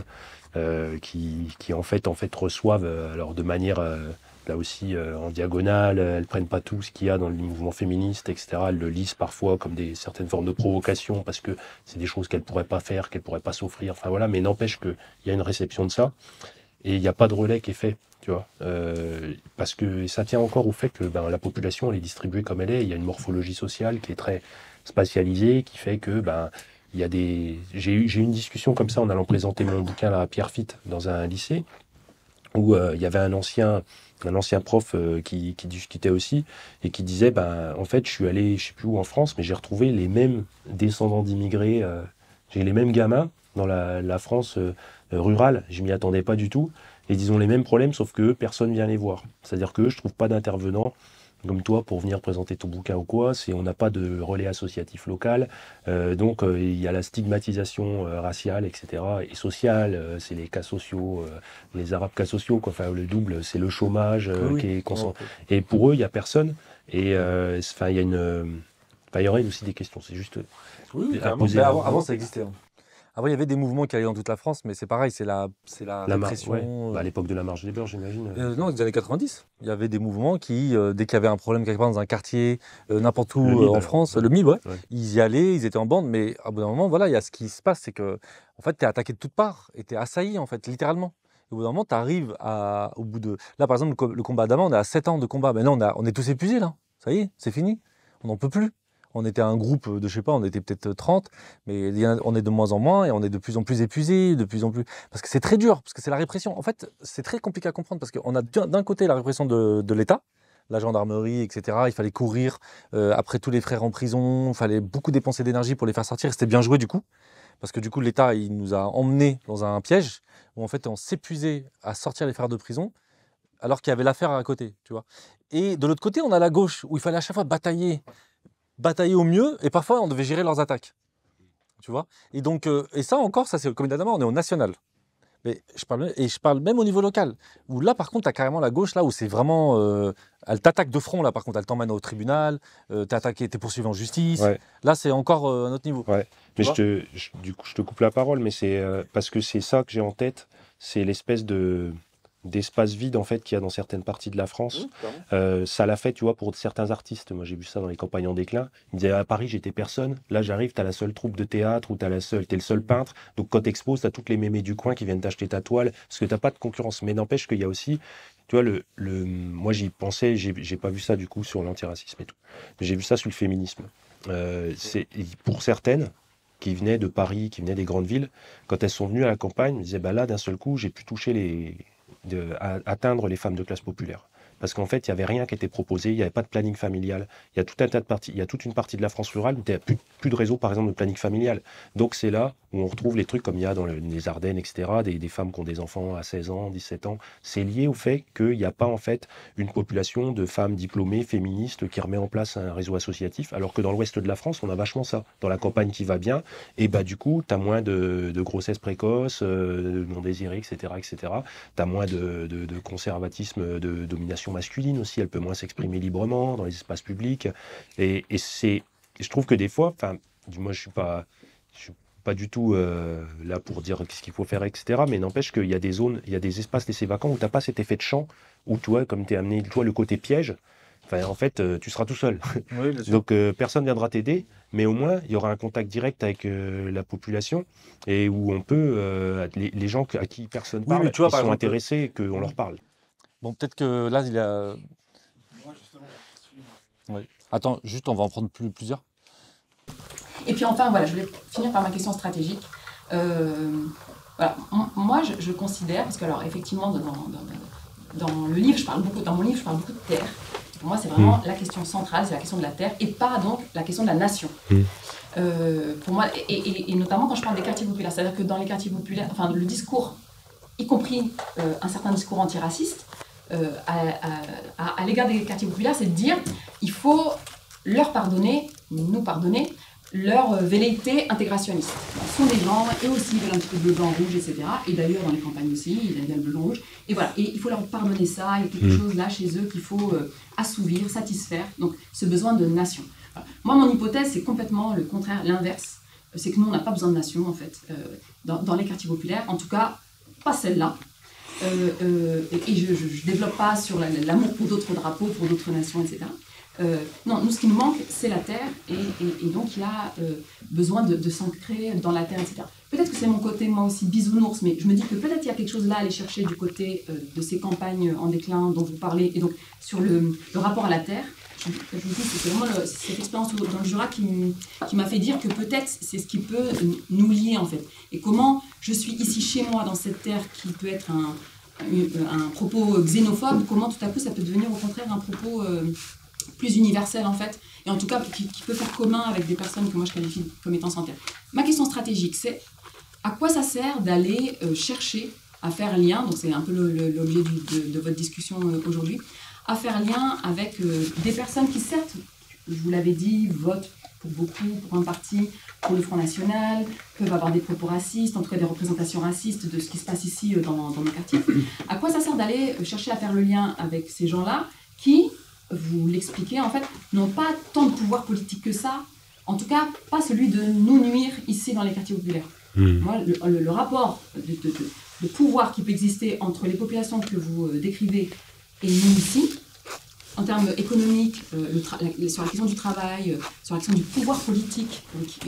qui en fait reçoivent, alors de manière... là aussi, en diagonale, elles prennent pas tout ce qu'il y a dans le mouvement féministe, etc. Elles le lisent parfois comme certaines formes de provocation, parce que c'est des choses qu'elles pourraient pas faire, qu'elles pourraient pas s'offrir, mais n'empêche qu'il y a une réception de ça, et il n'y a pas de relais qui est fait, tu vois. Parce que ça tient encore au fait que la population, elle est distribuée comme elle est, il y a une morphologie sociale qui est très spatialisée, qui fait que, il y a j'ai eu une discussion comme ça en allant présenter mon bouquin là, à Pierrefitte, dans un lycée, où il y avait un ancien prof qui discutait aussi et qui disait en fait je suis allé je sais plus où en France, mais j'ai retrouvé les mêmes descendants d'immigrés, j'ai les mêmes gamins dans la France rurale, je m'y attendais pas du tout, et ils ont les mêmes problèmes, sauf que personne vient les voir, c'est-à-dire que je trouve pas d'intervenants comme toi pour venir présenter ton bouquin ou quoi, on n'a pas de relais associatif local, donc il y a la stigmatisation raciale, etc., et sociale, c'est les cas sociaux, les arabes cas sociaux, quoi. Le double, c'est le chômage qui est concentré. Et pour eux, il n'y a personne, et il y a il y aurait aussi des questions, c'est juste à poser. Avant, ça existait. Avant, il y avait des mouvements qui allaient dans toute la France, mais c'est pareil, c'est la répression. À l'époque de la marche des beurs, j'imagine. Non, des années 90. Il y avait des mouvements qui, dès qu'il y avait un problème quelque part dans un quartier, n'importe où en France, le MIB, ils y allaient, ils étaient en bande, mais à bout d'un moment, il y a ce qui se passe, c'est que en fait, tu es attaqué de toutes parts et tu es assailli, en fait, littéralement. Et au bout d'un moment, tu arrives au bout de... Là, par exemple, le combat d'avant, on est à 7 ans de combat. Mais là, on est tous épuisés, là. Ça y est, c'est fini. On n'en peut plus. On était un groupe de, je sais pas, on était peut-être 30, mais on est de moins en moins et on est de plus en plus épuisés, de plus en plus... Parce que c'est très dur, parce que c'est la répression. En fait, c'est très compliqué à comprendre parce qu'on a d'un côté la répression de l'État, la gendarmerie, etc. Il fallait courir après tous les frères en prison, il fallait beaucoup dépenser d'énergie pour les faire sortir. C'était bien joué du coup, parce que du coup l'État, il nous a emmenés dans un piège où en fait on s'épuisait à sortir les frères de prison alors qu'il y avait l'affaire à côté, tu vois. Et de l'autre côté, on a la gauche où il fallait à chaque fois batailler au mieux, et parfois on devait gérer leurs attaques, tu vois. Et donc, et ça encore, ça c'est le comité d'amont, on est au national. Mais je parle même au niveau local, où là par contre, tu as carrément la gauche, là où c'est vraiment, elle t'attaque de front, là par contre, elle t'emmène au tribunal, t'es poursuivi en justice, Ouais. Là c'est encore un autre niveau. Ouais. Mais du coup, je te coupe la parole, mais c'est parce que c'est ça que j'ai en tête, c'est l'espèce de d'espace vide en fait qu'il y a dans certaines parties de la France. Ça l'a fait, tu vois, pour certains artistes. Moi, j'ai vu ça dans les campagnes en déclin. Ils me disaient, à Paris, j'étais personne. Là, j'arrive, t'as la seule troupe de théâtre ou t'es le seul peintre. Donc, quand t'exposes, t'as toutes les mémés du coin qui viennent t'acheter ta toile parce que t'as pas de concurrence. Mais n'empêche qu'il y a aussi, tu vois, moi, j'y pensais, j'ai pas vu ça du coup sur l'antiracisme et tout. Mais j'ai vu ça sur le féminisme. C'est pour certaines qui venaient de Paris, qui venaient des grandes villes, quand elles sont venues à la campagne, elles me disaient, bah là, d'un seul coup, j'ai pu toucher atteindre les femmes de classe populaire. Parce qu'en fait, il n'y avait rien qui était proposé, il n'y avait pas de planning familial. Il y a tout un tas de parties, il y a toute une partie de la France rurale où il n'y a plus de réseau, par exemple, de planning familial. Donc c'est là où on retrouve les trucs comme il y a dans les Ardennes, etc., des femmes qui ont des enfants à 16 ans, 17 ans. C'est lié au fait qu'il n'y a pas, en fait, une population de femmes diplômées, féministes, qui remet en place un réseau associatif, alors que dans l'ouest de la France, on a vachement ça. Dans la campagne qui va bien, et bah du coup, tu as moins de grossesses précoces, de non désirées, etc., etc. Tu as moins de conservatisme, de domination masculine aussi, elle peut moins s'exprimer librement dans les espaces publics. Et je trouve que des fois, moi je suis pas du tout là pour dire ce qu'il faut faire, etc. Mais n'empêche qu'il y a des zones, il y a des espaces laissés vacants où tu n'as pas cet effet de champ, où toi, comme tu es amené, toi, le côté piège, en fait, tu seras tout seul. Oui, bien sûr. Donc personne ne viendra t'aider, mais au moins il y aura un contact direct avec la population et où on peut, les gens à qui personne Oui, parle, mais tu vois, ils par sont exemple, intéressés qu'on leur parle. Bon, peut-être que là, il y a... Oui. Attends, juste, on va en prendre plusieurs. Et puis enfin, voilà, je voulais finir par ma question stratégique. Voilà, moi, je considère, parce que alors effectivement, dans le livre, dans mon livre, je parle beaucoup de terre. Pour moi, c'est vraiment la question centrale, c'est la question de la terre, et pas donc la question de la nation. Pour moi, et notamment quand je parle des quartiers populaires, c'est-à-dire que dans les quartiers populaires, enfin le discours, y compris un certain discours antiraciste, à l'égard des quartiers populaires, c'est de dire il faut leur pardonner, nous pardonner, leur velléité intégrationniste. Ce sont des gens, et aussi ils veulent un petit peu de bleu, blanc, rouge, etc. Et d'ailleurs dans les campagnes aussi, ils aiment bien le bleu, blanc, rouge. Et voilà, et il faut leur pardonner ça, il y a quelque chose là chez eux qu'il faut assouvir, satisfaire, donc ce besoin de nation. Voilà. Moi, mon hypothèse, c'est complètement le contraire, l'inverse. C'est que nous, on n'a pas besoin de nation, en fait, dans les quartiers populaires, en tout cas, pas celle-là. Et je ne développe pas sur l'amour pour d'autres drapeaux, pour d'autres nations, etc. Non, nous, ce qui nous manque, c'est la terre, et donc il y a besoin de s'ancrer dans la terre, etc. Peut-être que c'est mon côté, moi aussi, bisounours, mais je me dis que peut-être il y a quelque chose là à aller chercher du côté de ces campagnes en déclin dont vous parlez, et donc sur le rapport à la terre. Je vous dis, c'est vraiment cette expérience dans le Jura qui m'a fait dire que peut-être c'est ce qui peut nous lier, en fait. Et comment je suis ici chez moi, dans cette terre qui peut être un propos xénophobe, comment tout à coup ça peut devenir au contraire un propos plus universel, en fait, et en tout cas qui peut faire commun avec des personnes que moi je qualifie comme étant sans terre. Ma question stratégique, c'est à quoi ça sert d'aller chercher à faire lien, donc c'est un peu l'objet de votre discussion aujourd'hui, à faire lien avec des personnes qui, certes, je vous l'avais dit, votent pour beaucoup, pour un parti, pour le Front National, peuvent avoir des propos racistes, en tout cas des représentations racistes de ce qui se passe ici dans nos quartiers. À quoi ça sert d'aller chercher à faire le lien avec ces gens-là qui, vous l'expliquez, en fait, n'ont pas tant de pouvoir politique que ça, en tout cas pas celui de nous nuire ici dans les quartiers populaires. Moi, le rapport de pouvoir qui peut exister entre les populations que vous décrivez et nous ici, en termes économiques, sur la question du travail, sur la question du pouvoir politique,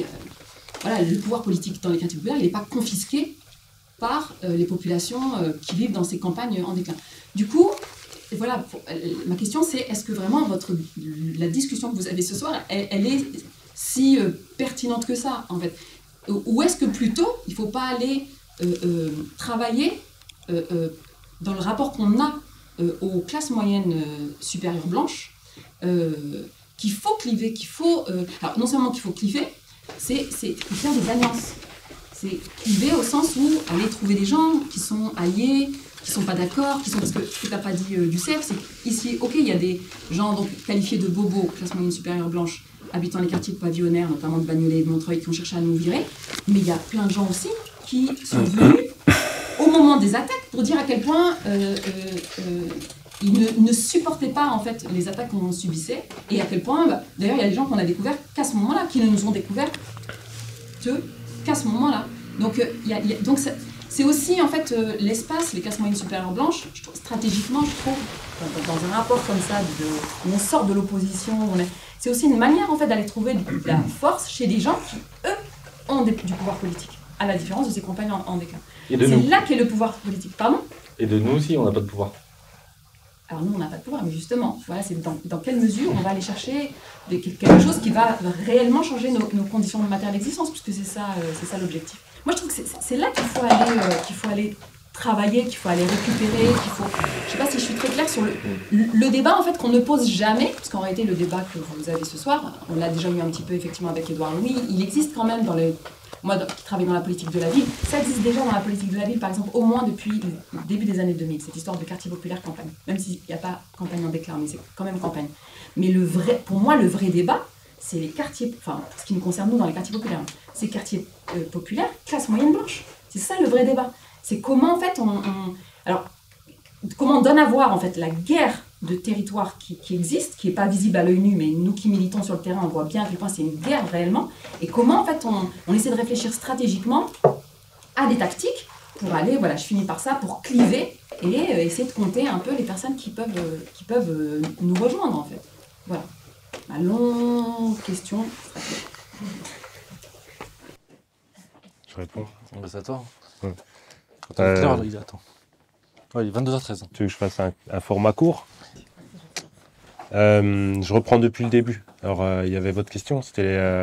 voilà, le pouvoir politique dans les quartiers populaires, il n'est pas confisqué par les populations qui vivent dans ces campagnes en déclin. Du coup, voilà, ma question c'est, est-ce que vraiment la discussion que vous avez ce soir, elle est si pertinente que ça, en fait? Ou est-ce que plutôt, il ne faut pas aller travailler dans le rapport qu'on a aux classes moyennes supérieures blanches, qu'il faut cliver, alors non seulement qu'il faut cliver, c'est faire des alliances. C'est cliver au sens où aller trouver des gens qui sont alliés, qui ne sont pas d'accord, parce que ce que tu n'as pas dit du CEF, c'est qu'ici, ok, il y a des gens donc, qualifiés de bobos, classe moyenne supérieure blanche, habitant les quartiers pavillonnaires, notamment de Bagnolet et de Montreuil, qui ont cherché à nous virer, mais il y a plein de gens aussi qui sont venus au moment des attaques pour dire à quel point ils ne supportaient pas en fait les attaques qu'on subissait, et à quel point, d'ailleurs il y a des gens qu'on a découverts qu'à ce moment-là, qui ne nous ont découvert qu'à ce moment-là. Donc, C'est aussi, en fait, l'espace, les classes moyennes supérieures blanches, stratégiquement, je trouve, dans un rapport comme ça, où on sort de l'opposition, c'est aussi une manière, en fait, d'aller trouver de la force chez des gens qui, eux, ont du pouvoir politique, à la différence de ces compagnes en déclin. C'est là qu'est le pouvoir politique. Pardon ? Et de nous aussi, on n'a pas de pouvoir. Alors nous, on n'a pas de pouvoir, mais justement, voilà, c'est dans quelle mesure on va aller chercher quelque chose qui va réellement changer nos conditions matérielles d'existence, puisque c'est ça l'objectif. Moi, je trouve que c'est là qu'il faut aller travailler, qu'il faut aller récupérer, qu'il faut... Je ne sais pas si je suis très claire sur le débat, en fait, qu'on ne pose jamais, parce qu'en réalité, le débat que vous avez ce soir, on l'a déjà eu un petit peu, effectivement, avec Édouard Louis, il existe quand même dans les... Moi, qui travaille dans la politique de la ville, ça existe déjà dans la politique de la ville, par exemple, au moins depuis le début des années 2000, cette histoire de quartier populaire campagne. Même s'il n'y a pas campagne en déclin, mais c'est quand même campagne. Mais pour moi, le vrai débat, c'est les quartiers, enfin, pour ce qui nous concerne, nous, dans les quartiers populaires, c'est quartiers populaires, classe moyenne blanche. C'est ça le vrai débat. C'est comment, en fait, alors, comment on donne à voir, en fait, la guerre de territoire qui existe, qui n'est pas visible à l'œil nu, mais nous qui militons sur le terrain, on voit bien à quel point c'est une guerre réellement, et comment en fait on essaie de réfléchir stratégiquement à des tactiques pour aller, voilà, je finis par ça, pour cliver et essayer de compter un peu les personnes qui peuvent nous rejoindre en fait. Voilà. Ma longue question. Je réponds. C'est à toi. Ouais. Attends, quelle heure, il est, attends. Ouais, il est 22h13. Tu veux que je fasse un format court? Je reprends depuis le début. Alors, il y avait votre question, c'était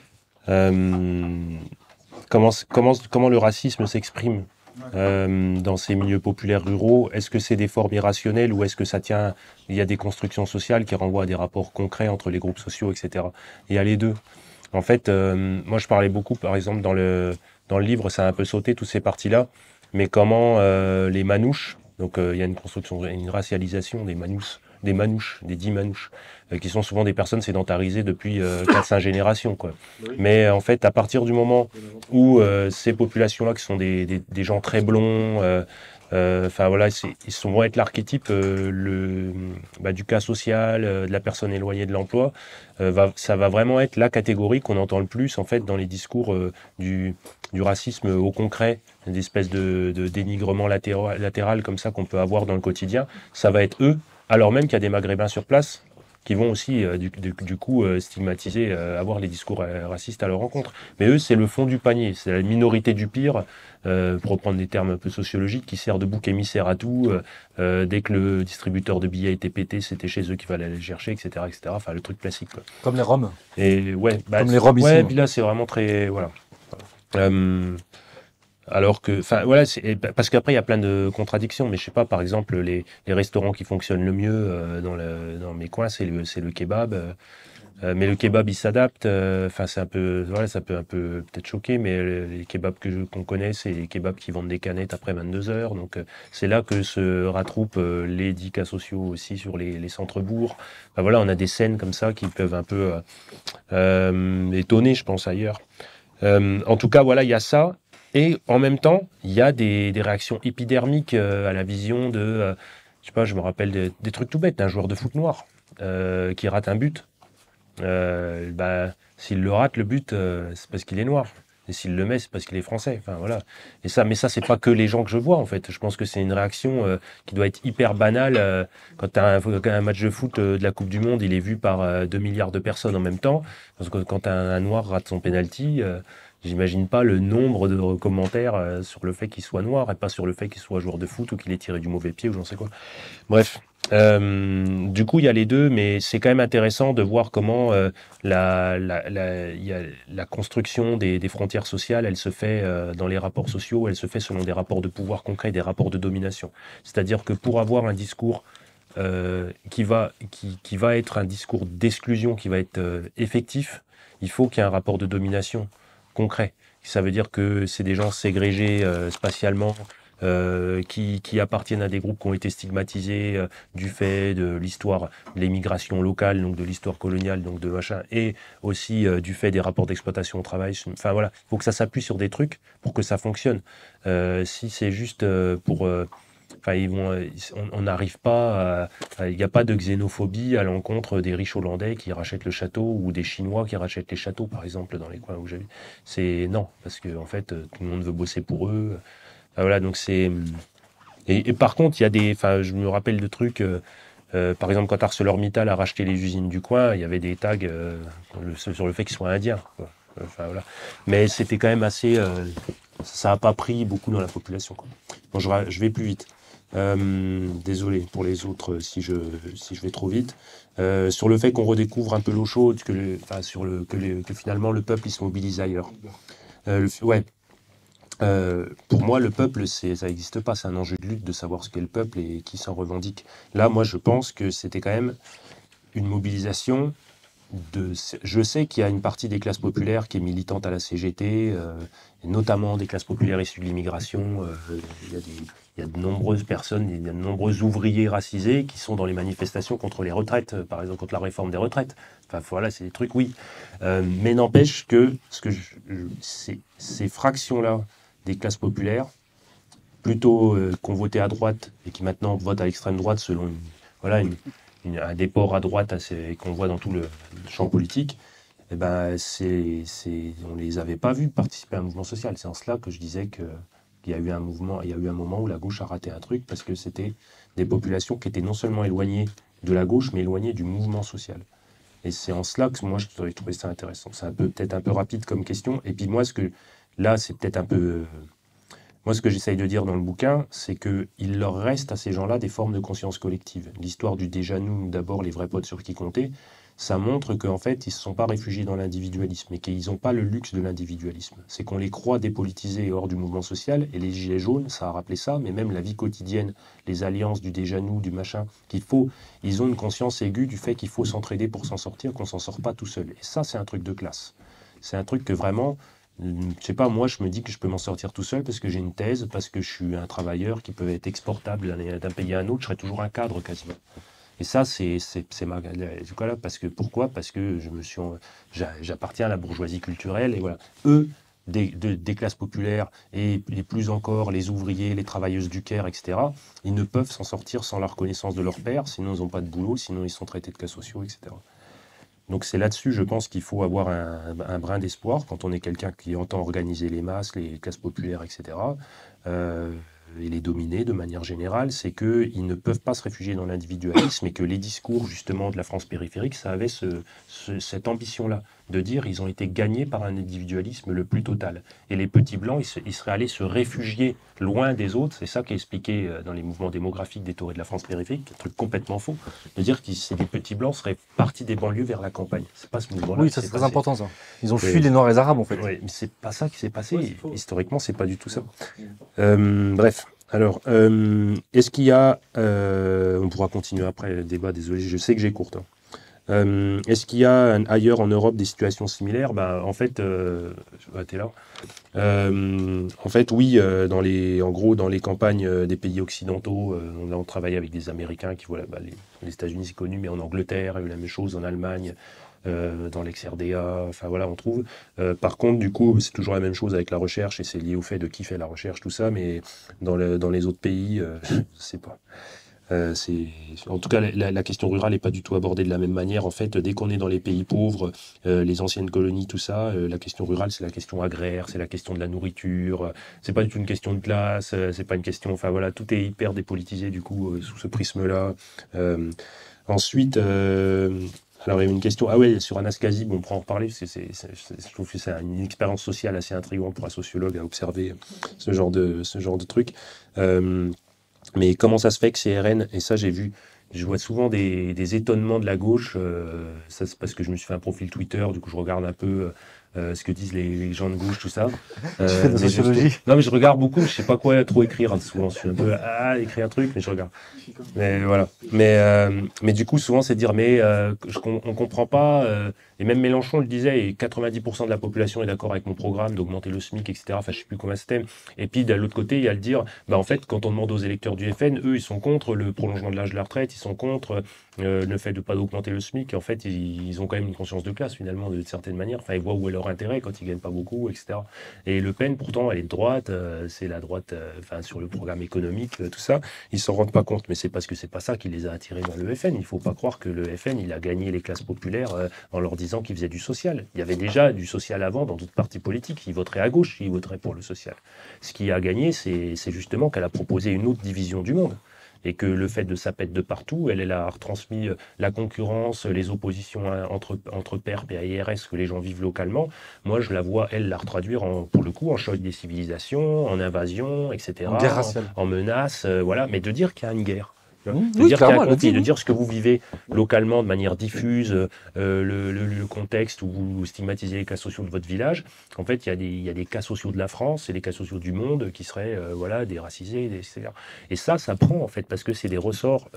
comment le racisme s'exprime dans ces milieux populaires ruraux. Est-ce que c'est des formes irrationnelles ou est-ce que il y a des constructions sociales qui renvoient à des rapports concrets entre les groupes sociaux, etc. Il y a les deux. En fait, moi je parlais beaucoup, par exemple, dans le livre, ça a un peu sauté, toutes ces parties-là, mais comment les manouches, donc il y a une construction, une racialisation des manouches, des dits manouches, qui sont souvent des personnes sédentarisées depuis 4-5 générations, quoi. Oui. Mais en fait, à partir du moment où ces populations-là, qui sont des gens très blonds, enfin voilà, ils vont être l'archétype du cas social, de la personne éloignée de l'emploi. Ça va vraiment être la catégorie qu'on entend le plus en fait dans les discours du racisme au concret, des espèces de dénigrement latéral comme ça qu'on peut avoir dans le quotidien. Ça va être eux, alors même qu'il y a des Maghrébins sur place qui vont aussi du coup stigmatiser, avoir les discours racistes à leur encontre. Mais eux, c'est le fond du panier, c'est la minorité du pire, pour reprendre des termes un peu sociologiques, qui sert de bouc émissaire à tout. Dès que le distributeur de billets était pété, c'était chez eux qu'il fallait aller le chercher, etc., etc. Enfin, le truc classique, quoi. Comme les Roms. Et ouais, comme les Roms ici. Ouais, puis là, c'est vraiment très... Voilà. Alors que, enfin voilà, parce qu'après il y a plein de contradictions, mais je sais pas, par exemple les restaurants qui fonctionnent le mieux dans mes coins, c'est le kebab, mais le kebab il s'adapte, enfin c'est un peu, voilà, ça peut un peu peut-être choquer, mais les kebabs qu'on connaît, c'est les kebabs qui vendent des canettes après 22h, donc c'est là que se rattroupent les dits cas sociaux aussi sur les centres-bourgs. Enfin, voilà, on a des scènes comme ça qui peuvent un peu étonner, je pense, ailleurs. En tout cas, voilà, il y a ça. Et en même temps, il y a des réactions épidermiques à la vision de... je sais pas, je me rappelle des trucs tout bêtes, d'un joueur de foot noir qui rate un but. S'il le rate, le but, c'est parce qu'il est noir. Et s'il le met, c'est parce qu'il est français. Enfin, voilà. Mais ça, c'est pas que les gens que je vois, en fait. Je pense que c'est une réaction qui doit être hyper banale. Quand tu as un match de foot de la Coupe du Monde, il est vu par 2 milliards de personnes en même temps. Parce que quand un noir rate son penalty... j'imagine pas le nombre de commentaires sur le fait qu'il soit noir et pas sur le fait qu'il soit joueur de foot ou qu'il ait tiré du mauvais pied ou j'en sais quoi. Bref, du coup, il y a les deux, mais c'est quand même intéressant de voir comment la construction des frontières sociales, elle se fait dans les rapports sociaux, elle se fait selon des rapports de pouvoir concret, des rapports de domination. C'est-à-dire que pour avoir un discours qui va être un discours d'exclusion, qui va être effectif, il faut qu'il y ait un rapport de domination concret. Ça veut dire que c'est des gens ségrégés spatialement, qui appartiennent à des groupes qui ont été stigmatisés du fait de l'histoire de l'émigration locale, donc de l'histoire coloniale, donc de machin, et aussi du fait des rapports d'exploitation au travail. Enfin voilà, il faut que ça s'appuie sur des trucs pour que ça fonctionne. Si c'est juste pour... on n'arrive pas il n'y a pas de xénophobie à l'encontre des riches hollandais qui rachètent le château ou des Chinois qui rachètent les châteaux, par exemple, dans les coins où j'habite. Non, parce que en fait, tout le monde veut bosser pour eux. Voilà, donc c'est... Et par contre, il y a des... Enfin, je me rappelle de trucs... par exemple, quand ArcelorMittal a racheté les usines du coin, il y avait des tags sur le fait qu'ils soient indiens, quoi. Enfin, voilà. Mais c'était quand même assez... ça n'a pas pris beaucoup dans la population, quoi. Bon, je vais plus vite. Désolé pour les autres si je vais trop vite. Sur le fait qu'on redécouvre un peu l'eau chaude, que finalement le peuple il se mobilise ailleurs. Ouais. Pour moi, le peuple, ça n'existe pas. C'est un enjeu de lutte de savoir ce qu'est le peuple et qui s'en revendique. Là, moi, je pense que c'était quand même une mobilisation. Je sais qu'il y a une partie des classes populaires qui est militante à la CGT, et notamment des classes populaires issues de l'immigration. Il y a de nombreuses personnes, il y a de nombreux ouvriers racisés qui sont dans les manifestations contre les retraites, par exemple contre la réforme des retraites. Enfin voilà, c'est des trucs, oui. Mais n'empêche que, ces fractions-là des classes populaires, plutôt qu'on votait à droite et qui maintenant votent à l'extrême droite selon un déport à droite qu'on voit dans tout le champ politique, eh ben on les avait pas vus participer à un mouvement social. C'est en cela que je disais qu'il y a eu un moment où la gauche a raté un truc parce que c'était des populations qui étaient non seulement éloignées de la gauche, mais éloignées du mouvement social. Et c'est en cela que moi, je trouvais ça intéressant. C'est peut-être un peu rapide comme question. Et puis moi, là, c'est peut-être un peu... Moi, ce que j'essaye de dire dans le bouquin, c'est qu'il leur reste à ces gens-là des formes de conscience collective. L'histoire du déjà nous, d'abord les vrais potes sur qui compter, ça montre qu'en fait, ils ne se sont pas réfugiés dans l'individualisme et qu'ils n'ont pas le luxe de l'individualisme. C'est qu'on les croit dépolitisés et hors du mouvement social, et les gilets jaunes, ça a rappelé ça, mais même la vie quotidienne, les alliances du déjà nous, du machin, ils ont une conscience aiguë du fait qu'il faut s'entraider pour s'en sortir, qu'on ne s'en sort pas tout seul. Et ça, c'est un truc de classe. C'est un truc que vraiment... Je sais pas, moi je me dis que je peux m'en sortir tout seul parce que j'ai une thèse, parce que je suis un travailleur qui peut être exportable d'un pays à un autre, je serai toujours un cadre quasiment. Et ça, c'est voilà, pourquoi ? Parce que j'appartiens à la bourgeoisie culturelle et voilà. Eux, des classes populaires et plus encore les ouvriers, les travailleuses du Caire, etc., ils ne peuvent s'en sortir sans la reconnaissance de leur père, sinon ils n'ont pas de boulot, sinon ils sont traités de cas sociaux, etc. Donc c'est là-dessus, je pense qu'il faut avoir un brin d'espoir quand on est quelqu'un qui entend organiser les masses, les classes populaires, etc., et les dominer de manière générale, c'est qu'ils ne peuvent pas se réfugier dans l'individualisme et que les discours justement de la France périphérique, ça avait cette ambition-là, de dire ils ont été gagnés par un individualisme le plus total. Et les petits blancs, ils seraient allés se réfugier loin des autres, c'est ça qui est expliqué dans les mouvements démographiques des Tourés de la France périphérique, un truc complètement faux, de dire que les petits blancs seraient partis des banlieues vers la campagne. C'est pas ce mouvement-là. Oui, ça c'est très important ça. Ils ont fui les Noirs et les Arabes en fait. Oui, mais c'est pas ça qui s'est passé. Ouais, historiquement, c'est pas du tout ça. Bref. Alors, est-ce qu'il y a... on pourra continuer après le débat, désolé, je sais que j'ai court. Est-ce qu'il y a ailleurs en Europe des situations similaires ? En fait, t'es là. En fait, oui, dans les campagnes des pays occidentaux, on travaille avec des Américains qui, voilà, les États-Unis c'est connu, mais en Angleterre, il y a eu la même chose, en Allemagne, dans l'ex-RDA, enfin voilà, on trouve. Par contre, du coup, c'est toujours la même chose avec la recherche, et c'est lié au fait de qui fait la recherche, tout ça, mais dans les autres pays, je sais pas. En tout cas, la question rurale n'est pas du tout abordée de la même manière. En fait, dès qu'on est dans les pays pauvres, les anciennes colonies, tout ça, la question rurale, c'est la question agraire, c'est la question de la nourriture. C'est pas du tout une question de classe, c'est pas une question. Enfin voilà, tout est hyper dépolitisé du coup sous ce prisme-là. Ensuite, alors il y a une question. Ah ouais, sur Anastasie, on pourra en reparler parce que je trouve que c'est une expérience sociale assez intrigante pour un sociologue à observer ce genre de truc. Mais comment ça se fait que c'est RN, et ça je vois souvent des étonnements de la gauche, ça c'est parce que je me suis fait un profil Twitter, du coup je regarde un peu ce que disent les gens de gauche, tout ça. Tu fais de la sociologie ? Non mais je regarde beaucoup, je sais pas quoi trop écrire, hein, souvent je suis un peu écrire un truc, mais je regarde. Mais voilà. Mais du coup souvent c'est de dire on comprend pas, et même Mélenchon le disait, et 90% de la population est d'accord avec mon programme d'augmenter le SMIC, etc. Enfin je sais plus combien c'était. Et puis de l'autre côté il y a le dire, en fait quand on demande aux électeurs du FN, eux ils sont contre le prolongement de l'âge de la retraite, ils sont contre le fait de pas augmenter le SMIC, et en fait ils ont quand même une conscience de classe finalement d'une certaine manière. Enfin ils voient où est leur intérêt quand ils gagnent pas beaucoup, etc. Et Le Pen, pourtant, elle est de droite, c'est la droite, sur le programme économique, tout ça. Ils s'en rendent pas compte, mais c'est parce que c'est pas ça qui les a attirés dans le FN. Il faut pas croire que le FN, il a gagné les classes populaires en leur disant qu'il faisait du social. Il y avait déjà du social avant dans d'autres partis politiques. Ils voteraient à gauche, ils voteraient pour le social. Ce qui a gagné, c'est justement qu'elle a proposé une autre division du monde. Et que le fait de s'appêtre de partout, elle a retransmis la concurrence, les oppositions entre PERP et AIRS que les gens vivent localement. Moi, je la vois, elle, la retraduire, pour le coup, en choc des civilisations, en invasion, etc. En guerre raciale. En menace, voilà. Mais de dire qu'il y a une guerre. De Oui, dire qu'il y a clairement, un elle a conflit, dit, de oui. dire ce que vous vivez localement de manière diffuse, le contexte où vous stigmatisez les cas sociaux de votre village. En fait, il y a des cas sociaux de la France et des cas sociaux du monde qui seraient des racisés, etc. Et ça prend en fait, parce que c'est des ressorts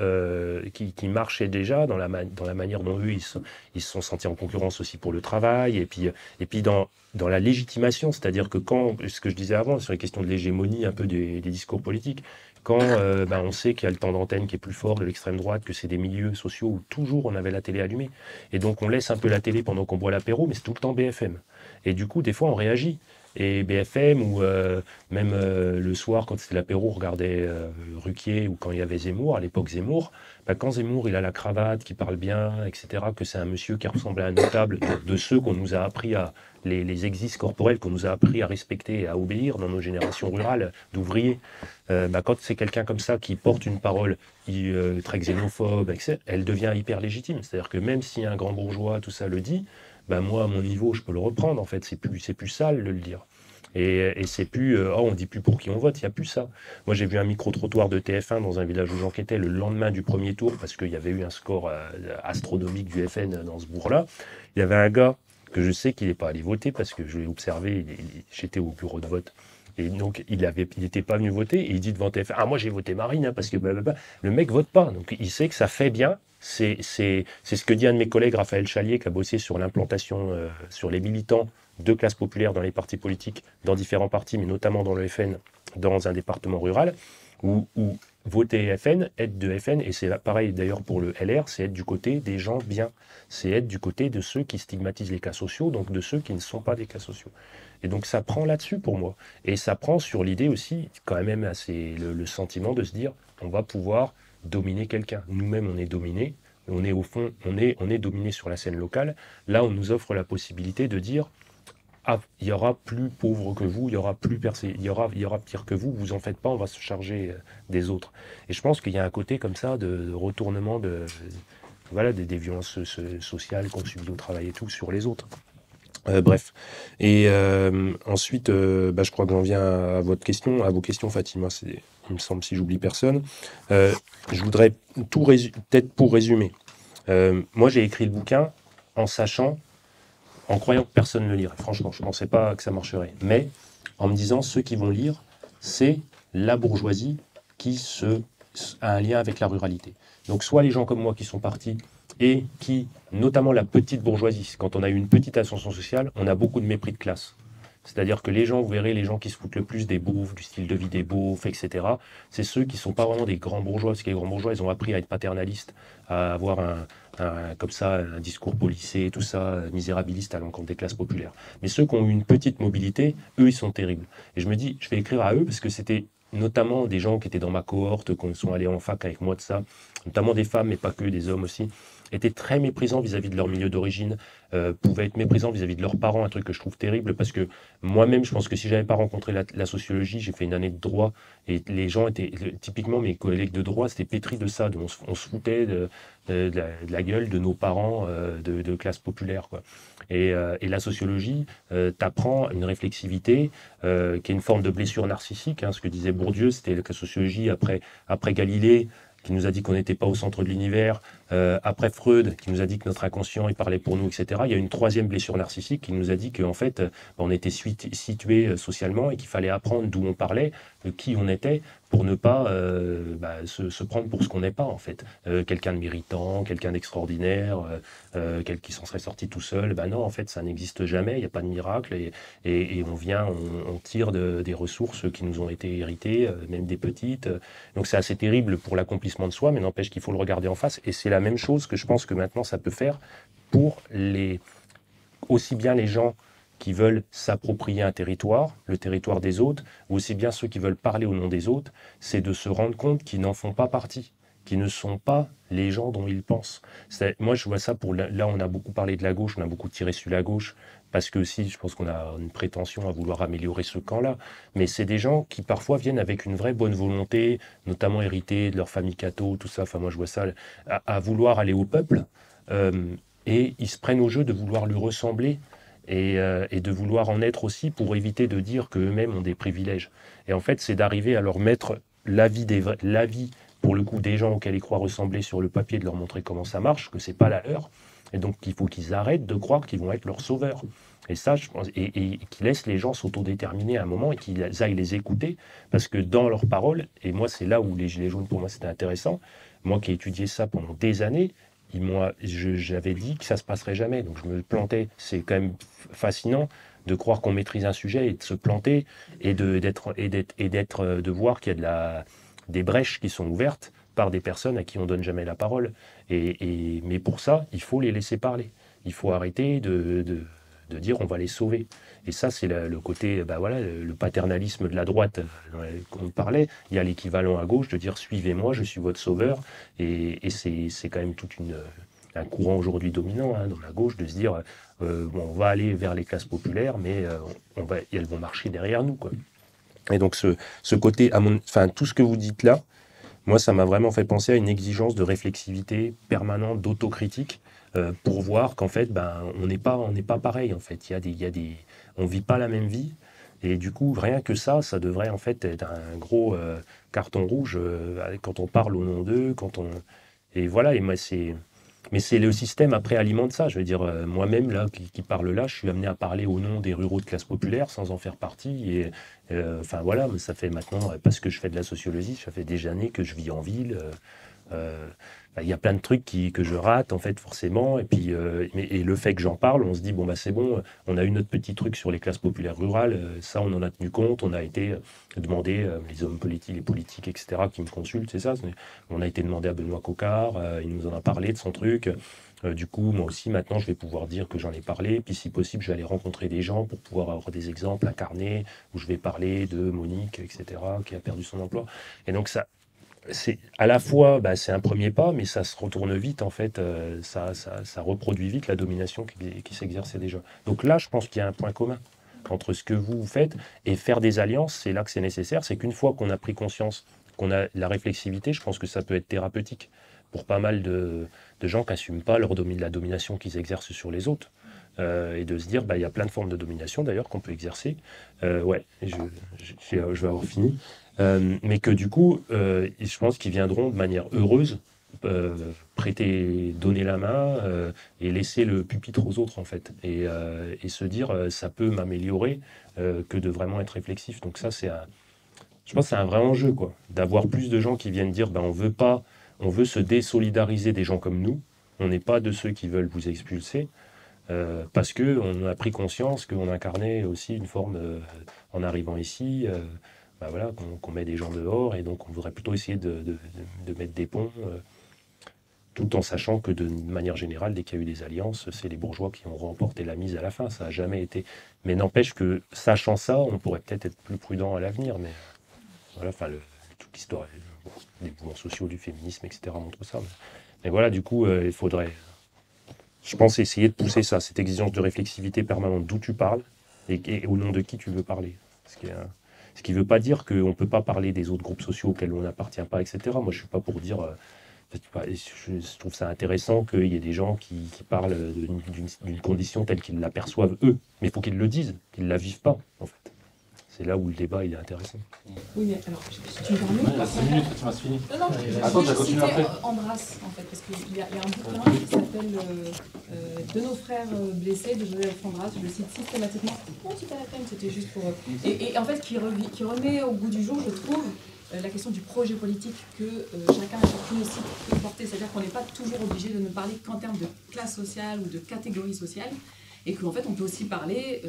qui marchaient déjà dans la manière dont eux, ils se sont sentis en concurrence aussi pour le travail, et puis dans la légitimation, c'est-à-dire que ce que je disais avant, sur les questions de l'hégémonie un peu des discours politiques, quand on sait qu'il y a le temps d'antenne qui est plus fort de l'extrême droite, que c'est des milieux sociaux où toujours on avait la télé allumée. Et donc on laisse un peu la télé pendant qu'on boit l'apéro, mais c'est tout le temps BFM. Et du coup, des fois, on réagit. Et BFM, ou même le soir, quand c'était l'apéro, on regardait Ruquier, ou quand il y avait Zemmour, à l'époque Zemmour, quand Zemmour, il a la cravate, qui parle bien, etc., que c'est un monsieur qui ressemble à un notable de ceux qu'on nous a appris à... les exis corporels qu'on nous a appris à respecter et à obéir dans nos générations rurales d'ouvriers. Quand c'est quelqu'un comme ça qui porte une parole très xénophobe, etc., elle devient hyper légitime. C'est-à-dire que même si un grand bourgeois, tout ça le dit, moi, à mon niveau, je peux le reprendre, en fait. C'est plus sale de le dire. Et c'est plus, on dit plus pour qui on vote, il n'y a plus ça. Moi, j'ai vu un micro-trottoir de TF1 dans un village où j'enquêtais le lendemain du premier tour, parce qu'il y avait eu un score astronomique du FN dans ce bourg-là. Il y avait un gars que je sais qu'il n'est pas allé voter, parce que je l'ai observé, j'étais au bureau de vote. Et donc, il n'était pas venu voter, et il dit devant TF1, moi j'ai voté Marine, parce que blablabla. Le mec vote pas, donc il sait que ça fait bien. C'est ce que dit un de mes collègues, Raphaël Chalier, qui a bossé sur l'implantation, sur les militants de classe populaire dans les partis politiques, dans différents partis, mais notamment dans le FN, dans un département rural, où voter FN, être de FN, et c'est pareil d'ailleurs pour le LR, c'est être du côté des gens bien. C'est être du côté de ceux qui stigmatisent les cas sociaux, donc de ceux qui ne sont pas des cas sociaux. Et donc ça prend là-dessus pour moi. Et ça prend sur l'idée aussi, quand même, le sentiment de se dire, on va pouvoir dominer quelqu'un. Nous-mêmes, on est dominés. On est au fond, on est dominé sur la scène locale. Là, on nous offre la possibilité de dire, il y aura plus pauvre que vous, il y aura plus il y aura pire que vous. Vous en faites pas, on va se charger des autres. Et je pense qu'il y a un côté comme ça de retournement des violences sociales qu'on subit au travail et tout sur les autres. Bref. Et ensuite, je crois que j'en viens à vos questions, Fatima. Il me semble, si j'oublie personne. Je voudrais peut-être pour résumer. Moi, j'ai écrit le bouquin en croyant que personne ne le lirait. Franchement, je ne pensais pas que ça marcherait. Mais en me disant, ceux qui vont lire, c'est la bourgeoisie qui a un lien avec la ruralité. Donc, soit les gens comme moi qui sont partis et qui, notamment la petite bourgeoisie, quand on a eu une petite ascension sociale, on a beaucoup de mépris de classe. C'est-à-dire que les gens, vous verrez, les gens qui se foutent le plus des beaufs, du style de vie des beaufs, etc., c'est ceux qui ne sont pas vraiment des grands bourgeois, parce que les grands bourgeois, ils ont appris à être paternalistes, à avoir un discours policé, tout ça, misérabiliste à l'encontre des classes populaires. Mais ceux qui ont eu une petite mobilité, eux, ils sont terribles. Et je me dis, je vais écrire à eux, parce que c'était notamment des gens qui étaient dans ma cohorte, qui sont allés en fac avec moi de ça, notamment des femmes, mais pas que, des hommes aussi, étaient très méprisants vis-à-vis de leur milieu d'origine, pouvaient être méprisants vis-à-vis de leurs parents, un truc que je trouve terrible, parce que moi-même, je pense que si j'avais pas rencontré la sociologie, j'ai fait une année de droit, et les gens étaient, typiquement mes collègues de droit, c'était pétri de ça, on se foutait de la gueule de nos parents de classe populaire, quoi. Et la sociologie t'apprend une réflexivité qui est une forme de blessure narcissique, ce que disait Bourdieu, c'était la sociologie après Galilée, qui nous a dit qu'on n'était pas au centre de l'univers, après Freud, qui nous a dit que notre inconscient, il parlait pour nous, etc. Il y a une troisième blessure narcissique qui nous a dit qu'en fait, on était situé socialement et qu'il fallait apprendre d'où on parlait, de qui on était, pour ne pas se prendre pour ce qu'on n'est pas, en fait. Quelqu'un de méritant, quelqu'un d'extraordinaire, quelqu'un qui s'en serait sorti tout seul. Non, en fait, ça n'existe jamais, il n'y a pas de miracle, et on tire des ressources qui nous ont été héritées, même des petites. Donc c'est assez terrible pour l'accomplissement de soi, mais n'empêche qu'il faut le regarder en face, et c'est la même chose que je pense que maintenant ça peut faire pour aussi bien les gens qui veulent s'approprier un territoire, le territoire des autres, ou aussi bien ceux qui veulent parler au nom des autres, c'est de se rendre compte qu'ils n'en font pas partie, qui ne sont pas les gens dont ils pensent. Moi, je vois ça pour... Là, on a beaucoup parlé de la gauche, on a beaucoup tiré sur la gauche, parce que aussi, je pense qu'on a une prétention à vouloir améliorer ce camp-là. Mais c'est des gens qui, parfois, viennent avec une vraie bonne volonté, notamment hérités de leur famille catho, tout ça. Enfin, moi, je vois ça, à vouloir aller au peuple. Et ils se prennent au jeu de vouloir lui ressembler et de vouloir en être aussi pour éviter de dire qu'eux-mêmes ont des privilèges. Et en fait, c'est d'arriver à leur mettre l'avis pour le coup, des gens auxquels ils croient ressembler sur le papier, de leur montrer comment ça marche, que c'est pas la leur. Et donc, il faut qu'ils arrêtent de croire qu'ils vont être leurs sauveurs. Et ça, je pense, et qu'ils laissent les gens s'autodéterminer à un moment et qu'ils aillent les écouter, parce que dans leurs paroles, et moi, c'est là où les Gilets jaunes, pour moi, c'était intéressant. Moi qui ai étudié ça pendant des années, j'avais dit que ça se passerait jamais. Donc, je me plantais. C'est quand même fascinant de croire qu'on maîtrise un sujet et de se planter et de voir qu'il y a des brèches qui sont ouvertes par des personnes à qui on donne jamais la parole. Mais pour ça, il faut les laisser parler. Il faut arrêter de dire on va les sauver. Et ça, c'est le côté, le paternalisme de la droite qu'on parlait. Il y a l'équivalent à gauche de dire suivez-moi, je suis votre sauveur. Et c'est quand même un courant aujourd'hui dominant dans la gauche de se dire on va aller vers les classes populaires, mais elles vont marcher derrière nous, quoi. Et donc ce côté, tout ce que vous dites là, moi ça m'a vraiment fait penser à une exigence de réflexivité permanente, d'autocritique, pour voir qu'en fait, on n'est pas pareil en fait. On vit pas la même vie, et du coup rien que ça devrait en fait être un gros carton rouge quand on parle au nom d'eux, et voilà. Et moi mais c'est le système après alimente ça. Je veux dire, moi-même, là, qui parle là, je suis amené à parler au nom des ruraux de classe populaire sans en faire partie. Et voilà, mais ça fait maintenant, parce que je fais de la sociologie, ça fait des années que je vis en ville. Il y a plein de trucs que je rate, en fait, forcément. Et puis, et le fait que j'en parle, on se dit, c'est bon, on a eu notre petit truc sur les classes populaires rurales. Ça, on en a tenu compte. On a été demandé, les hommes politiques, les politiques, etc., qui me consultent, c'est ça. On a été demandé à Benoît Coquart. Il nous en a parlé de son truc. Du coup, moi aussi, maintenant, je vais pouvoir dire que j'en ai parlé. Puis, si possible, je vais aller rencontrer des gens pour pouvoir avoir des exemples, un carnet où je vais parler de Monique, etc., qui a perdu son emploi. Et donc, ça... C'est à la fois, c'est un premier pas, mais ça se retourne vite en fait, ça reproduit vite la domination qui s'exerçait déjà. Donc là, je pense qu'il y a un point commun entre ce que vous faites et faire des alliances. C'est là que c'est nécessaire. C'est qu'une fois qu'on a pris conscience, qu'on a la réflexivité, je pense que ça peut être thérapeutique pour pas mal de gens qui n'assument pas la domination qu'ils exercent sur les autres. Et de se dire, il y a plein de formes de domination d'ailleurs qu'on peut exercer. Je vais avoir fini. Mais que du coup, je pense qu'ils viendront de manière heureuse donner la main et laisser le pupitre aux autres en fait. Et se dire, ça peut m'améliorer que de vraiment être réflexif. Donc ça, je pense que c'est un vrai enjeu, quoi, d'avoir plus de gens qui viennent dire, on veut se désolidariser des gens comme nous. On n'est pas de ceux qui veulent vous expulser. Parce qu'on a pris conscience qu'on incarnait aussi une forme, en arrivant ici, qu'on met des gens dehors, et donc on voudrait plutôt essayer de mettre des ponts, tout en sachant que de manière générale, dès qu'il y a eu des alliances, c'est les bourgeois qui ont remporté la mise à la fin, ça n'a jamais été... Mais n'empêche que, sachant ça, on pourrait peut-être être plus prudent à l'avenir, mais voilà, toute l'histoire, les mouvements sociaux du féminisme, etc. montrent ça. Mais voilà, du coup, il faudrait... Je pense essayer de pousser ça, cette exigence de réflexivité permanente d'où tu parles et au nom de qui tu veux parler. Ce qui ne veut pas dire qu'on ne peut pas parler des autres groupes sociaux auxquels on n'appartient pas, etc. Moi, je ne suis pas pour dire... je trouve ça intéressant qu'il y ait des gens qui parlent d'une condition telle qu'ils l'aperçoivent eux. Mais il faut qu'ils le disent, qu'ils ne la vivent pas, en fait. C'est là où le débat il est intéressant. Oui, mais alors, tu me permets? Ouais, 5 minutes, tu m'as fini. Non, Attends, je continue citais après. Andras, en fait, parce qu'il y a un bouquin qui s'appelle De nos frères blessés, de Joseph Andras, je le cite systématiquement. Non, c'est pas la peine, c'était juste pour... Et en fait, qui remet au goût du jour, je trouve, la question du projet politique que chacun et chacune aussi peut porter. C'est-à-dire qu'on n'est pas toujours obligé de ne parler qu'en termes de classe sociale ou de catégorie sociale, et qu'en fait, on peut aussi parler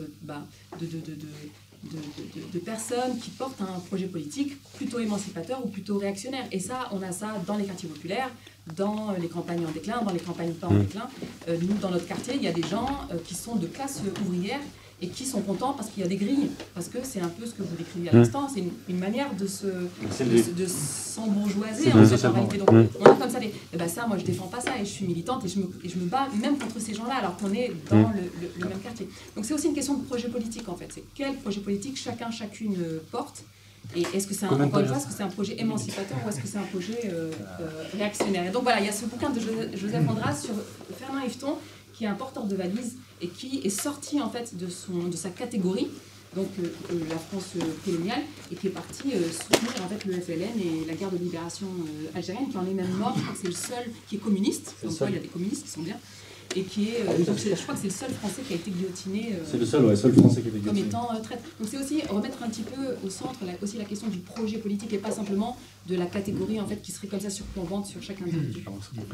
de personnes qui portent un projet politique plutôt émancipateur ou plutôt réactionnaire. Et ça, on a ça dans les quartiers populaires, dans les campagnes en déclin, dans les campagnes pas en déclin. Nous, dans notre quartier, il y a des gens qui sont de classe ouvrière et qui sont contents parce qu'il y a des grilles, parce que c'est un peu ce que vous décriviez à l'instant, c'est une manière de s'embourgeoiser en fait, en réalité. Donc on a comme ça des... Et ben ça, moi je défends pas ça et je suis militante et je me bats même contre ces gens-là alors qu'on est dans le même quartier. Donc c'est aussi une question de projet politique en fait. C'est quel projet politique chacune porte. Et est-ce que c'est un projet émancipateur ou est-ce que c'est un projet réactionnaire? Et donc voilà, il y a ce bouquin de Joseph Andras sur Fernand Yveton, qui est un porteur de valise et qui est sorti en fait de sa catégorie, donc la France coloniale, et qui est parti soutenir en fait le FLN et la guerre de libération algérienne, qui en est même mort. Je crois que c'est le seul qui est communiste. Donc il y a des communistes qui sont bien. Et qui est, donc je crois que c'est le seul Français qui a été guillotiné. C'est le seul Français qui a été comme guillotiné. étant traître. Donc c'est aussi remettre un petit peu au centre aussi la question du projet politique et pas simplement de la catégorie en fait qui serait comme ça surplombante sur chaque individu.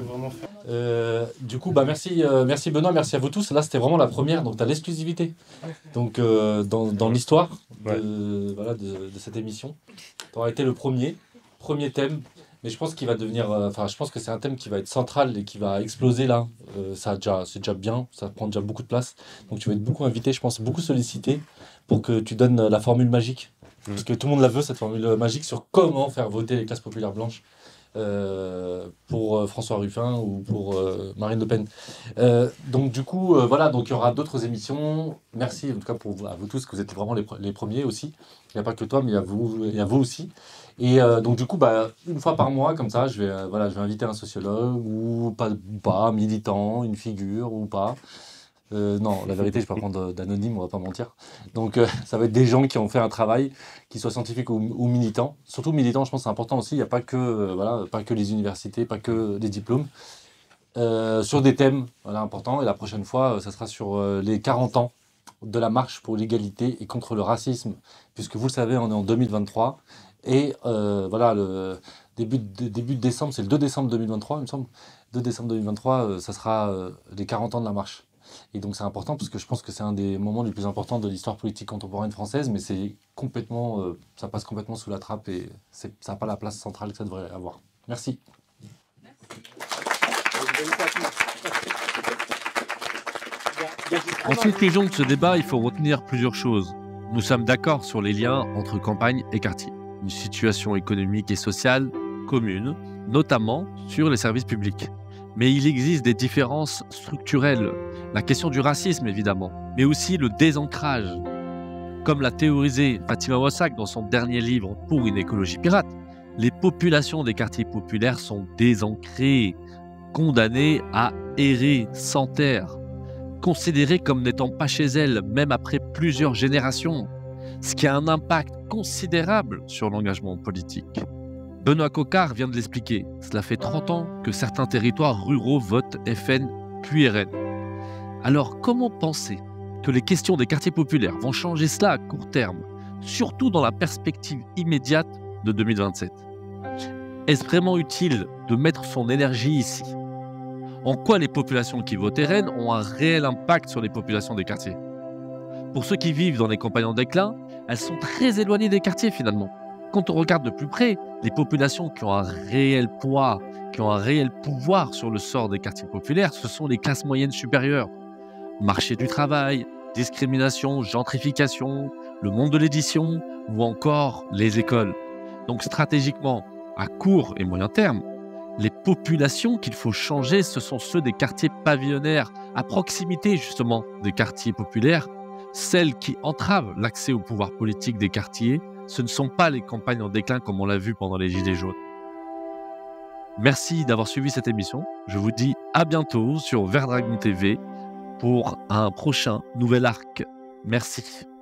Du coup, merci Benoît, merci à vous tous. Là, c'était vraiment la première, donc tu as l'exclusivité. Donc dans l'histoire de cette émission, tu auras été le premier thème. Mais je pense qu'il va devenir, je pense que c'est un thème qui va être central et qui va exploser là. C'est déjà bien, ça prend déjà beaucoup de place. Donc tu vas être beaucoup invité, je pense, beaucoup sollicité pour que tu donnes la formule magique. Parce que tout le monde la veut, cette formule magique sur comment faire voter les classes populaires blanches pour François Ruffin ou pour Marine Le Pen. Donc du coup, donc il y aura d'autres émissions. Merci en tout cas à vous tous, que vous êtes vraiment les premiers aussi. Il n'y a pas que toi, mais il y a vous aussi. Et donc du coup, une fois par mois, comme ça, je vais inviter un sociologue ou pas, militant, une figure ou pas. Non, la vérité, je ne vais pas prendre d'anonyme, on ne va pas mentir. Donc ça va être des gens qui ont fait un travail, qui soient scientifiques ou militants. Surtout militants, je pense que c'est important aussi. Il n'y a pas que les universités, pas que les diplômes. Sur des thèmes importants. Et la prochaine fois, ça sera sur les 40 ans de la marche pour l'égalité et contre le racisme. Puisque vous le savez, on est en 2023. Et le début de décembre, c'est le 2 décembre 2023, il me semble. 2 décembre 2023, ça sera les 40 ans de la marche. Et donc c'est important parce que je pense que c'est un des moments les plus importants de l'histoire politique contemporaine française, mais c'est complètement, ça passe complètement sous la trappe et ça n'a pas la place centrale que ça devrait avoir. Merci. En conclusion de ce débat, il faut retenir plusieurs choses. Nous sommes d'accord sur les liens entre campagne et quartier. Une situation économique et sociale commune, notamment sur les services publics. Mais il existe des différences structurelles. La question du racisme, évidemment, mais aussi le désancrage. Comme l'a théorisé Fatima Wassak dans son dernier livre Pour une écologie pirate, les populations des quartiers populaires sont désancrées, condamnées à errer sans terre, considérées comme n'étant pas chez elles, même après plusieurs générations, ce qui a un impact considérable sur l'engagement politique. Benoît Coquart vient de l'expliquer, cela fait 30 ans que certains territoires ruraux votent FN puis RN. Alors comment penser que les questions des quartiers populaires vont changer cela à court terme, surtout dans la perspective immédiate de 2027 ? Est-ce vraiment utile de mettre son énergie ici ? En quoi les populations qui votent RN ont un réel impact sur les populations des quartiers ? Pour ceux qui vivent dans les campagnes en déclin, elles sont très éloignées des quartiers finalement. Quand on regarde de plus près, les populations qui ont un réel poids, qui ont un réel pouvoir sur le sort des quartiers populaires, ce sont les classes moyennes supérieures. Marché du travail, discrimination, gentrification, le monde de l'édition ou encore les écoles. Donc stratégiquement, à court et moyen terme, les populations qu'il faut changer, ce sont ceux des quartiers pavillonnaires, à proximité justement des quartiers populaires, celles qui entravent l'accès au pouvoir politique des quartiers. Ce ne sont pas les campagnes en déclin comme on l'a vu pendant les Gilets jaunes. Merci d'avoir suivi cette émission. Je vous dis à bientôt sur Vert Dragon TV pour un prochain nouvel arc. Merci.